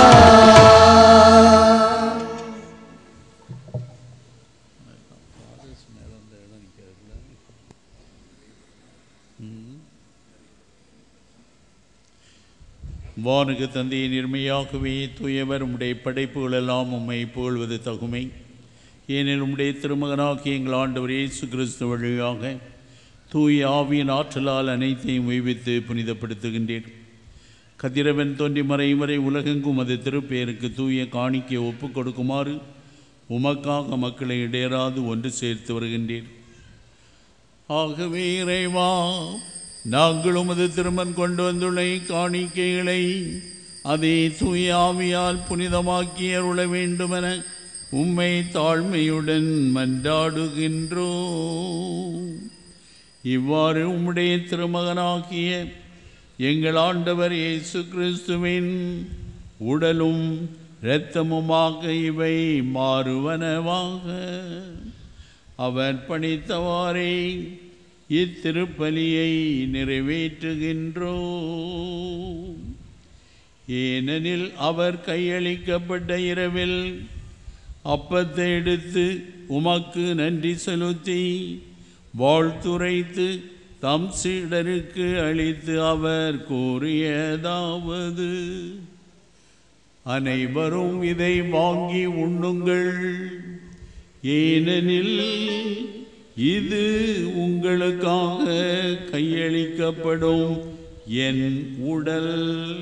வானுக்கு தந்தையை நிர்மையாகவே தூயவர் உம்முடைய படைப்புகள் எல்லாம் உம்மை புகழ்வது தகுமை. ஏனெனில் உம்முடைய திருமகனாகிய எங்கள் ஆண்டவர் இயேசு கிறிஸ்து வழியாக தூய ஆவியின் ஆற்றலால் அனைத்தையும் உய்வித்து புனிதப்படுத்துகின்றேன். கதிரவன் தோன்றி மறையும் வரை உலகெங்கும் அது திருப்பெயருக்கு தூய காணிக்கை ஒப்புக் கொடுக்குமாறு உமக்காக மக்களை இடையராது ஒன்று சேர்த்து வருகின்றேன். ஆகவே இறைவா, நாங்கள் உமது திருமன் கொண்டு வந்துள்ள காணிக்கைகளை அதை தூய ஆவியால் புனிதமாக்கி அருள வேண்டுமென உம்மை தாழ்மையுடன் மன்றாடுகின்றோம். இவ்வாறு உம்முடைய திருமகனாகிய எங்கள் ஆண்டவர் இயேசு கிறிஸ்துவின் உடலும் இரத்தமுமாக இவை மாறுவனவாக. அவர் பணித்தவாறே இத்திருப்பலியை நிறைவேற்றுகின்றோம். ஏனெனில் அவர் கையளிக்கப்பட்ட இரவில் அப்பத்தை எடுத்து உமக்கு நன்றி செலுத்தி வாழ்த்துரைத்து தம் சீடருக்கு அளித்து அவர் கூறியதாவது: அனைவரும் இதை வாங்கி உண்ணுங்கள், ஏனெனில் இது உங்களுக்காக கையளிக்கப்படும் என் உடல்.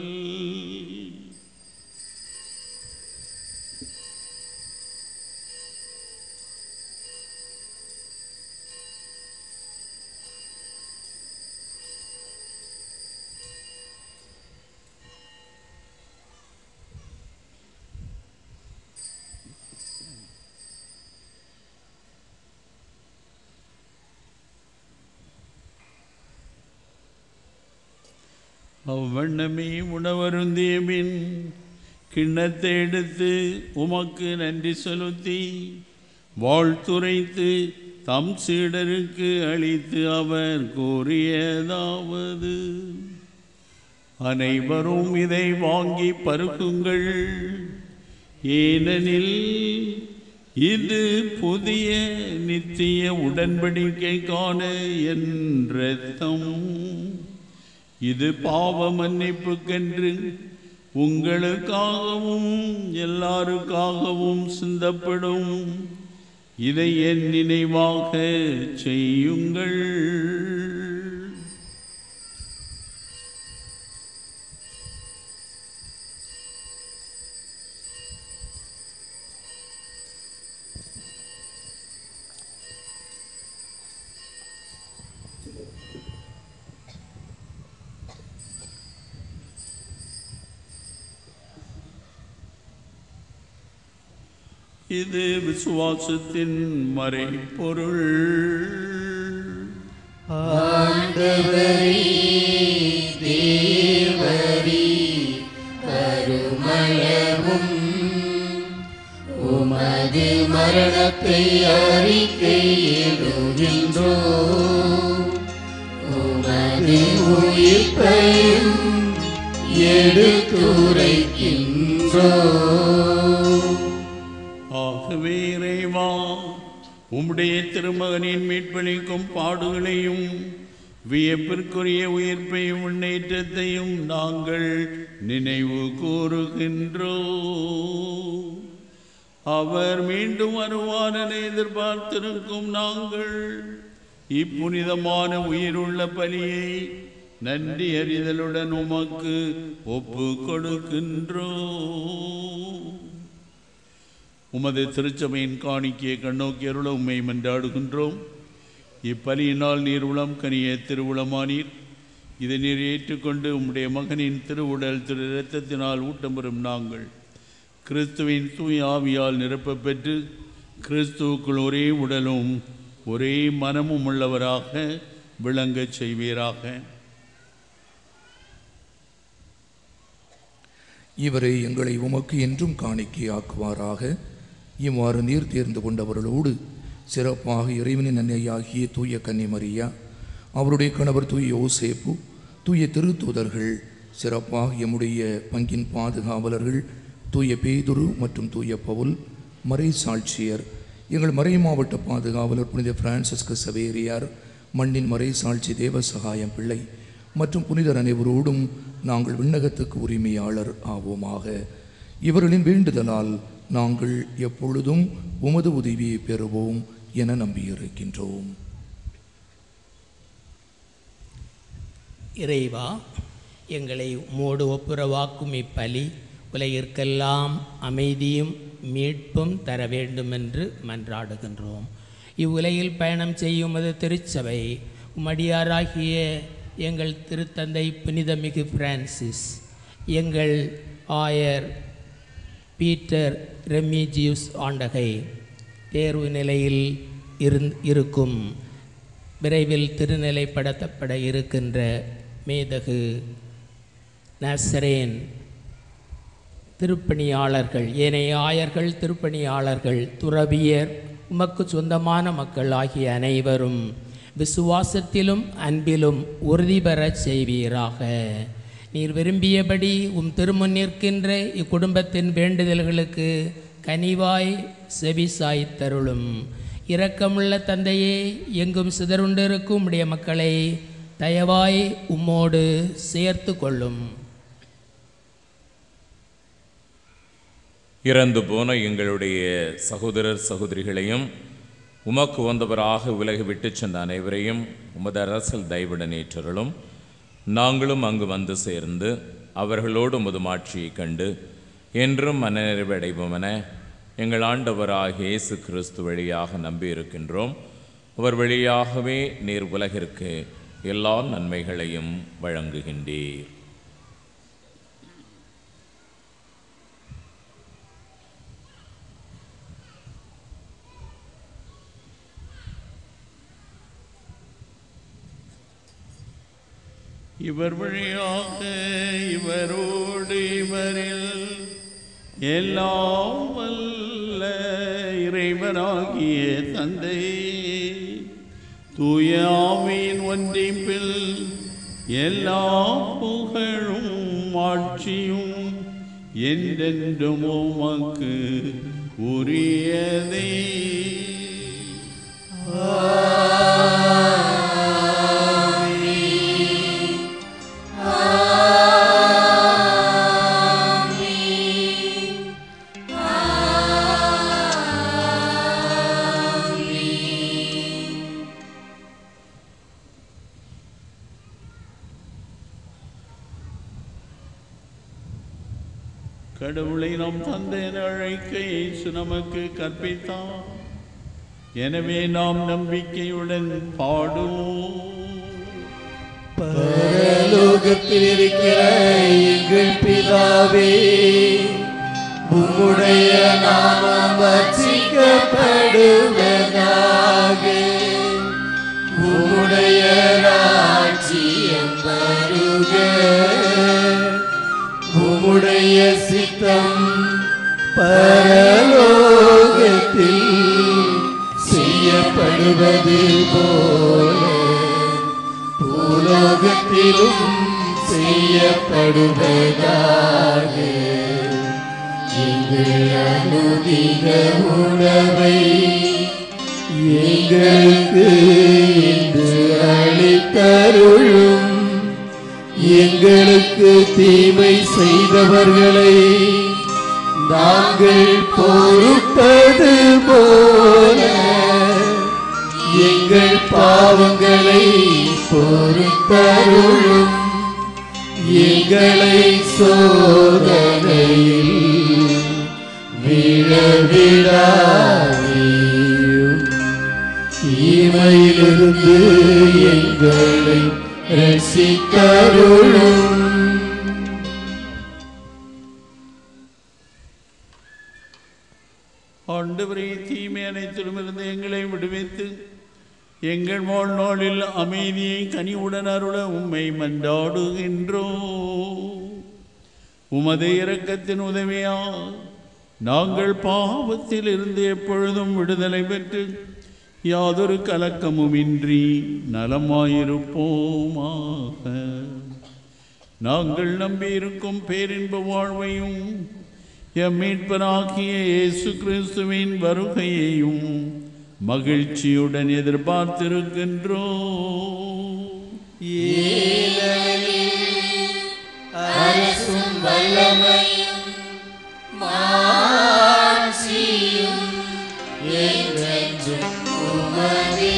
அவ்வண்ணமே உணவருந்திய பின் கிண்ணத்தை எடுத்து உமக்கு நன்றி செலுத்தி வாழ்த்துரைத்து தம் சீடருக்கு அளித்து அவர் கூறியதாவது: அனைவரும் இதை வாங்கி பருகுங்கள், ஏனெனில் இது புதிய நித்திய உடன்படிக்கைக்கான என் இரத்தம். இது பாவ மன்னிப்புக்கென்று உங்களுக்காகவும் எல்லாருக்காகவும் சிந்தப்படும். இதை என் நினைவாக செய்யுங்கள். இது விசுவாசத்தின் மறைபொருள். ஆண்டவரே தேவரே கருமயமும் உமது மரணத்தை அறிக்கையிடுகின்றோம். உமது உயிர்ப்பையும் எடுத்துரைக்கின்றோம். ஆகவே இறைவா, உம்முடைய திருமகனின் மீட்பளிக்கும் பாடுகளையும் வியப்பிற்குரிய உயிர்ப்பையும் முன்னேற்றத்தையும் நாங்கள் நினைவு கூறுகின்றோம். அவர் மீண்டும் வருவார் என எதிர்பார்த்திருக்கும் நாங்கள் இப்புனிதமான உயிருள்ள பலியை நன்றி அறிதலுடன் உமக்கு ஒப்பு கொடுக்கின்றோம். உமது திருச்சபையின் காணிக்கையை கண்ணோக்கி அருள உம்மை மன்றாடுகின்றோம். இப்பலியினால் நீர் உளம் கனிய திருவுளமானீர். இதை நீர் ஏற்றுக்கொண்டு உம்முடைய மகனின் திருவுடல் திரு இரத்தத்தினால் ஊட்டம் பெறும் நாங்கள் கிறிஸ்துவின் தூய ஆவியால் நிரப்ப பெற்று கிறிஸ்துவுக்குள் ஒரே உடலும் ஒரே மனமும் உள்ளவராக விளங்கச் செய்வீராக. இவரை எங்களை உமக்கு என்றும் காணிக்கையாக்குவாராக. இவ்வாறு நீர் தேர்ந்து கொண்டவர்களோடு சிறப்பாக இறைவனின் அன்னையாகிய தூய கன்னிமரியா, அவருடைய கணவர் தூய யோசேப்பு, தூய திருத்தூதர்கள், சிறப்பாக எம்முடைய பங்கின் பாதுகாவலர்கள் தூய பேதுரு மற்றும் தூய பவுல், மறை சாட்சியர், எங்கள் மறை மாவட்ட பாதுகாவலர் புனித பிரான்சிஸ்கு சவேரியார், மண்ணின் மறை சாட்சி தேவசகாயம் பிள்ளை மற்றும் புனிதர் அனைவரோடும் நாங்கள் விண்ணகத்துக்கு உரிமையாளர் ஆவோமாக. இவர்களின் வேண்டுதலால் நாங்கள் எப்பொழுதும் உமது உதவியை பெறுவோம் என நம்பியிருக்கின்றோம். இறைவா, எங்களை உம்மோடு ஒப்புரவாக்கும் இப்பலி உலகிற்கெல்லாம் அமைதியும் மீட்பும் தர வேண்டும் என்று மன்றாடுகின்றோம். இவ்வுலகில் பயணம் செய்யும் அது திருச்சபை உம்மடியாராகிய எங்கள் திருத்தந்தை புனிதமிகு பிரான்சிஸ், எங்கள் ஆயர் பீட்டர் ரெமிஜியூஸ் ஆண்டகை தேர்வு நிலையில் இருந் இருக்கும் விரைவில் திருநிலைப்படுத்தப்பட இருக்கின்ற மேதகு நசரேன் திருப்பணியாளர்கள், ஏனைய ஆயர்கள், திருப்பணியாளர்கள், துறவியர், உமக்கு சொந்தமான மக்கள் ஆகிய அனைவரும் விசுவாசத்திலும் அன்பிலும் உறுதி பெறச் செய்வீராக. நீர் விரும்பியபடி உம் திருமுன் நிற்கின்ற இக்குடும்பத்தின் வேண்டுதல்களுக்கு கனிவாய் செவிசாய் தருளும். இரக்கமுள்ள தந்தையே, எங்கும் சிதறுண்டிருக்கும் உடைய மக்களை தயவாய் உம்மோடு சேர்த்து கொள்ளும். இறந்து போன எங்களுடைய சகோதரர் சகோதரிகளையும் உமக்கு வந்தவராக உலகை விட்டு சென்ற அனைவரையும் உமது அரசல் தயவுடன் ஏற்றருளும். நாங்களும் அங்கு வந்து சேர்ந்து அவர்களோடு உமது மாட்சியை கண்டு என்றும் மனநிறைவு அடைவோம் என எங்கள் ஆண்டவராகிய இயேசு கிறிஸ்து வழியாக நம்பியிருக்கின்றோம். அவர் வழியாகவே நீர் உலகிற்கு எல்லா நன்மைகளையும் வழங்குகின்றீர். இவர் வழியாக இவரோடு இவரில் எல்லாம் வல்ல இறைவனாகிய தந்தை தூய ஆவியின் ஒன்றிப்பில் எல்லா புகழும் ஆட்சியும் என்றென்றும் உமக்கு உரியதே. கடவுளை நாம் தந்தை என அழைக்க இயேசு நமக்கு கற்பித்தார். எனவே நாம் நம்பிக்கையுடன் பாடுவோம். பரலோகத்தில் இருக்கிற எங்கள் பிதாவே, உம்முடைய நாமம் வர்ச்சிக்கப்படுவதாக. உம்முடைய ராஜ்யம் வருக. உம்முடைய சித்தம் பரலோகத்தில் செய்யப்படுவது போல பூலோகத்திலும் செய்யப்படுவதாக. எங்கள் அனுதின உணவை எங்களுக்கு இன்று அளித்தருளும். எங்களுக்கு தீமை செய்தவர்களை நாங்கள் பொறுப்பது போல எங்கள் பாவங்களை பொறுத்தருளும். எங்களை சோதனையில் விழவிடாதேயும், தீமையிலிருந்து எங்களை ரட்சித்தருளும். ஆண்டவரே, தீமை அனைத்திலுமிருந்து எங்களை விடுவித்து எங்கள் வாழ்நாளில் அமைதியை கனிவுடன் அருள உம்மை மன்றாடுகின்றோம். உமது இரக்கத்தின் உதவியால் நாங்கள் பாவத்தில் இருந்து எப்பொழுதும் விடுதலை பெற்று யாதொரு கலக்கமுமின்றி நலமாயிருப்போமாக. நாங்கள் நம்பியிருக்கும் பேரின்ப வாழ்வையும் எம் மீட்பராகிய இயேசு கிறிஸ்துவின் வருகையையும் மகிழ்ச்சியுடன் எதிர்பார்த்திருக்கின்றோம். அரசும் வல்லமையும் மாட்சியும் என்றென்றும் உமதே.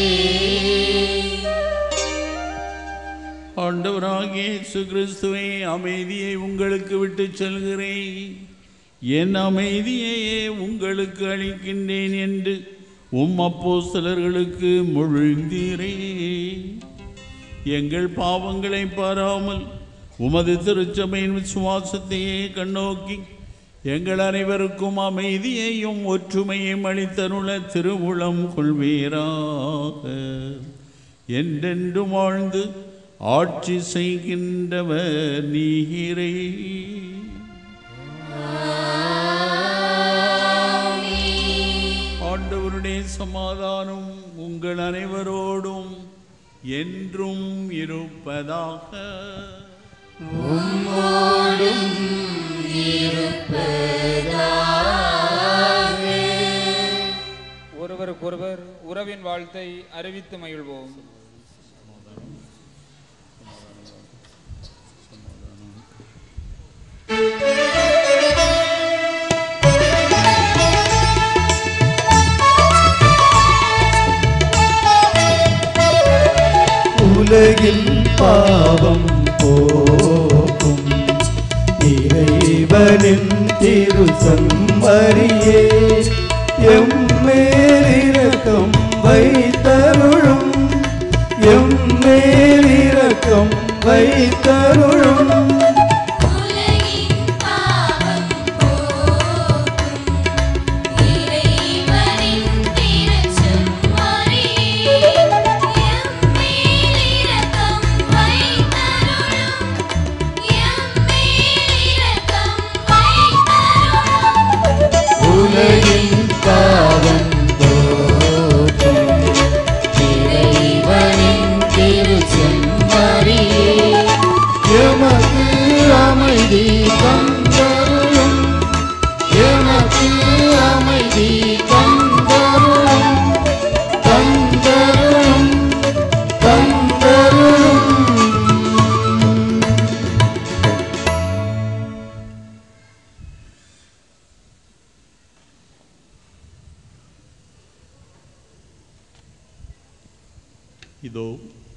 ஆண்டவராகிய இயேசு கிறிஸ்துவே, அமைதியை உங்களுக்கு விட்டு செல்கிறேன், என் அமைதியையே உங்களுக்கு அளிக்கின்றேன் என்று உம் அப்போஸ்தலர்களுக்கு மொழிந்தீரே. எங்கள் பாவங்களை பாராமல் உமது திருச்சபையின் விசுவாசத்தையே கண்ணோக்கி எங்கள் அனைவருக்கும் அமைதியையும் ஒற்றுமையும் அளித்தருள திருவுளம் கொள்வீராக. என்றென்றும் வாழ்ந்து ஆட்சி செய்கின்றவர் நீரே. ஆண்டவருடைய சமாதானம் உங்கள் அனைவரோடும் என்றும் இருப்பதாக. உம்மோடும் இருப்பதாக. ஒருவருக்கொருவர் உறவின் வாழ்த்தை அறிவித்து மகிழ்வோம். உலகில் பாவம் போக்கும் இறைவனின் திருச்செம்மறியே, எம்மேல் இரக்கம் வைத்தருளும். எம்மேல் இரக்கம் வைத்தருளும். உலகின் பாவம் போக்கும் இறைவனின் திருச்செம்மறியே, எம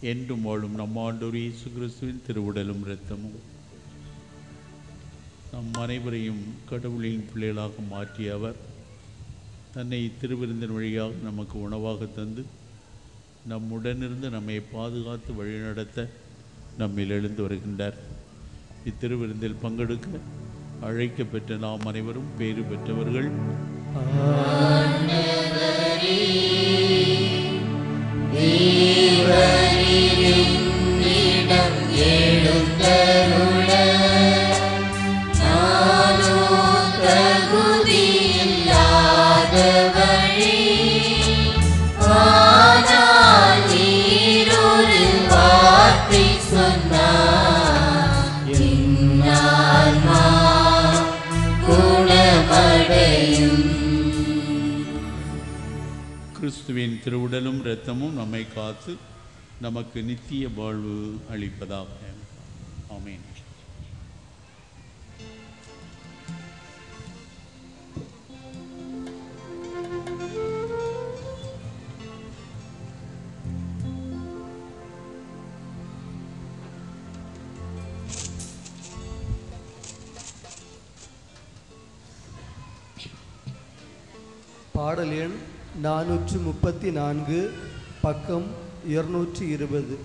என்றும் வாழும் நம் ஆண்டவர் இயேசு கிறிஸ்துவின் திருவுடலும் இரத்தமும் நம் அனைவரையும் கடவுளின் பிள்ளைகளாக மாற்றிய அவர் தன்னை திருவிருந்தின் வழியாக நமக்கு உணவாக தந்து நம்முடனிருந்து நம்மை பாதுகாத்து வழிநடத்த நம்மில் எழுந்து வருகின்றார். இத்திருவிருந்தில் பங்கெடுக்க அழைக்க பெற்ற நாம் அனைவரும் பேறு பெற்றவர்கள். கிறிஸ்துவின் திருவுடலும் இரத்தமும் நம்மை காத்து நமக்கு நித்திய வாழ்வு அளிப்பதாக. ஆமென். பாடல் எண் நானூற்று முப்பத்தி நான்கு, பக்கம் இருநூற்றி இருபது.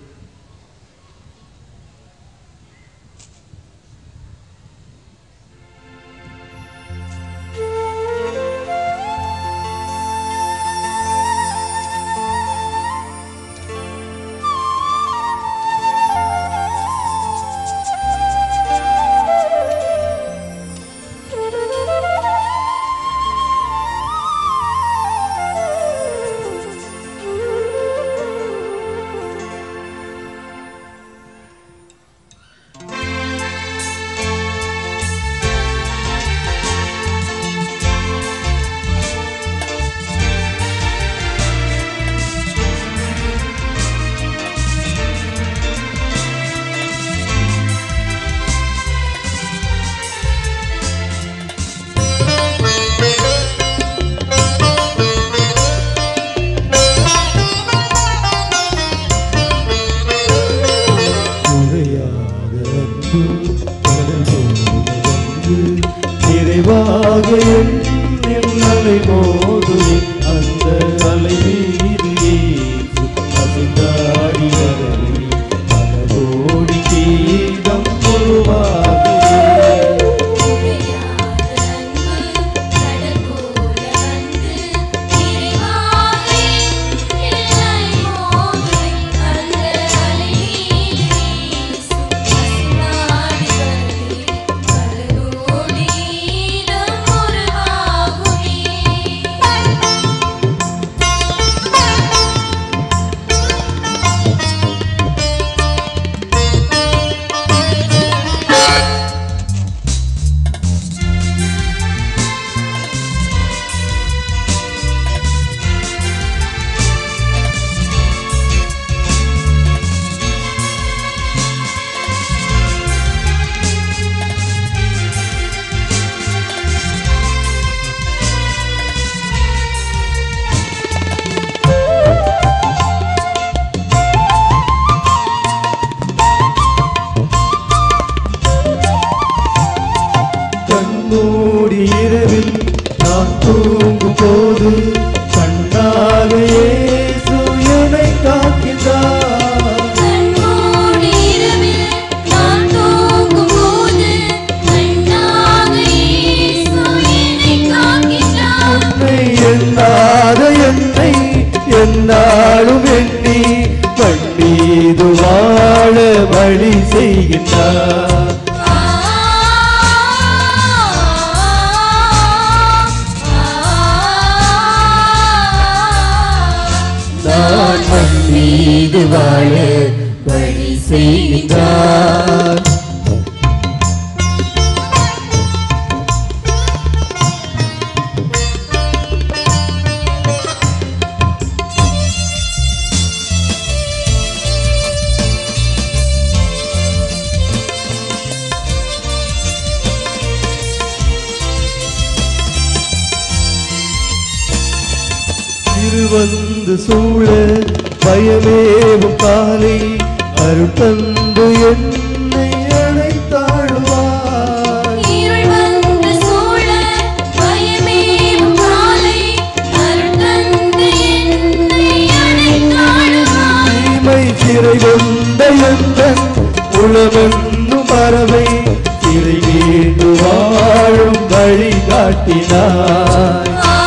வந்து சூழ பயமேவும் காலை அருட்தந்து என்னை அழைத்தாழ்வாய். இருள் வந்து சூழ பயமேவும் காலை அருட்தந்து என்னை அழைத்தாழ்வாய். தீமை சிறை கொண்ட எந்தன் உளமென்னும் பறவை சிறை வீட்டு வாழும் வழி காட்டினாய்.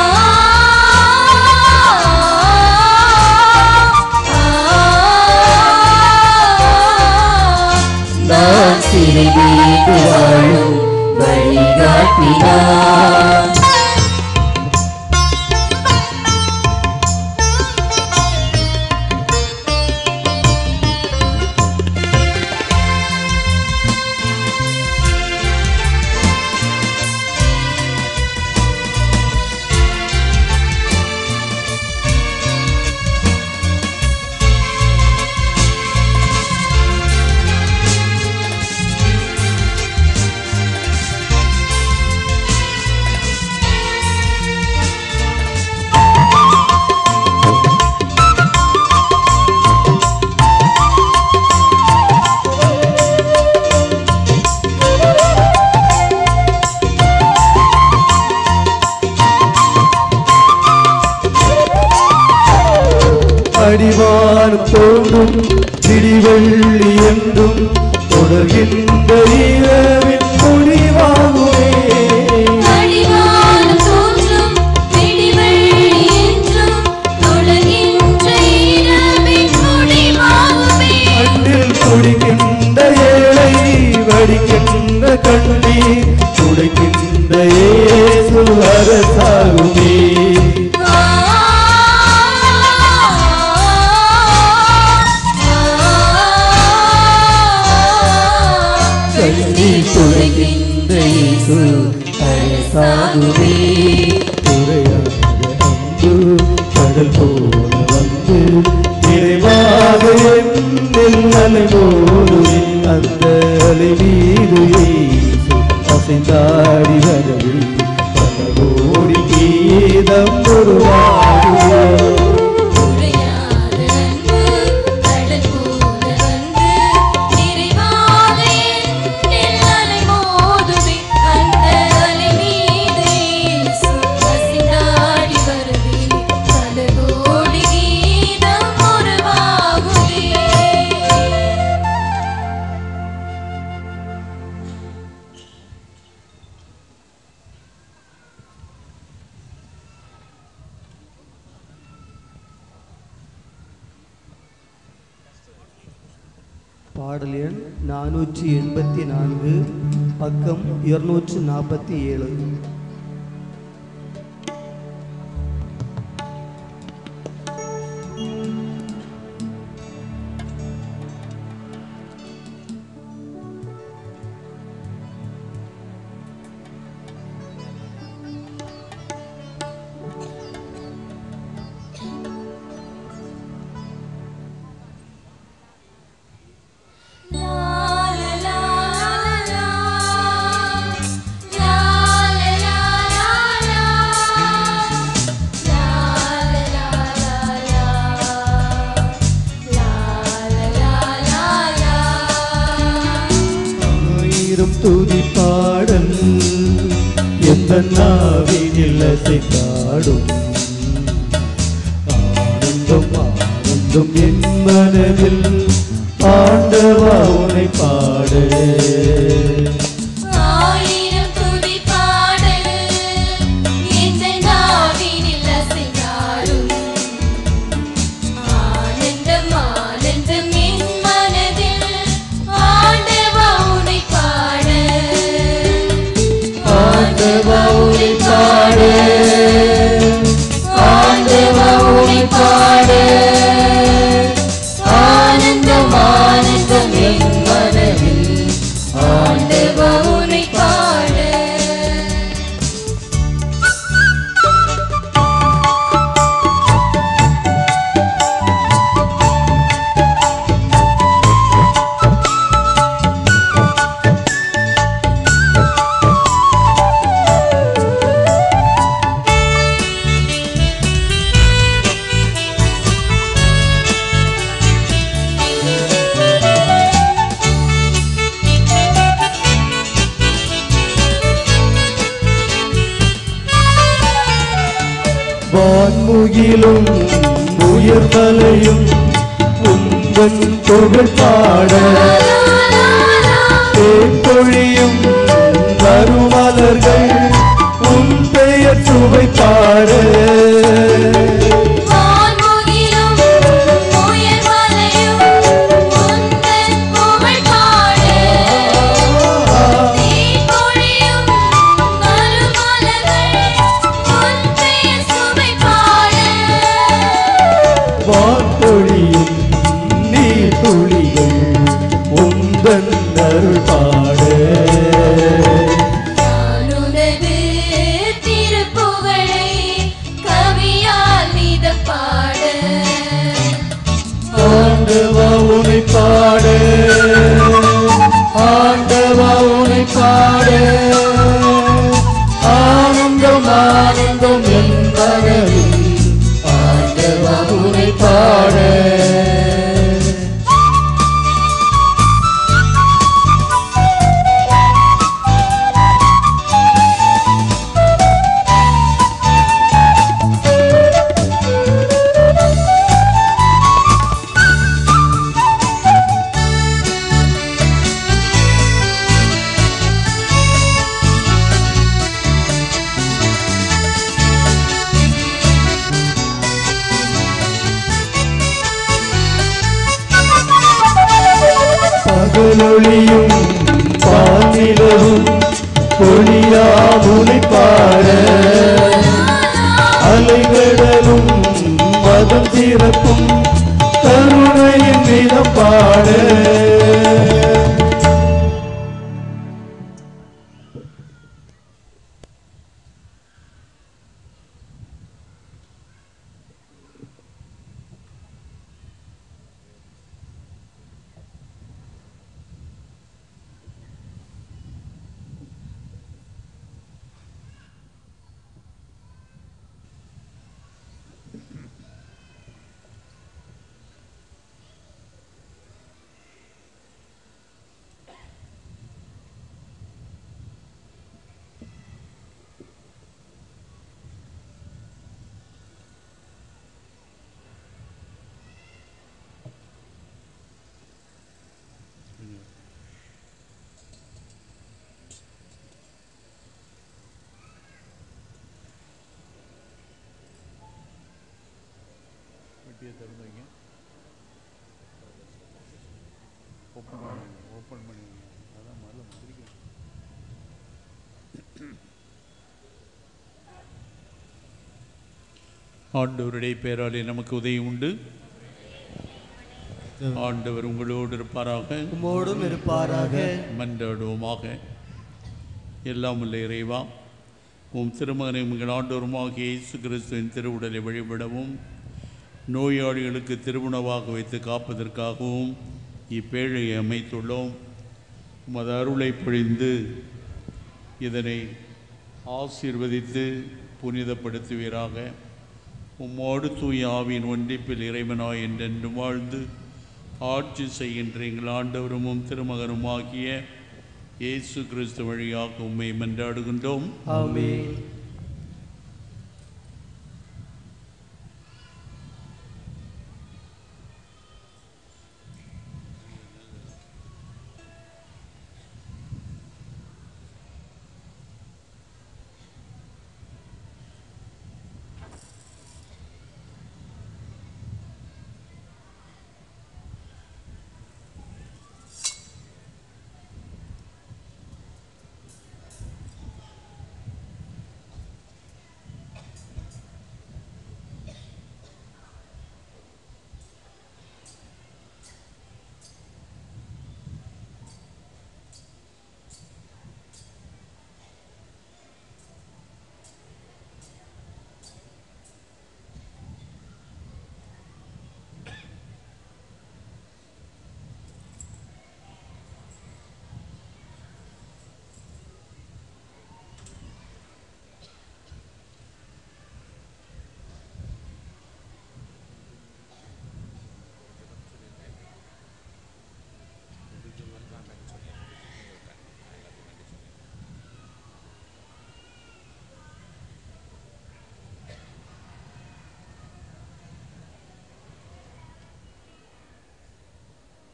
நான் சிறை வீட்டு வாழும் வழி காட்டினாய். அடிவானம் தோன்றும் திடிவெள்ளி என்றும் தொடர்கின்ற இரவின் முடிவாகுமே. அடிவானம் தோன்றும் திடிவெள்ளி என்றும் தொடர்கின்ற இரவின் முடிவாகுமே. அன்றில் குடிக்கின்ற ஏழை வடிக்கின்ற கண்ணீர் துடைக்கின்ற இயேசு அரசாகுமே. கண்ணீர் துடைக்கின்ற இயேசு அரசாகுமே. துறையாத அன்பு கடல் போல வந்து நிறைவாக என்னில் அலைமோதுமே. அந்த அலை மீது இயேசு அசைந்தாடி வரவே பல கோடி கீதம் உருவாகுமே. பாடல் எண் நானூற்றி எண்பத்தி நான்கு, பக்கம் இருநூற்று நாற்பத்தி ஏழு. துதி பாடல் எந்த நாவினில் அசைத்தாடும் ஆனந்தம் ஆனந்தம் என் மனதில் ஆண்டவா உனை பாடு. ஆயிரம் துதி பாடல் எந்த நாவினில் அசைத்தாடும் ஆனந்தம் ஆனந்தம் என் மனதில் ஆண்டவா உனை பாடு. ஆண்டவா உனை பாடு, ஆண்டவா உனை பாடு, ஆனந்தம் ஆனந்தம் என் மனதில் வான்முகிலும் உயர்மலையும் உந்தன் புகழ் பாட தேன்பொழியும் கருமலர்கள் உன் பெயர் சுவை பாட வான்தொழியும் நீர் துளிகள் உந்தன் அருள் பாட உனது திருப்புகழை கவியால் மிதப்பாட ஆண்டவா உனை பாட ஆண்டவா உனை பாட ஆனந்தம் ஆனந்தம் என் மனதில் ஆண்டவா உனை பாட பகலொளியும் பானிலவும் பொழியாமுனை பாட அலைகடலும் மதம் திறப்பும் கருணையின் விதம் பாட ஆண்டவருடைய பேராலே நமக்கு உதவி உண்டு. ஆண்டவர் உங்களோடு இருப்பாராக, உம்மோடும் இருப்பாராக. மன்றாடுவோமாக. எல்லாம் உள்ள இறைவா, உம் திருமகனை உங்கள் ஆண்டவருமாகிய இயேசு கிறிஸ்துவின் திருவுடலை வழிபடவும் நோயாளிகளுக்கு திருவுணவாக வைத்து காப்பதற்காகவும் இப்பேழையை அமைத்துள்ளோம். உமது அருளை பொழிந்து இதனை ஆசீர்வதித்து புனிதப்படுத்துவீராக. உம்மோடு தூய ஆவியின் ஒன்றிப்பில் இறைவனாய் என்றென்றும் வாழ்ந்து ஆட்சி செய்கின்ற எங்கள் ஆண்டவரும் உம் திருமகனும் ஆகிய இயேசு கிறிஸ்து வழியாக உம்மை மன்றாடுகின்றோம். ஆமென்.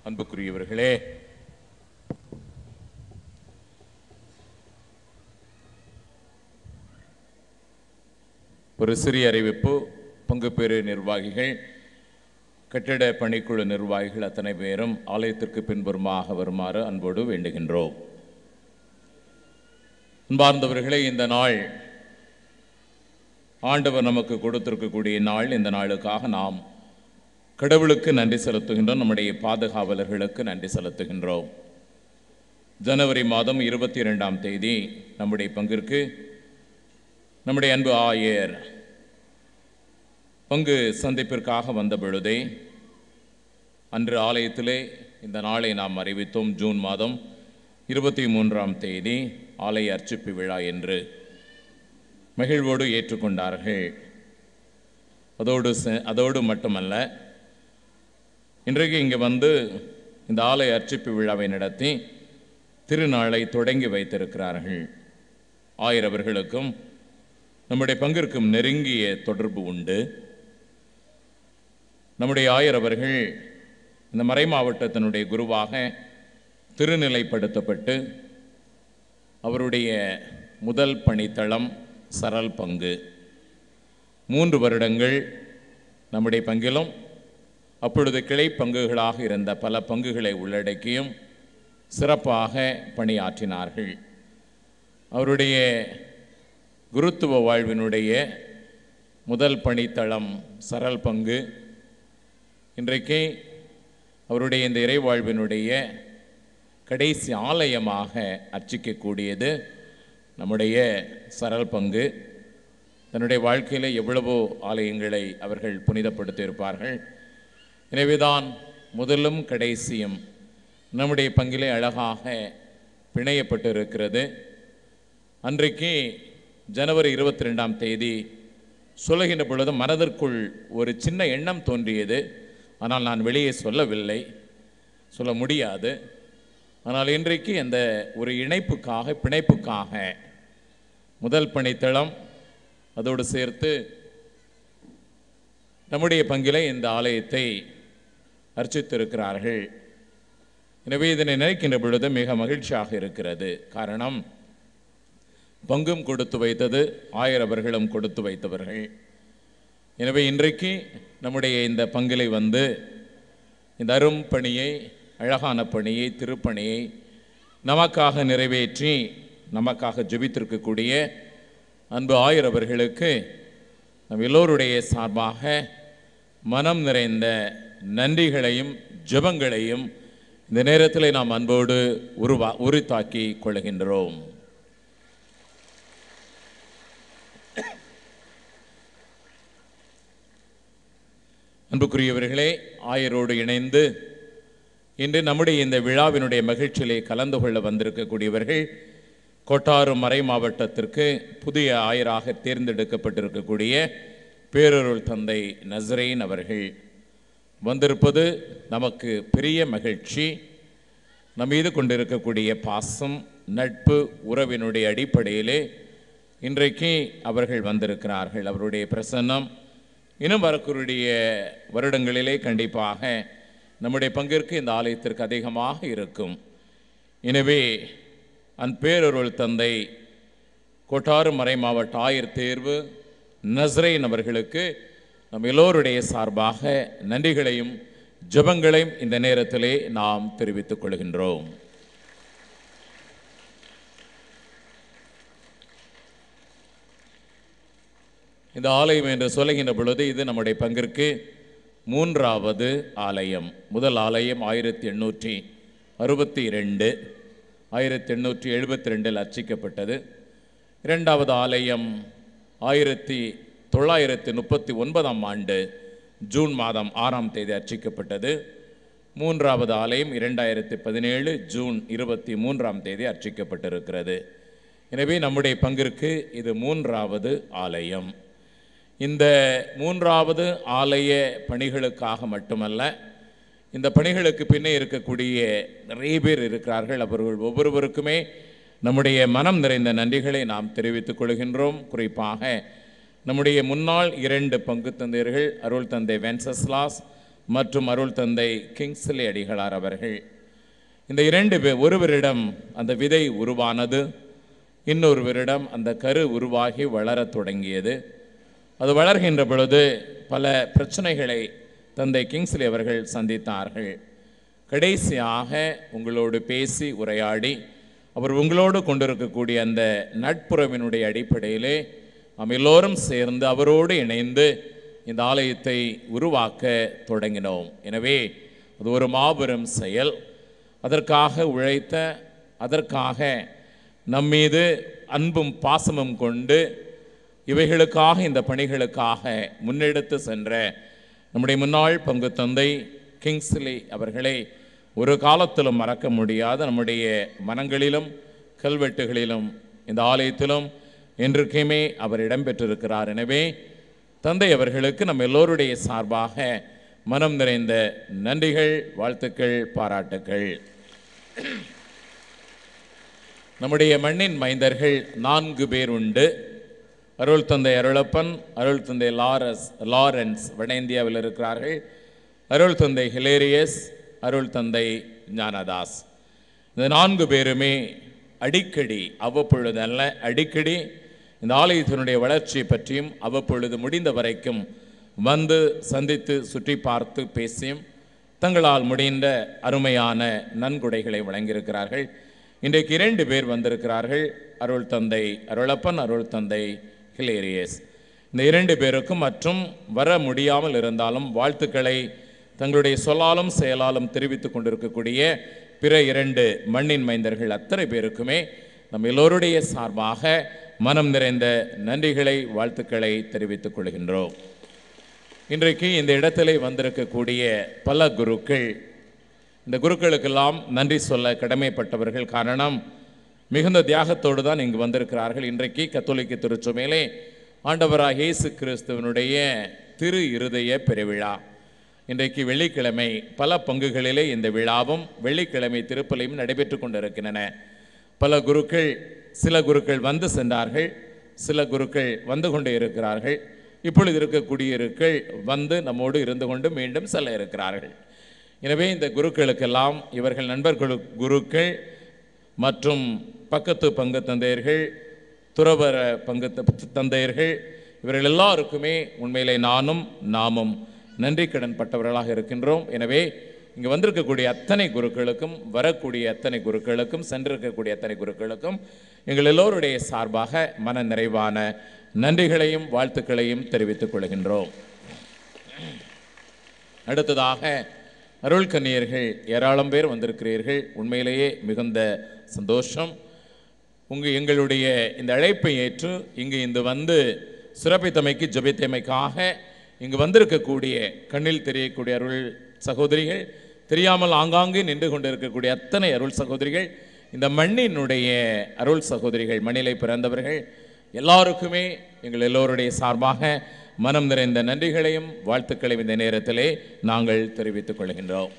அன்புக்குரியவர்களே, ஒரு சிறிய அறிவிப்பு. பங்குபேறு நிர்வாகிகள், கட்டிட பணிக்குழு நிர்வாகிகள் அத்தனை பேரும் ஆலயத்திற்கு பின்புறமாக வருமாறு அன்போடு வேண்டுகின்றோம். அன்பார்ந்தவர்களே, இந்த நாள் ஆண்டவர் நமக்கு கொடுத்திருக்கக்கூடிய நாள். இந்த நாளுக்காக நாம் கடவுளுக்கு நன்றி செலுத்துகின்றோம், நம்முடைய பாதுகாவலர்களுக்கு நன்றி செலுத்துகின்றோம். ஜனவரி மாதம் இருபத்தி இரண்டாம் தேதி நம்முடைய பங்கிற்கு நம்முடைய அன்பு ஆயர் பங்கு சந்திப்பிற்காக வந்த பொழுதே அன்று ஆலயத்திலே இந்த நாளை நாம் அறிவித்தோம். ஜூன் மாதம் இருபத்தி மூன்றாம் தேதி ஆலய அர்ச்சிப்பு விழா என்று மகிழ்வோடு ஏற்றுக்கொண்டார்கள். அதோடு அதோடு மட்டுமல்ல, இன்றைக்கு இங்கே வந்து இந்த ஆலய அர்ச்சிப்பு விழாவை நடத்தி திருநாளை தொடங்கி வைத்திருக்கிறார்கள். ஆயிரவர்களுக்கும் நம்முடைய பங்கிற்கும் நெருங்கிய தொடர்பு உண்டு. நம்முடைய ஆயரவர்கள் இந்த மறை மாவட்டத்தினுடைய குருவாக திருநிலைப்படுத்தப்பட்டு அவருடைய முதல் பணித்தளம் சரல் பங்கு. மூன்று வருடங்கள் நம்முடைய பங்கிலும் அப்பொழுது கிளை பங்குகளாக இருந்த பல பங்குகளை உள்ளடக்கியும் சிறப்பாக பணியாற்றினார்கள். அவருடைய குருத்துவ வாழ்வினுடைய முதல் பணித்தளம் சரல் பங்கு இன்றைக்கு அவருடைய இந்த இறை வாழ்வினுடைய கடைசி ஆலயமாக அர்ச்சிக்கக்கூடியது நம்முடைய சரல் பங்கு. தன்னுடைய வாழ்க்கையில் எவ்வளவோ ஆலயங்களை அவர்கள் புனிதப்படுத்தியிருப்பார்கள். எனவேதான் முதலும் கடைசியும் நம்முடைய பங்கிலே அழகாக பிணையப்பட்டு இருக்கிறது. அன்றைக்கு ஜனவரி இருபத்தி ரெண்டாம் தேதி சொல்லுகின்ற பொழுது மனதிற்குள் ஒரு சின்ன எண்ணம் தோன்றியது. ஆனால் நான் வெளியே சொல்லவில்லை, சொல்ல முடியாது. ஆனால் இன்றைக்கு அந்த ஒரு இணைப்புக்காக பிணைப்புக்காக முதல் பணித்தளம் அதோடு சேர்த்து நம்முடைய பங்கிலே இந்த ஆலயத்தை அர்ச்சித்திருக்கிறார்கள். எனவே இதனை நினைக்கின்ற பொழுது மிக மகிழ்ச்சியாக இருக்கிறது. காரணம், பங்கும் கொடுத்து வைத்தது, ஆயிரவர்களும் கொடுத்து வைத்தவர்கள். எனவே இன்றைக்கு நம்முடைய இந்த பங்கிலை வந்து இந்த அரும் பணியை, அழகான பணியை, திருப்பணியை நமக்காக நிறைவேற்றி நமக்காக ஜெபித்திருக்கக்கூடிய அன்பு ஆயிரவர்களுக்கு நம் எல்லோருடைய சார்பாக மனம் நிறைந்த நன்றிகளையும் ஜெபங்களையும் இந்த நேரத்தில் நாம் அன்போடு உருவா உரித்தாக்கி கொள்கின்றோம். அன்புக்குரியவர்களே, ஆயரோடு இணைந்து இன்று நம்முடைய இந்த விழாவினுடைய மகிழ்ச்சியிலே கலந்து கொள்ள வந்திருக்கக்கூடியவர்கள் கோட்டாறு மறை மாவட்டத்திற்கு புதிய ஆயராக தேர்ந்தெடுக்கப்பட்டிருக்கக்கூடிய பேரருள் தந்தை நசரேன் அவர்கள் வந்திருப்பது நமக்கு பெரிய மகிழ்ச்சி. நம் மீது கொண்டிருக்கக்கூடிய பாசம், நட்பு, உறவினுடைய அடிப்படையிலே இன்றைக்கு அவர்கள் வந்திருக்கிறார்கள். அவருடைய பிரசன்னம் இன்னும் வரக்கூடிய வருடங்களிலே கண்டிப்பாக நம்முடைய பங்கிற்கு இந்த ஆலயத்திற்கு அதிகமாக இருக்கும். எனவே அன் பேரருள் தந்தை கோட்டாறு மறை மாவட்ட ஆயர் தேர்வு நசரேன் அவர்களுக்கு நம் எல்லோருடைய சார்பாக நன்றிகளையும் ஜெபங்களையும் இந்த நேரத்திலே நாம் தெரிவித்துக் கொள்கின்றோம். இந்த ஆலயம் என்று சொல்லுகின்ற பொழுது இது நம்முடைய பங்கிற்கு மூன்றாவது ஆலயம். முதல் ஆலயம் ஆயிரத்தி எண்ணூற்றி அறுபத்தி ரெண்டு ஆயிரத்தி எண்ணூற்றி எழுபத்தி ரெண்டில் அர்ச்சிக்கப்பட்டது. இரண்டாவது ஆலயம் ஆயிரத்தி தொள்ளாயிரத்தி முப்பத்தி ஒன்பதாம் ஆண்டு ஜூன் மாதம் ஆறாம் தேதி அர்ச்சிக்கப்பட்டது. மூன்றாவது ஆலயம் இரண்டாயிரத்தி பதினேழு ஜூன் இருபத்தி மூன்றாம் தேதி அர்ச்சிக்கப்பட்டிருக்கிறது. எனவே நம்முடைய பங்கிற்கு இது மூன்றாவது ஆலயம். இந்த மூன்றாவது ஆலய பணிகளுக்காக மட்டுமல்ல, இந்த பணிகளுக்கு பின்னே இருக்கக்கூடிய நிறைய பேர் இருக்கிறார்கள். அவர்கள் ஒவ்வொருவருக்குமே நம்முடைய மனம் நிறைந்த நன்றிகளை நாம் தெரிவித்துக் கொள்கின்றோம். குறிப்பாக நம்முடைய முன்னாள் இரண்டு பங்கு தந்தையர்கள் அருள் தந்தை வென்சஸ்லாஸ் மற்றும் அருள் தந்தை கிங்ஸ்லி அடிகளார் அவர்கள். இந்த இரண்டு பேர், ஒருவரிடம் அந்த விதை உருவானது, இன்னொருவரிடம் அந்த கரு உருவாகி வளரத் தொடங்கியது. அது வளர்கின்ற பொழுது பல பிரச்சனைகளை தந்தை கிங்ஸ்லி அவர்கள் சந்தித்தார்கள். கடைசியாக உங்களோடு பேசி உரையாடி அவர் உங்களோடு கொண்டிருக்கக்கூடிய அந்த நட்புறவினுடைய அடிப்படையிலே நாம் எல்லோரும் சேர்ந்து அவரோடு இணைந்து இந்த ஆலயத்தை உருவாக்க தொடங்கினோம். எனவே அது ஒரு மாபெரும் செயல். அதற்காக உழைத்த, அதற்காக நம்மீது அன்பும் பாசமும் கொண்டு இவைகளுக்காக, இந்த பணிகளுக்காக முன்னெடுத்து சென்ற நம்முடைய முன்னாள் பங்கு தந்தை கிங்ஸ்லி அவர்களை ஒரு காலத்திலும் மறக்க முடியாத நம்முடைய மனங்களிலும் கல்வெட்டுகளிலும் இந்த ஆலயத்திலும் என்றுக்குமே அவர் இடம்பெற்றிருக்கிறார். எனவே தந்தை அவர்களுக்கு நம்ம எல்லோருடைய சார்பாக மனம் நிறைந்த நன்றிகள், வாழ்த்துக்கள், பாராட்டுக்கள். நம்முடைய மண்ணின் மைந்தர்கள் நான்கு பேர் உண்டு. அருள் தந்தை அருளப்பன், அருள் தந்தை லாரஸ் லாரன்ஸ் வட இந்தியாவில் இருக்கிறார்கள். அருள் தந்தை ஹிலேரியஸ், அருள் தந்தை ஞானதாஸ். இந்த நான்கு பேருமே அடிக்கடி, அவ்வப்பொழுது அல்ல அடிக்கடி இந்த ஆலயத்தினுடைய வளர்ச்சியை பற்றியும் அவ்வப்பொழுது முடிந்த வரைக்கும் வந்து சந்தித்து சுற்றி பார்த்து பேசியும் தங்களால் முடிந்த அருமையான நன்கொடைகளை வழங்கியிருக்கிறார்கள். இன்றைக்கு இரண்டு பேர் வந்திருக்கிறார்கள், அருள் தந்தை அருளப்பன், அருள் தந்தை ஹிலேரியஸ். இந்த இரண்டு பேருக்கும் மற்றும் வர முடியாமல் இருந்தாலும் வாழ்த்துக்களை தங்களுடைய சொல்லாலும் செயலாலும் தெரிவித்துக் கொண்டிருக்கக்கூடிய பிற இரண்டு மண்ணின் மைந்தர்கள் அத்தனை பேருக்குமே நம் எல்லோருடைய சார்பாக மனம் நிறைந்த நன்றிகளை, வாழ்த்துக்களை தெரிவித்துக் கொள்கின்றோம். இன்றைக்கு இந்த இடத்திலே வந்திருக்கக்கூடிய பல குருக்கள், இந்த குருக்களுக்கெல்லாம் நன்றி சொல்ல கடமைப்பட்டவர்கள். காரணம், மிகுந்த தியாகத்தோடு தான் இங்கு வந்திருக்கிறார்கள். இன்றைக்கு கத்தோலிக்க திருச்சபையிலே ஆண்டவராகிய இயேசு கிறிஸ்துவனுடைய திரு இருதய பெருவிழா. இன்றைக்கு வெள்ளிக்கிழமை பல பங்குகளிலே இந்த விழாவும் வெள்ளிக்கிழமை திருப்பலியும் நடைபெற்று கொண்டிருக்கின்றன. பல குருக்கள், சில குருக்கள் வந்து சென்றார்கள், சில குருக்கள் வந்து கொண்டே இருக்கிறார்கள். இப்பொழுது இருக்கக்கூடிய குருக்கள் வந்து நம்மோடு இருந்து கொண்டு மீண்டும் செல்ல இருக்கிறார்கள். எனவே இந்த குருக்களுக்கெல்லாம் இவர்கள் நண்பர்கள் குருக்கள் மற்றும் பக்கத்து பங்கு தந்தையர்கள், துறவர பங்கு தந்தையர்கள், இவர்கள் எல்லாருக்குமே உண்மையிலே நானும் நாமும் நன்றி கடன் பட்டவர்களாக இருக்கின்றோம். எனவே இங்கு வந்திருக்கக்கூடிய அத்தனை குருக்களுக்கும், வரக்கூடிய அத்தனை குருக்களுக்கும், சென்றிருக்கக்கூடிய அத்தனை குருக்களுக்கும் எங்கள் எல்லோருடைய சார்பாக மன நிறைவான நன்றிகளையும் வாழ்த்துக்களையும் தெரிவித்துக் கொள்கின்றோம். அடுத்ததாக அருள் கன்னியர்கள் ஏராளம் பேர் வந்திருக்கிறீர்கள். உண்மையிலேயே மிகுந்த சந்தோஷம். உங்கள் எங்களுடைய இந்த அழைப்பை ஏற்று இங்கு இந்த வந்து சிறப்பித்தமைக்கு, ஜபித்தமைக்காக இங்கு வந்திருக்கக்கூடிய கண்ணில் தெரியக்கூடிய அருள் சகோதரிகள், தெரியாமல் ஆங்காங்கே நின்று கொண்டிருக்கக்கூடிய அத்தனை அருள் சகோதரிகள், இந்த மண்ணினுடைய அருள் சகோதரிகள், மண்ணிலை பிறந்தவர்கள் எல்லாருக்குமே எங்கள் எல்லோருடைய சார்பாக மனம் நிறைந்த நன்றிகளையும் வாழ்த்துக்களையும் இந்த நேரத்திலே நாங்கள் தெரிவித்துக் கொள்கின்றோம்.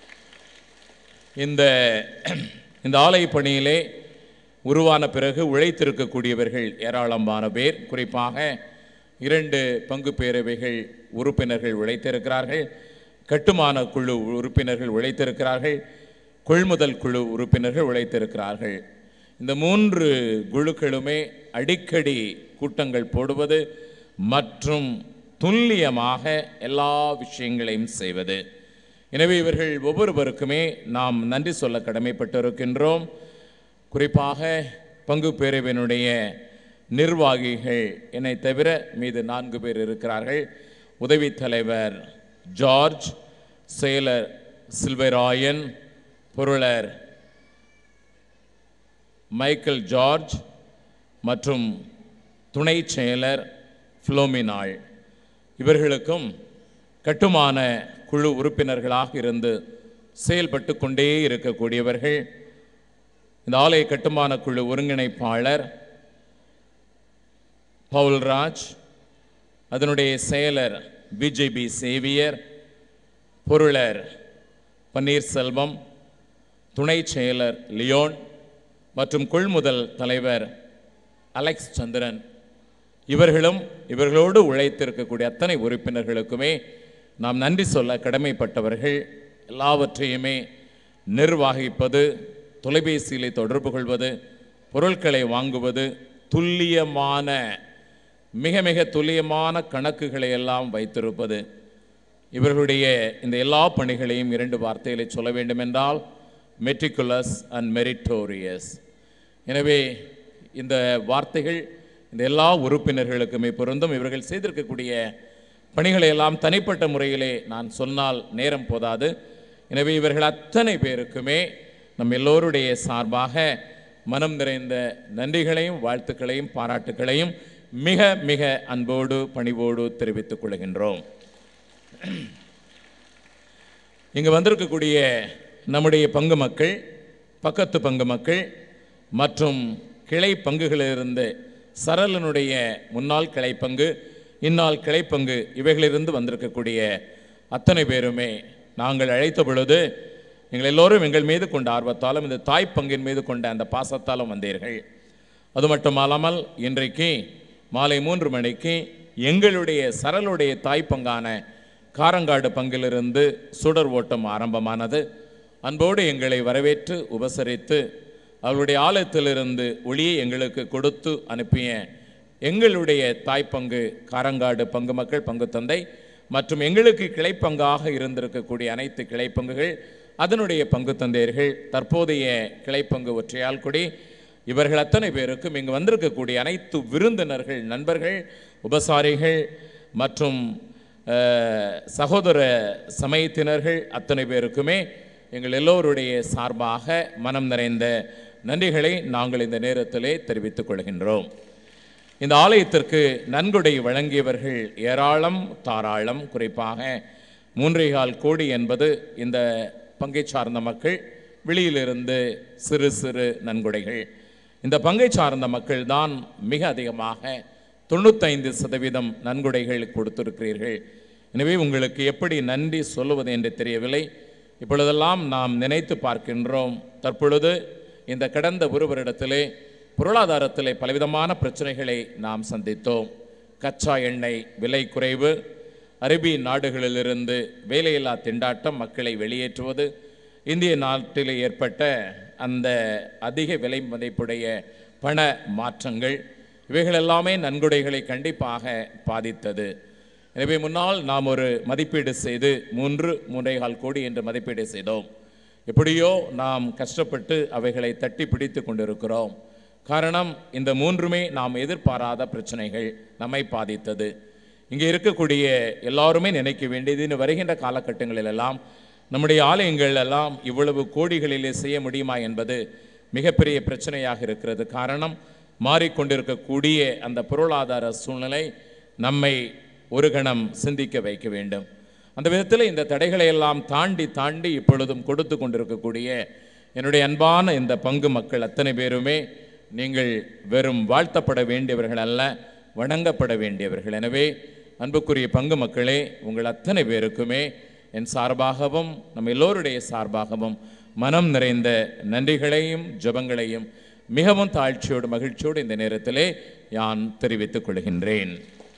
இந்த இந்த ஆலய பணியிலே உருவான பிறகு உழைத்திருக்கக்கூடியவர்கள் ஏராளமான பேர். குறிப்பாக இரண்டு பங்கு பேரவைகள் உறுப்பினர்கள் உழைத்திருக்கிறார்கள், கட்டுமான குழு உறுப்பினர்கள் உழைத்திருக்கிறார்கள், கொள்முதல் குழு உறுப்பினர்கள் உழைத்திருக்கிறார்கள். இந்த மூன்று குழுக்களுமே அடிக்கடி கூட்டங்கள் போடுவது மற்றும் துல்லியமாக எல்லா விஷயங்களையும் செய்வது. எனவே இவர்கள் ஒவ்வொருவருக்குமே நாம் நன்றி சொல்ல கடமைப்பட்டிருக்கின்றோம். குறிப்பாக பங்கு பேரவையினுடைய நிர்வாகிகள் என்னை தவிர மீது நான்கு பேர் இருக்கிறார்கள். உதவி தலைவர் ஜார்ஜ், செயலர் சில்வராயன், பொருளர் மைக்கேல் ஜார்ஜ் மற்றும் துணை செயலர் ஃபிலோமினாள். இவர்களுக்கும் கட்டுமான குழு உறுப்பினர்களாக இருந்து செயல்பட்டு கொண்டே இருக்கக்கூடியவர்கள். இந்த ஆலய கட்டுமான குழு ஒருங்கிணைப்பாளர் பவுல்ராஜ், அதனுடைய செயலர் பிஜேபி சேவியர், பொருளர் பன்னீர்செல்வம், துணை செயலர் லியோன் மற்றும் கொள்முதல் தலைவர் அலெக்ஸ் சந்திரன். இவர்களும் இவர்களோடு உழைத்திருக்கக்கூடிய அத்தனை உறுப்பினர்களுக்குமே நாம் நன்றி சொல்ல கடமைப்பட்டவர்கள். எல்லாவற்றையுமே நிர்வகிப்பது, தொலைபேசியிலே தொடர்பு கொள்வது, பொருட்களை வாங்குவது, துல்லியமான மிக மிக துல்லியமான கணக்குகளை எல்லாம் வைத்திருப்பது, இவர்களுடைய இந்த எல்லா பணிகளையும் இரண்டு வார்த்தைகளை சொல்ல வேண்டுமென்றால் மெட்டிகுலஸ் அண்ட் மெரிட்டோரியஸ். எனவே இந்த வார்த்தைகள் இந்த எல்லா உறுப்பினர்களுக்குமே பொருந்தும். இவர்கள் செய்திருக்கக்கூடிய பணிகளை எல்லாம் தனிப்பட்ட முறையிலே நான் சொன்னால் நேரம் போதாது. எனவே இவர்கள் அத்தனை பேருக்குமே நம் எல்லோருடைய சார்பாக மனம் நிறைந்த நன்றிகளையும் வாழ்த்துக்களையும் பாராட்டுக்களையும் மிக மிக அன்போடு பணிவோடு தெரிவித்துக் கொள்கின்றோம். இங்கு வந்திருக்கக்கூடிய நம்முடைய பங்கு மக்கள், பக்கத்து பங்கு மக்கள் மற்றும் கிளை பங்குகளிலிருந்து சரலனுடைய முன்னாள் கிளை பங்கு, இந்நாள் கிளை பங்கு இவைகளிலிருந்து வந்திருக்கக்கூடிய அத்தனை பேருமே நாங்கள் அழைத்த பொழுது எங்கள் எல்லோரும் எங்கள் மீது கொண்ட ஆர்வத்தாலும் இந்த தாய் பங்கின் மீது கொண்ட அந்த பாசத்தாலும் வந்தீர்கள். அது மட்டுமல்லாமல் இன்றைக்கு மாலை மூன்று மணிக்கு எங்களுடைய சரளுடைய தாய் பங்கான காரங்காடு பங்கிலிருந்து சுடர் ஓட்டம் ஆரம்பமானது. அன்போடு எங்களை வரவேற்று உபசரித்து அவருடைய ஆலயத்திலிருந்து ஒளியை எங்களுக்கு கொடுத்து அனுப்பிய எங்களுடைய தாய்ப்பங்கு காரங்காடு பங்கு மக்கள், பங்கு தந்தை மற்றும் எங்களுக்கு கிளைப்பங்காக இருந்திருக்கக்கூடிய அனைத்து கிளைப்பங்குகள், அதனுடைய பங்கு தந்தையர்கள், தற்போதைய கிளைப்பங்கு ஒற்றையால் கொடி, இவர்கள் அத்தனை பேருக்கும் இங்கு வந்திருக்கக்கூடிய அனைத்து விருந்தினர்கள், நண்பர்கள், உபசாரிகள் மற்றும் சகோதர சமயத்தினர்கள் அத்தனை பேருக்குமே எங்கள் எல்லோருடைய சார்பாக மனம் நிறைந்த நன்றிகளை நாங்கள் இந்த நேரத்திலே தெரிவித்துக் கொள்கின்றோம். இந்த ஆலயத்திற்கு நன்கொடை வழங்கியவர்கள் ஏராளம் தாராளம். குறிப்பாக மூன்றேகால் கோடி என்பது இந்த பங்கை சார்ந்த மக்கள், வெளியிலிருந்து சிறு சிறு நன்கொடைகள். இந்த பங்கை சார்ந்த மக்கள் தான் மிக அதிகமாக தொண்ணூத்தைந்து சதவீதம் நன்கொடைகள் கொடுத்திருக்கிறீர்கள். எனவே உங்களுக்கு எப்படி நன்றி சொல்லுவது என்று தெரியவில்லை. இப்பொழுதெல்லாம் நாம் நினைத்து பார்க்கின்றோம். தற்பொழுது இந்த கடந்த ஒரு வருடத்திலே பொருளாதாரத்திலே பலவிதமான பிரச்சனைகளை நாம் சந்தித்தோம். கச்சா எண்ணெய் விலை குறைவு, அரேபிய நாடுகளிலிருந்து வேலையில்லா திண்டாட்டம், மக்களை வெளியேற்றுவது, இந்திய நாட்டில் ஏற்பட்ட அந்த அதிக விலை மதிப்புடைய பண மாற்றங்கள், இவைகள் எல்லாமே நன்கொடைகளை கண்டிப்பாக பாதித்தது. எனவே முன்னால் நாம் ஒரு மதிப்பீடு செய்து மூன்று மூன்றைகால் கோடி என்று மதிப்பீடு செய்தோம். எப்படியோ நாம் கஷ்டப்பட்டு அவைகளை தட்டி பிடித்து கொண்டிருக்கிறோம். காரணம், இந்த மூன்றுமே நாம் எதிர்பாராத பிரச்சனைகள் நம்மை பாதித்தது. இங்கே இருக்கக்கூடிய எல்லாருமே நினைக்க வேண்டியது, இன்னும் வருகின்ற காலகட்டங்களிலெல்லாம் நம்முடைய ஆலயங்கள் எல்லாம் இவ்வளவு கோடிகளிலே செய்ய முடியுமா என்பது மிகப்பெரிய பிரச்சனையாக இருக்கிறது. காரணம், மாறிக்கொண்டிருக்கக்கூடிய அந்த பொருளாதார சூழ்நிலை நம்மை ஒரு கணம் சிந்திக்க வைக்க வேண்டும். அந்த விதத்தில் இந்த தடைகளை எல்லாம் தாண்டி தாண்டி இப்பொழுதும் கொடுத்து கொண்டிருக்கக்கூடிய என்னுடைய அன்பான இந்த பங்கு மக்கள் அத்தனை பேருமே நீங்கள் வெறும் வாழ்த்தப்பட வேண்டியவர்கள் அல்ல, வணங்கப்பட வேண்டியவர்கள். எனவே அன்புக்குரிய பங்கு மக்களே, உங்கள் அத்தனை பேருக்குமே என் சார்பாகவும் நம்ம எல்லோருடைய சார்பாகவும் மனம் நிறைந்த நன்றிகளையும் ஜெபங்களையும் மிகவும் தாழ்ச்சியோடு மகிழ்ச்சியோடு இந்த நேரத்திலே நான் தெரிவித்துக் கொள்கின்றேன்.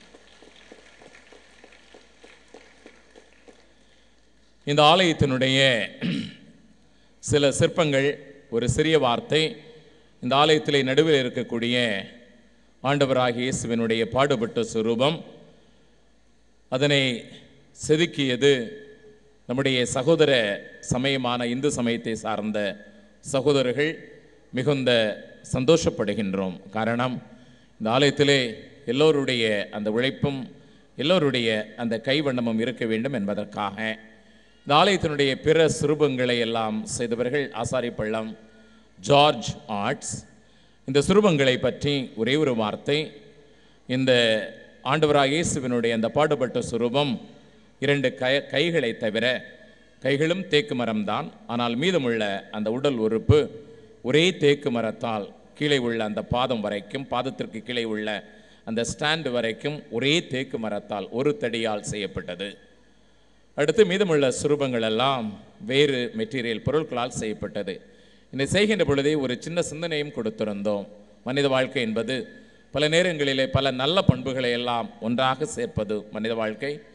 இந்த ஆலயத்தினுடைய சில சிற்பங்கள், ஒரு சிறிய வார்த்தை. இந்த ஆலயத்திலே நடுவில் இருக்கக்கூடிய ஆண்டவராகிய இயேசுவினுடைய பாடுபட்ட சுரூபம், அதனை செதுக்கியது நம்முடைய சகோதர சமயமான இந்து சமயத்தை சார்ந்த சகோதரர்கள். மிகுந்த சந்தோஷப்படுகின்றோம். காரணம், இந்த ஆலயத்திலே எல்லோருடைய அந்த உழைப்பும் எல்லோருடைய அந்த கைவண்ணமும் இருக்க வேண்டும் என்பதற்காக இந்த ஆலயத்தினுடைய பிற சுரூபங்களை எல்லாம் செய்தவர்கள் ஆசாரி பள்ளம் ஜார்ஜ் ஆர்ட்ஸ். இந்த சுரூபங்களை பற்றி ஒரே ஒரு வார்த்தை. இந்த ஆண்டவராகிய இயேசுவினுடைய அந்த பாடுபட்ட சுரூபம் இரண்டு கை கைகளை தவிர, கைகளும் தேக்கு மரம்தான், ஆனால் மீதமுள்ள அந்த உடல் உறுப்பு ஒரே தேக்கு மரத்தால் கீழே உள்ள அந்த பாதம் வரைக்கும், பாதத்திற்கு கீழே உள்ள அந்த ஸ்டாண்டு வரைக்கும் ஒரே தேக்கு மரத்தால் ஒரு தடியால் செய்யப்பட்டது. அடுத்து மீதமுள்ள சுரூபங்கள் எல்லாம் வேறு மெட்டீரியல் பொருட்களால் செய்யப்பட்டது. இதை செய்கின்ற பொழுதே ஒரு சின்ன சிந்தனையும் கொடுத்திருந்தோம். மனித வாழ்க்கை என்பது பல நேரங்களிலே பல நல்ல பண்புகளை எல்லாம் ஒன்றாக சேர்ப்பது மனித வாழ்க்கை.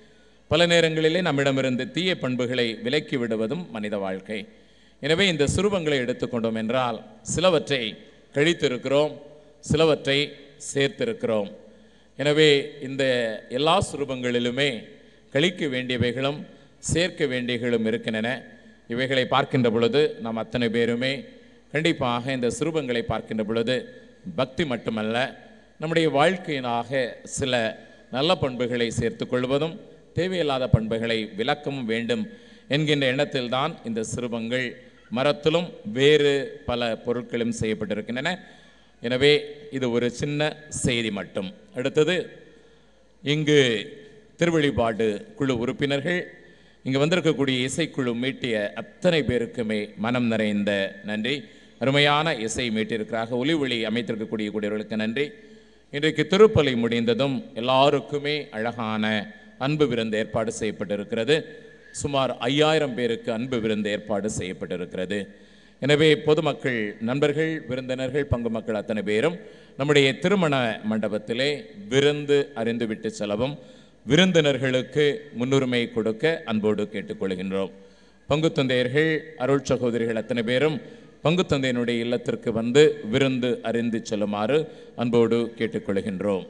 பல நேரங்களிலே நம்மிடமிருந்து தீய பண்புகளை விலக்கி விடுவதும் மனித வாழ்க்கை. எனவே இந்த சுரூபங்களை எடுத்துக்கொண்டோம் என்றால் சிலவற்றை கழித்திருக்கிறோம், சிலவற்றை சேர்த்திருக்கிறோம். எனவே இந்த எல்லா சுரூபங்களிலுமே கழிக்க வேண்டியவைகளும் சேர்க்க வேண்டியவைகளும் இருக்கின்றன. இவைகளை பார்க்கின்ற பொழுது நாம் அத்தனை பேருமே கண்டிப்பாக இந்த சுரூபங்களை பார்க்கின்ற பொழுது பக்தி மட்டுமல்ல, நம்முடைய வாழ்க்கையினாக சில நல்ல பண்புகளை சேர்த்து கொள்வதும் தேவையில்லாத பண்புகளை விலக்கவும் வேண்டும் என்கின்ற எண்ணத்தில் தான் இந்த சுரூபங்கள் மரத்திலும் வேறு பல பொருட்களும் செய்யப்பட்டிருக்கின்றன. எனவே இது ஒரு சின்ன செய்தி மட்டும். அடுத்தது, இங்கு திருவழிபாடு குழு உறுப்பினர்கள், இங்கு வந்திருக்கக்கூடிய இசைக்குழு மீட்டிய அத்தனை பேருக்குமே மனம் நிறைந்த நன்றி. அருமையான இசை மீட்டியிருக்கிறார்கள். ஒலி ஒளி அமைத்திருக்கக்கூடிய கூடியவர்களுக்கு நன்றி. இன்றைக்கு திருப்பலி முடிந்ததும் எல்லாருக்குமே அழகான அன்பு விருந்து ஏற்பாடு செய்யப்பட்டிருக்கிறது. சுமார் ஐயாயிரம் பேருக்கு அன்பு விருந்து ஏற்பாடு செய்யப்பட்டிருக்கிறது. எனவே பொதுமக்கள், நண்பர்கள், விருந்தினர்கள், பங்கு மக்கள் அத்தனை பேரும் நம்முடைய திருமண மண்டபத்திலே விருந்து அறிந்துவிட்டு செலவும் விருந்தினர்களுக்கு முன்னுரிமை கொடுக்க அன்போடு கேட்டுக்கொள்கின்றோம். பங்கு தந்தையர்கள், அருள் சகோதரிகள் அத்தனை பேரும் பங்கு தந்தையினுடைய இல்லத்திற்கு வந்து விருந்து அறிந்து செல்லுமாறு அன்போடு கேட்டுக்கொள்கின்றோம்.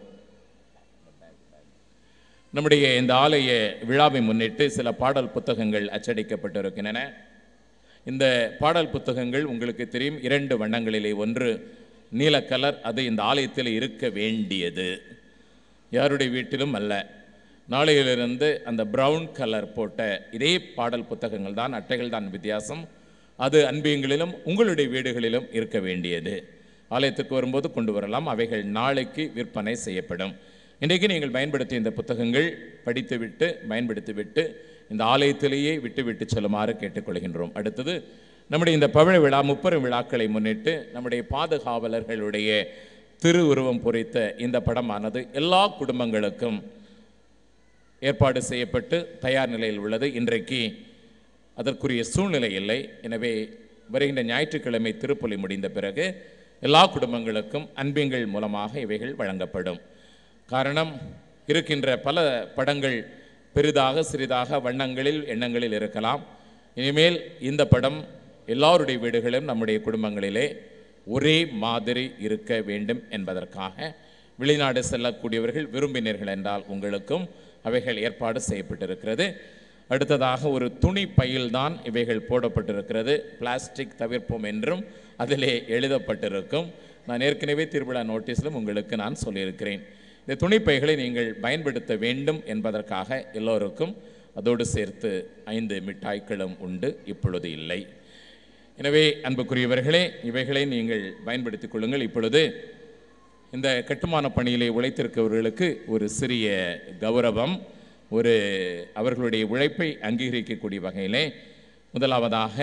நம்முடைய இந்த ஆலய விழாவை முன்னிட்டு சில பாடல் புத்தகங்கள் அச்சடிக்கப்பட்டிருக்கின்றன. இந்த பாடல் புத்தகங்கள் உங்களுக்கு தெரியும், இரண்டு வண்ணங்களிலே. ஒன்று நீல கலர், அது இந்த ஆலயத்தில் இருக்க வேண்டியது, யாருடைய வீட்டிலும் அல்ல. நாளையிலிருந்து அந்த பிரவுன் கலர் போட்ட இதே பாடல் புத்தகங்கள் தான், அட்டைகள் தான் வித்தியாசம். அது அன்பியங்களிலும் உங்களுடைய வீடுகளிலும் இருக்க வேண்டியது. ஆலயத்துக்கு வரும்போது கொண்டு வரலாம். அவைகள் நாளைக்கு விற்பனை செய்யப்படும். இன்றைக்கு நீங்கள் பயன்படுத்திய இந்த புத்தகங்கள் படித்துவிட்டு பயன்படுத்திவிட்டு இந்த ஆலயத்திலேயே விட்டு விட்டு செல்லுமாறு கேட்டுக்கொள்கின்றோம். அடுத்தது, நம்முடைய இந்த பவழ விழா முப்பெரும் விழாக்களை முன்னிட்டு நம்முடைய பாதுகாவலர்களுடைய திருவுருவம் பொறித்த இந்த படமானது எல்லா குடும்பங்களுக்கும் ஏற்பாடு செய்யப்பட்டு தயார் நிலையில் உள்ளது. இன்றைக்கு அதற்குரிய சூழ்நிலை இல்லை. எனவே வருகின்ற ஞாயிற்றுக்கிழமை திருப்பலி முடிந்த பிறகு எல்லா குடும்பங்களுக்கும் அன்பியங்கள் மூலமாக இவைகள் வழங்கப்படும். காரணம், இருக்கின்ற பல படங்கள் பெரிதாக சிறிதாக வண்ணங்களில் எண்ணங்களில் இருக்கலாம். இனிமேல் இந்த படம் எல்லாருடைய வீடுகளிலும் நம்முடைய குடும்பங்களிலே ஒரே மாதிரி இருக்க வேண்டும் என்பதற்காக வெளிநாடு செல்லக்கூடியவர்கள் விரும்பினீர்கள் என்றால் உங்களுக்கும் அவைகள் ஏற்பாடு செய்யப்பட்டிருக்கிறது. அடுத்ததாக, ஒரு துணி பையில்தான் இவைகள் போடப்பட்டிருக்கிறது. பிளாஸ்டிக் தவிர்ப்போம் என்றும் அதிலே எழுதப்பட்டிருக்கும். நான் ஏற்கனவே திருவிழா நோட்டீஸிலும் உங்களுக்கு நான் சொல்லியிருக்கிறேன். இந்த துணிப்பைகளை நீங்கள் பயன்படுத்த வேண்டும் என்பதற்காக எல்லோருக்கும் அதோடு சேர்த்து ஐந்து மிட்டாய்களும் உண்டு, இப்பொழுது இல்லை. எனவே அன்புக்குரியவர்களே, இவைகளை நீங்கள் பயன்படுத்திக் கொள்ளுங்கள். இப்பொழுது இந்த கட்டுமான பணியிலே உழைத்திருக்கிறவர்களுக்கு ஒரு சிறிய கௌரவம், ஒரு அவர்களுடைய உழைப்பை அங்கீகரிக்கக்கூடிய வகையிலே முதலாவதாக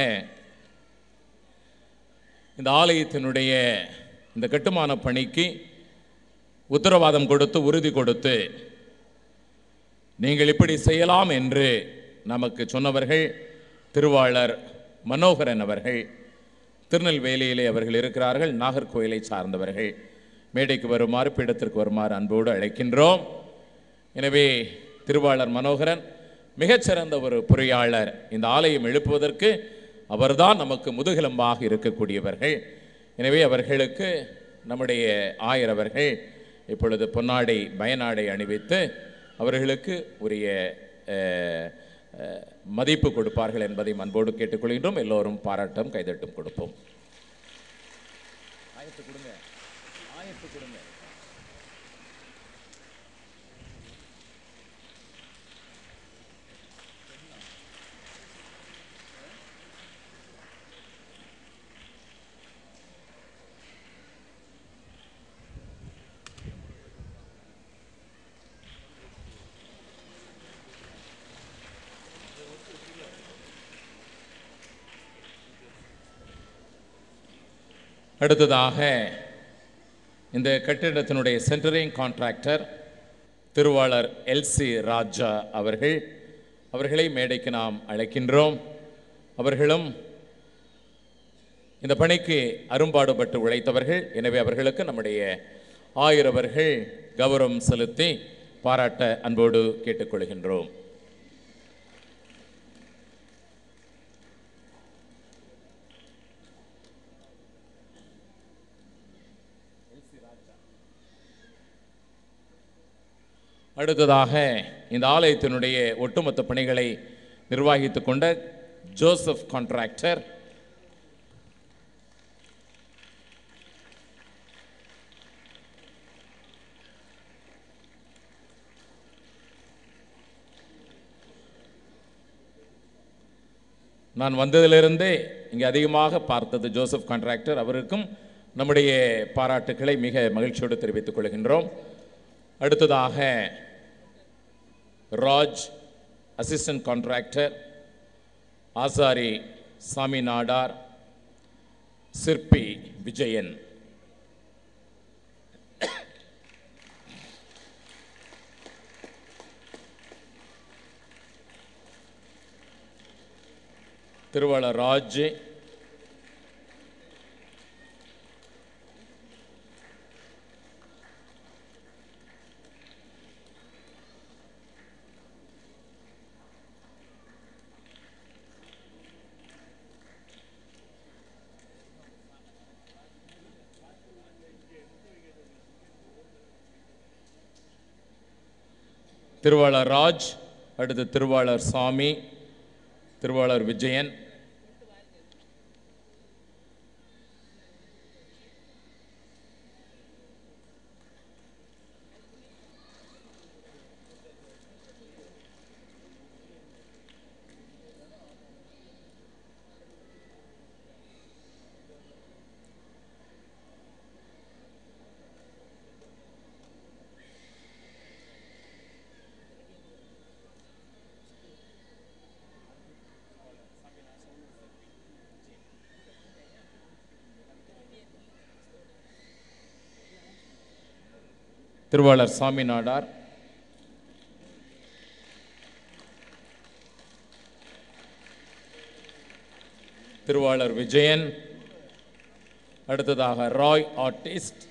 இந்த ஆலயத்தினுடைய இந்த கட்டுமான பணிக்கு உத்தரவாதம் கொடுத்து உறுதி கொடுத்து நீங்கள் இப்படி செய்யலாம் என்று நமக்கு சொன்னவர்கள் திருவாளர் மனோகரன் அவர்கள். திருநெல்வேலியிலே அவர்கள் இருக்கிறார்கள். நாகர்கோயிலை சார்ந்தவர்கள். மேடைக்கு வருமாறு, பீடத்திற்கு வருமாறு அன்போடு அழைக்கின்றோம். எனவே திருவாளர் மனோகரன் மிகச்சிறந்த ஒரு பொறியாளர். இந்த ஆலயம் எழுப்புவதற்கு அவர்தான் நமக்கு முதுகெலும்பாக இருக்கக்கூடியவர்கள். எனவே அவர்களுக்கு நம்முடைய ஆயர் அவர்கள் இப்பொழுது பொன்னாடை பயனாடை அணிவித்து அவர்களுக்கு உரிய மதிப்பு கொடுப்பார்கள் என்பதை அன்போடு கேட்டுக்கொள்கின்றோம். எல்லோரும் பாராட்டும் கைதட்டும் கொடுப்போம். ஆயத்து கொடுங்க, ஆயத்து கொடுங்க. அடுத்ததாக இந்த கட்டிடத்தினுடைய சென்டரிங் கான்ட்ராக்டர் திருவாளர் எல்சி ராஜா அவர்கள் அவர்களை மேடைக்கு நாம் அழைக்கின்றோம். அவர்களும் இந்த பணிக்கு அரும்பாடுபட்டு உழைத்தவர்கள். எனவே அவர்களுக்கு நம்முடைய ஆயர் அவர்கள் கௌரவம் செலுத்தி பாராட்ட அன்போடு கேட்டுக்கொள்கின்றோம். அடுத்ததாக இந்த ஆலயத்தினுடைய ஒட்டுமொத்த பணிகளை நிர்வகித்துக் கொண்ட ஜோசப் கான்ட்ராக்டர், நான் வந்ததிலிருந்தே இங்கே அதிகமாக பார்த்தது ஜோசப் கான்ட்ராக்டர், அவருக்கும் நம்முடைய பாராட்டுக்களை மிக மகிழ்ச்சியோடு தெரிவித்துக் கொள்கின்றோம். அடுத்ததாக ராஜ் அசிஸ்டன்ட் கான்ட்ராக்டர், ஆசாரி சாமி நாடார், சிற்பி விஜயன். திருவாளர் ராஜ், திருவாளர் ராஜ், அடுத்து திருவாளர் சாமி, திருவாளர் விஜயன், திருவாளர் சாமி நாடார், திருவாளர் விஜயன், அடுத்ததாக ராய் ஆர்டிஸ்ட்,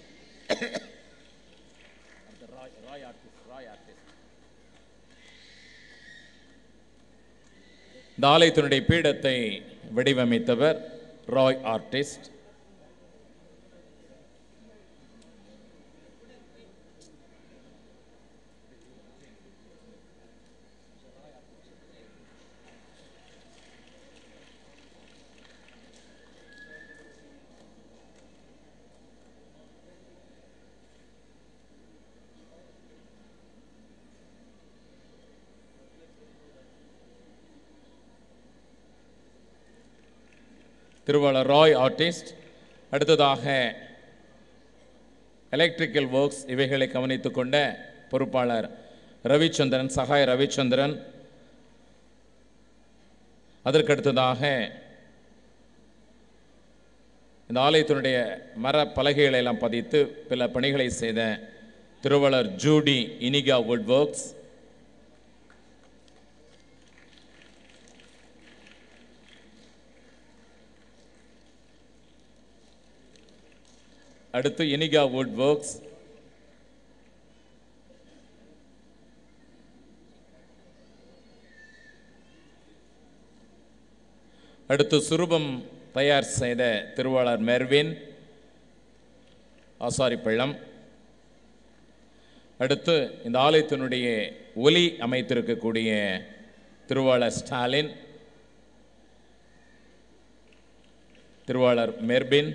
இந்த ஆலயத்தினுடைய பீடத்தை வடிவமைத்தவர் ராய் ஆர்டிஸ்ட். திருவாளர் ராய் ஆர்டிஸ்ட். அடுத்ததாக எலக்ட்ரிக்கல் ஒர்க்ஸ் இவைகளை கவனித்துக் கொண்ட பொறுப்பாளர் ரவிச்சந்திரன், சகாய ரவிச்சந்திரன். அதற்கடுத்ததாக இந்த ஆலயத்தினுடைய மர பலகைகளை எல்லாம் பதித்து பல பணிகளை செய்த திருவாளர் ஜூடி இனிகா வுட் ஒர்க்ஸ். அடுத்து இனிகா வுட் ஒர்க்ஸ். அடுத்து சுரூபம் தயார் செய்த திருவாளர் மெர்வின் ஆசாரிப்பள்ளம். அடுத்து இந்த ஆலயத்தினுடைய ஒலி அமைத்திருக்கக்கூடிய திருவாளர் ஸ்டாலின், திருவாளர் மெர்பின்,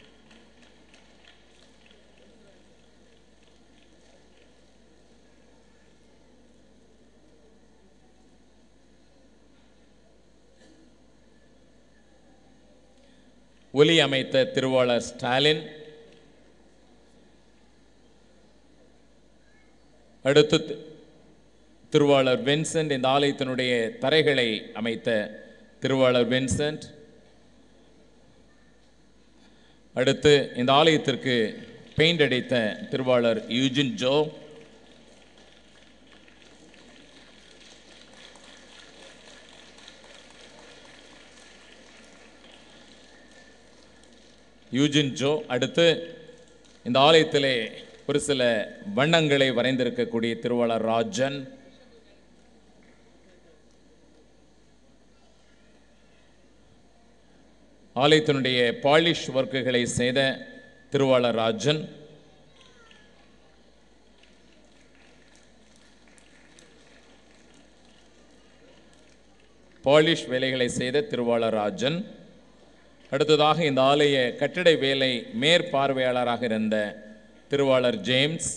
ஒலி அமைத்த திருவாளர் ஸ்டாலின். அடுத்து திருவாளர் வின்சென்ட், இந்த ஆலயத்தினுடைய தரைகளை அமைத்த திருவாளர் வின்சென்ட். அடுத்து இந்த ஆலயத்திற்கு பெயிண்ட் அடித்த திருவாளர் யூஜின் ஜோ. Eugene Joe. அடுத்து இந்த ஆலயத்திலே ஒரு சில வண்ணங்களை வரைந்திருக்கக்கூடிய திருவாளர் ராஜன். ஆலயத்தினுடைய பாலிஷ் ஒர்க்குகளை செய்த திருவாளர் ராஜன். பாலிஷ் வேலைகளை செய்த திருவாளர் ராஜன், அடுத்ததாக இந்த ஆலய கட்டிட வேலை மேற்பார்வையாளராக இருந்த திருவாளர் ஜேம்ஸ்,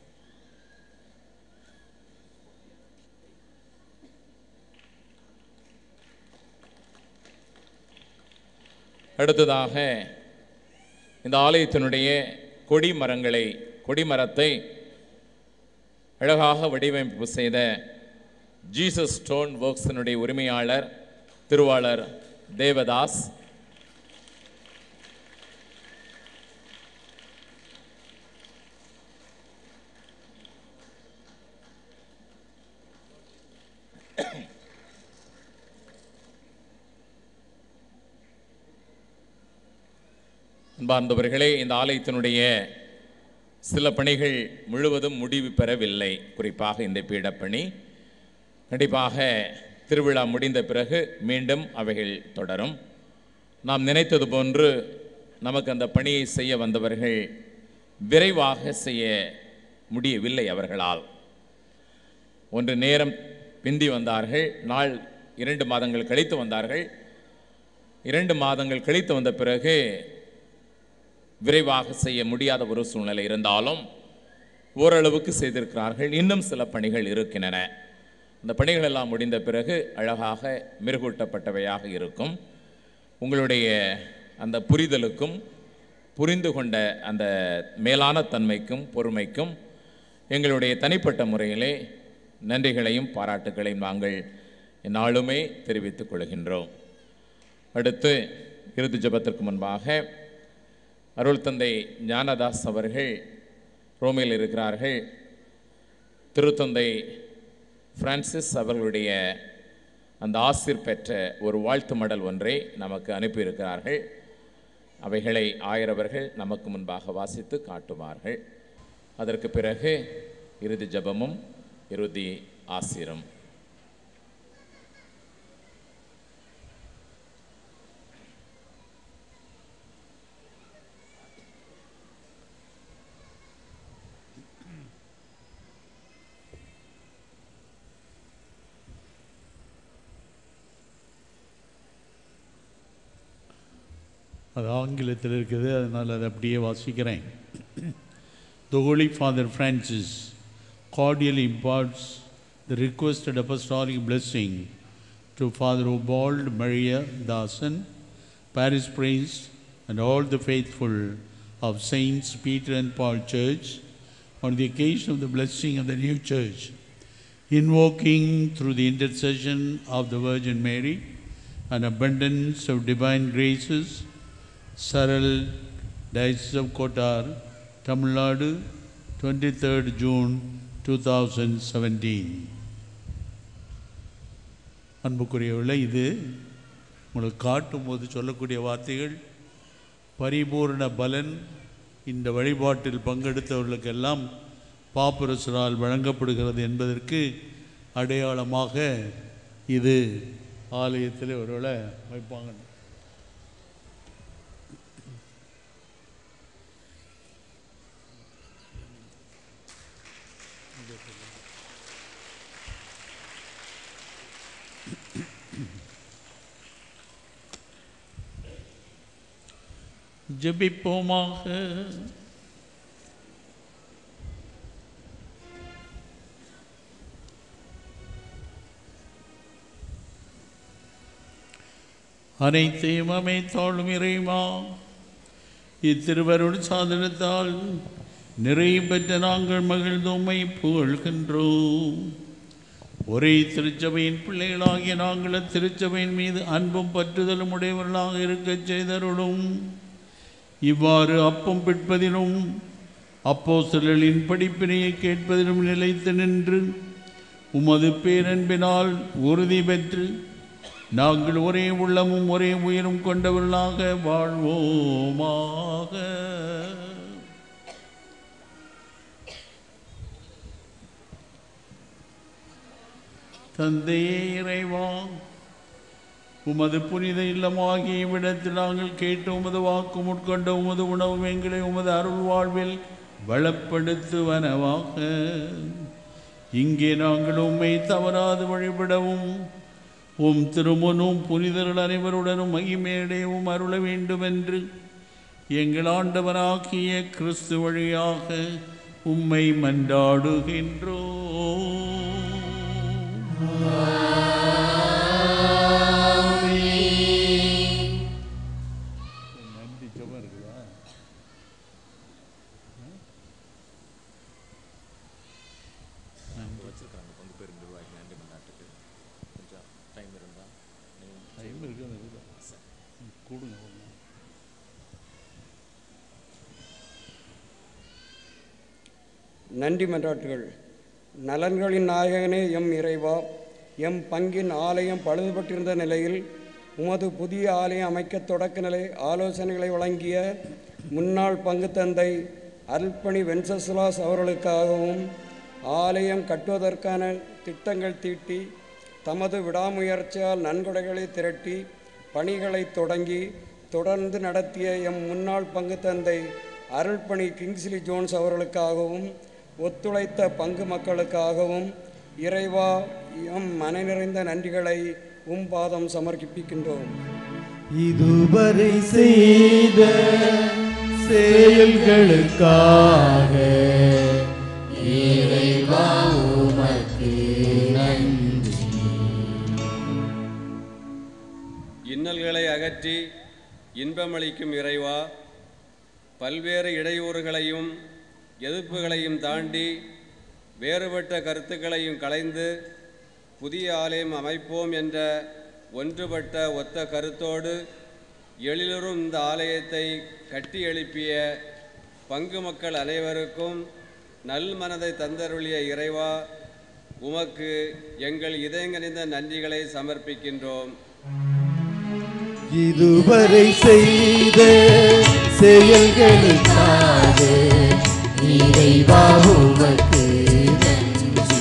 அடுத்ததாக இந்த ஆலயத்தினுடைய கொடிமரங்களை கொடிமரத்தை அழகாக வடிவமைப்பு செய்த ஜீசஸ் ஸ்டோன் ஒர்க்ஸினுடைய உரிமையாளர் திருவாளர் தேவதாஸ், அன்பார்ந்தவர்களே, இந்த ஆலயத்தினுடைய சில பணிகள் முழுவதும் முடிவு பெறவில்லை. குறிப்பாக இந்த பீடப்பணி கண்டிப்பாக திருவிழா முடிந்த பிறகு மீண்டும் அவைகள் தொடரும். நாம் நினைத்தது போன்று நமக்கு அந்த பணியை செய்ய வந்தவர்கள் விரைவாக செய்ய முடியவில்லை. அவர்களால் ஒன்று நேரம் பிந்தி வந்தார்கள், நாள் இரண்டு மாதங்கள் கழித்து வந்தார்கள். இரண்டு மாதங்கள் கழித்து வந்த பிறகு விரைவாக செய்ய முடியாத ஒரு சூழ்நிலை இருந்தாலும் ஓரளவுக்கு செய்திருக்கிறார்கள். இன்னும் சில பணிகள் இருக்கின்றன. இந்த பணிகள் எல்லாம் முடிந்த பிறகு அழகாக மெருகூட்டப்பட்டவையாக இருக்கும். உங்களுடைய அந்த புரிதலுக்கும் புரிந்து கொண்ட அந்த மேலான தன்மைக்கும் பொறுமைக்கும் எங்களுடைய தனிப்பட்ட முறையிலே நன்றிகளையும் பாராட்டுகளையும் நாங்கள் நாளுமே தெரிவித்துக் கொள்கின்றோம். அடுத்து இறுதி ஜெபத்திற்கு முன்பாக அருள் தந்தை ஞானதாஸ் அவர்கள் ரோமில் இருக்கிறார்கள். திருத்தந்தை பிரான்சிஸ் அவர்களுடைய அந்த ஆசிர் பெற்ற ஒரு வாழ்த்து மடல் ஒன்றை நமக்கு அனுப்பியிருக்கிறார்கள். அவைகளை ஆயரவர்கள் நமக்கு முன்பாக வாசித்து காட்டுவார்கள். அதற்கு பிறகு இறுதி ஜெபமும் இறுதி ஆசிரும். அது ஆங்கிலத்தில் இருக்குது, அதனால் அதை அப்படியே வாசிக்கிறேன். The Holy Father Francis cordially imparts the requested apostolic blessing to Father Ubald Maria Dasan, parish priest, and all the faithful of Saints Peter and Paul Church on the occasion of the blessing of the new church, invoking through the intercession of the Virgin Mary an abundance of divine graces. Saral, Diocese of Kotar, Tamil Nadu, twenty-third June two thousand seventeen. அன்புக்குரியவர்களே, இது உங்களுக்கு காட்டும் போது சொல்லக்கூடிய வார்த்தைகள் பரிபூர்ண பலன் இந்த வழிபாட்டில் பங்கெடுத்தவர்களுக்கெல்லாம் பாப்பரசரால் வழங்கப்படுகிறது என்பதற்கு அடையாளமாக இது ஆலயத்தில் ஒருவேளை வைப்பாங்க. ஜெபிப்போமாக. அனைத்தையும் அமைத்தாலும் இறைவா, இத்திருவருள் சாதனத்தால் நிறைவு பெற்ற நாங்கள் மகிழ்ந்து உம்மை புகழ்கின்றோம். ஒரே திருச்சபையின் பிள்ளைகளாகிய நாங்கள் அத்திருச்சபையின் மீது அன்பும் பற்றுதலும் உடையவர்களாக இருக்கச் செய்தருளும். இவ்வாறு அப்பம் பிற்பதிலும் அப்போஸ்தலர்களின் படிப்பினையை கேட்பதிலும் நிலைத்து நின்று உமது பேரன்பினால் உறுதி பெற்று நாங்கள் ஒரே உள்ளமும் ஒரே உயிரும் கொண்டவர்களாக வாழ்வோமாக. தந்தையே இறைவா, உமது புனித இல்லமாகிய இவ்விடத்தில் நாங்கள் கேட்டு உமது வாக்கு உட்கொண்ட உமது உணவு எங்களை உமது அருள் வாழ்வில் வளப்படுத்துவனவாக. இங்கே நாங்கள் உம்மை தவறாது வழிபடவும் உம் திருமுனும் புனிதர்கள் அனைவருடனும் மகிமேடையும் அருள வேண்டுமென்று எங்கள் ஆண்டவராகிய கிறிஸ்து வழியாக உம்மை மன்றாடுகின்றோம். நன்றி ஜெபம் இருக்குதா? வச்சிருக்காங்க பங்கு பேர் நிர்வாகி நன்றி மன்றாட்டுக்கு கொஞ்சம் டைம் இருந்தா டைம் இருக்கு கொடுங்க. நன்றி மன்றாட்டுகள். நலன்களின் நாயகனே எம் இறைவா, எம் பங்கின் ஆலயம் பழுதுபட்டிருந்த நிலையில் உமது புதிய ஆலயம் அமைக்க தொடக்க நிலை ஆலோசனைகளை வழங்கிய முன்னாள் பங்கு தந்தை அருள்பணி வென்சஸ்லாஸ் அவர்களுக்காகவும் ஆலயம் கட்டுவதற்கான திட்டங்கள் தீட்டி தமது விடாமுயற்சியால் நன்கொடைகளை திரட்டி பணிகளை தொடங்கி தொடர்ந்து நடத்திய எம் முன்னாள் பங்கு தந்தை அருள்பணி கிங்ஸ்லி ஜோன்ஸ் அவர்களுக்காகவும் ஒத்துழைத்த பங்கு மக்களுக்காகவும் இறைவா எம் மன நிறைந்த நன்றிகளை உம் பாதம் சமர்ப்பிக்கின்றோம். இதுவரை செய்த செயல்களுக்காக இறைவா உமக்கு நன்றி. இன்னல்களை அகற்றி இன்பமளிக்கும் இறைவா, பல்வேறு இடையூறுகளையும் எதிர்ப்புகளையும் தாண்டி வேறுபட்ட கருத்துக்களையும் களைந்து புதிய ஆலயம் அமைப்போம் என்ற ஒன்றுபட்ட ஒத்த கருத்தோடு எழிலுறும் இந்த ஆலயத்தை கட்டி எழுப்பிய பங்கு மக்கள் அனைவருக்கும் நல் மனதை தந்தருளிய இறைவா, உமக்கு எங்கள் இதயங்கனிந்த நன்றிகளை சமர்ப்பிக்கின்றோம். இதுவரை செய்த செயல்களுக்காக இறைவா உமக்கு நன்றி.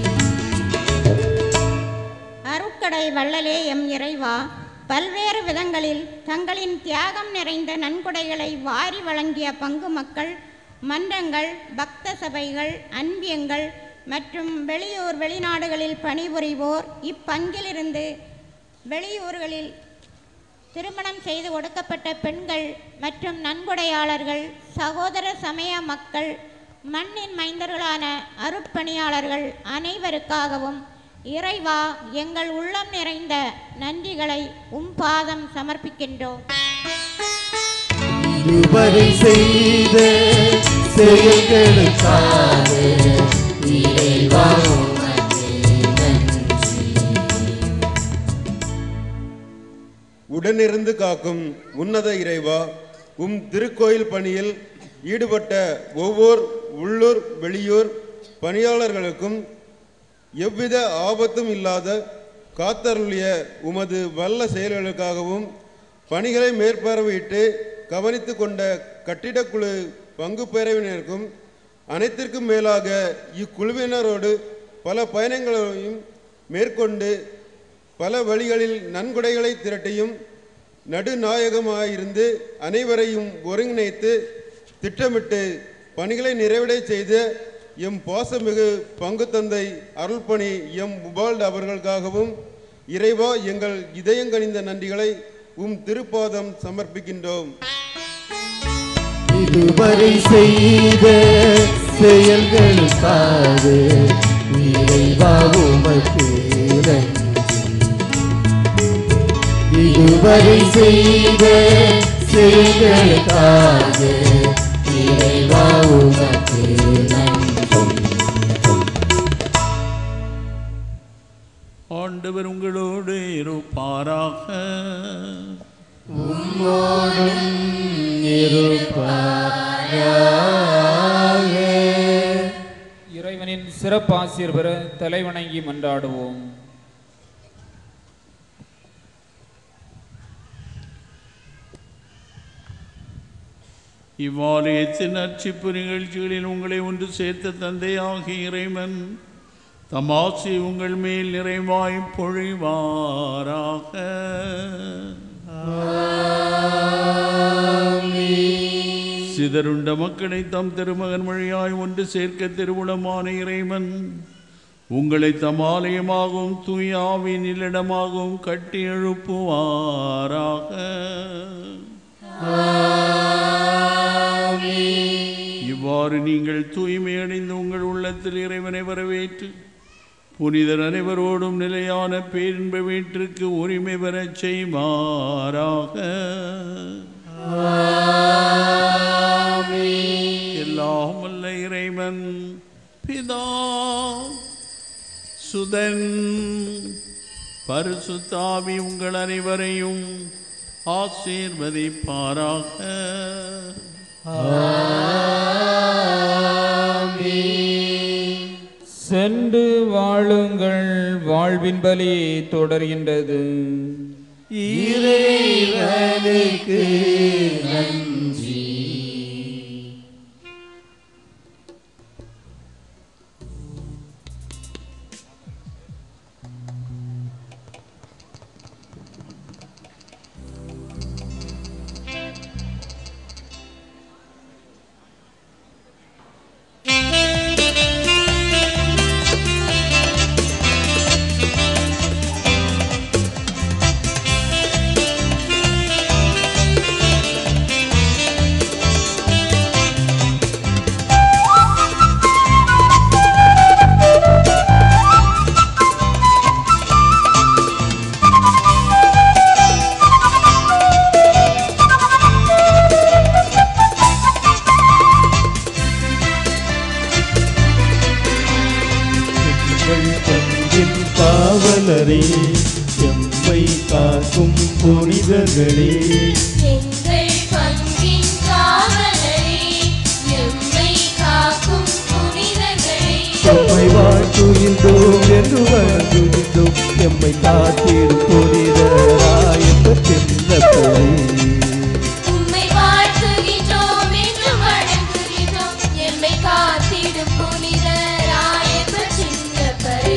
அருட்கடை வள்ளலே எம் இறைவா, பல்வேறு விதங்களில் தங்களின் தியாகம் நிறைந்த நன்கொடைகளை வாரி வழங்கிய பங்கு மக்கள், மன்றங்கள், பக்த சபைகள், அன்பியங்கள் மற்றும் வெளியூர் வெளிநாடுகளில் பணிபுரிவோர், இப்பங்கிலிருந்து வெளியூர்களில் திருமணம் செய்து கொடுக்கப்பட்ட பெண்கள் மற்றும் நன்கொடையாளர்கள், சகோதர சமய மக்கள், மண்ணின் மைந்தர்களான அருட்பணியாளர்கள் அனைவருக்காகவும் இறைவா எங்கள் உள்ளம் நிறைந்த நன்றிகளை உம் பாதம் சமர்ப்பிக்கின்றோம். இதுவரை செய்த செயல்களுக்காக இறைவா உமக்கு நன்றி. உடனிருந்து காக்கும் உன்னத இறைவா, உம் திருக்கோயில் பணியில் ஈடுபட்ட ஒவ்வொரு உள்ளூர் வெளியூர் பணியாளர்களுக்கும் எவ்வித ஆபத்தும் இல்லாத காத்தருளிய உமது வல்ல செயல்களுக்காகவும் பணிகளை மேற்பார்வையிட்டு கவனித்து கொண்ட கட்டிடக்குழு பங்கு பேரவையினருக்கும் அனைத்திற்கும் மேலாக இக்குழுவினரோடு பல பயணங்களையும் மேற்கொண்டு பல வழிகளில் நன்கொடைகளை திரட்டியும் நடுநாயகமாயிருந்து அனைவரையும் ஒருங்கிணைத்து திட்டமிட்டு பணிகளை நிறைவடை செய்த எம் பாசமிகு பங்கு தந்தை அருள்பணி எம் உபால்ட் அவர்களுக்காகவும் இறைவா எங்கள் இதயங்கனிந்த நன்றிகளை உம் திருப்பாதம் சமர்ப்பிக்கின்றோம். இதுவரை செய்த செயல்களுக்காக இறைவா உமக்கு நன்றி. இதுவரை செய்த செயல்களுக்காக இறைவா உமக்கு நன்றி. ஆண்டவர் உங்களோடு இருப்பாராக. உம்மோடும் இருப்பாராக. இறைவனின் சிறப்பாசிர் பெற தலைவணங்கி மன்றாடுவோம். இவ்வாலயத்தின் அர்ச்சிப்பு நிகழ்ச்சிகளில் உங்களை ஒன்று சேர்த்த தந்தையாகிய இறைவன் தமாசி உங்கள் மேல் நிறைவாய் பொழிவாராக. சிதறுண்ட மக்களை தம் திருமகன் வழியாய் ஒன்று சேர்க்க திருவுளமான இறைவன் உங்களை தமாலயமாகவும் தூயாவின் இல்லிடமாகவும் கட்டி எழுப்புவாராக. இவ்வாறு நீங்கள் தூய்மை அடைந்து உங்கள் உள்ளத்தில் இறைவனை வரவேற்று புனிதர் அனைவரோடும் நிலையான பேரின்ப வீட்டிற்கு உரிமை பெறச் செய்வாராக. எல்லாம் வல்ல இறைவன் பிதா சுதன் பரிசுத்தாவி உங்கள் அனைவரையும் ஆசீர்வதிப்பாராக. சென்று வாழுங்கள், வாழ்வின் பலி தொடர்கின்றது. இறைவனுக்கு நன்றி. எம்மை காக்கும் புனிதர்களே, எங்கள் பங்கின் காவலரே, எம்மை காக்கும் புனிதர்களே, எம்மை வாழ்த்துகின்றோம் என்று வணங்குகின்றோம். எம்மை காத்திடும் புனிதராயப்ப சின்னப்பரே, உம்மை வாழ்த்துகின்றோம் என்று வணங்குகின்றோம். எம்மை காத்திடும் புனிதராயப்ப சின்னப்பரே,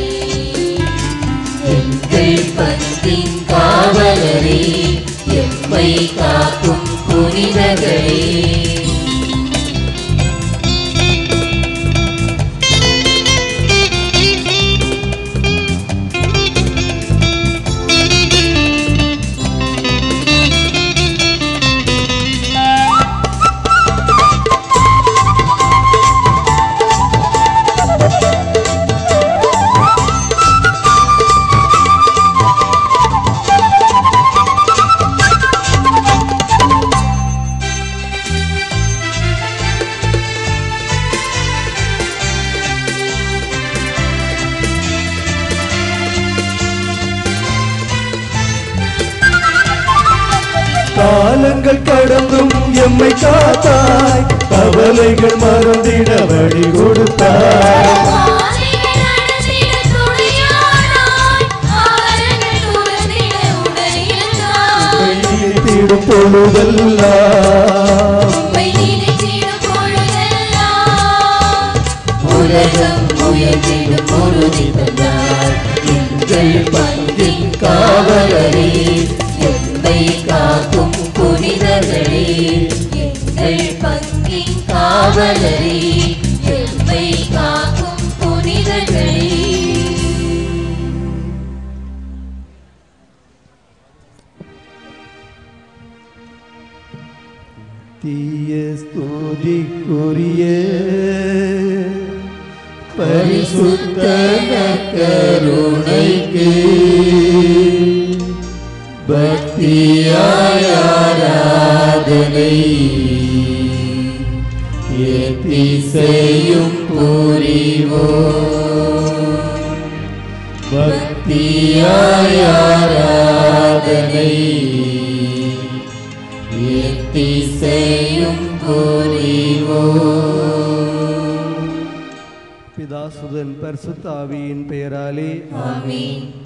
எங்கள் பங்கின் காவலரே, எம்மை காக்கும் புனிதர்களே. காலங்கள் கடந்தும் எம்மை காத்தாய், கவலைகள் மறந்திட வழி கொடுத்தாய். நினைத்திடும் பொழுதெல்லாம் உலகம் உயர்ந்திடும் பொழுதி தந்தாய். எங்கள் பங்கின் காவலரே, எம்மை காக்கும் புனிதர்களே, எங்கள் பங்கின் காவலரே, எம்மை காக்கும் புனிதர்களே. தீய ஸ்துதிக்குரிய பரிசுத்த கருணைக்கு பக்தியாய் ஆராதனை ஏத்திசையும் புரிவோம். பக்தியாய் ஆராதனை ஏத்திசையும் புரிவோம். பிதாசுதன் பரிசுத்த ஆவியின் பெயராலே ஆமென்.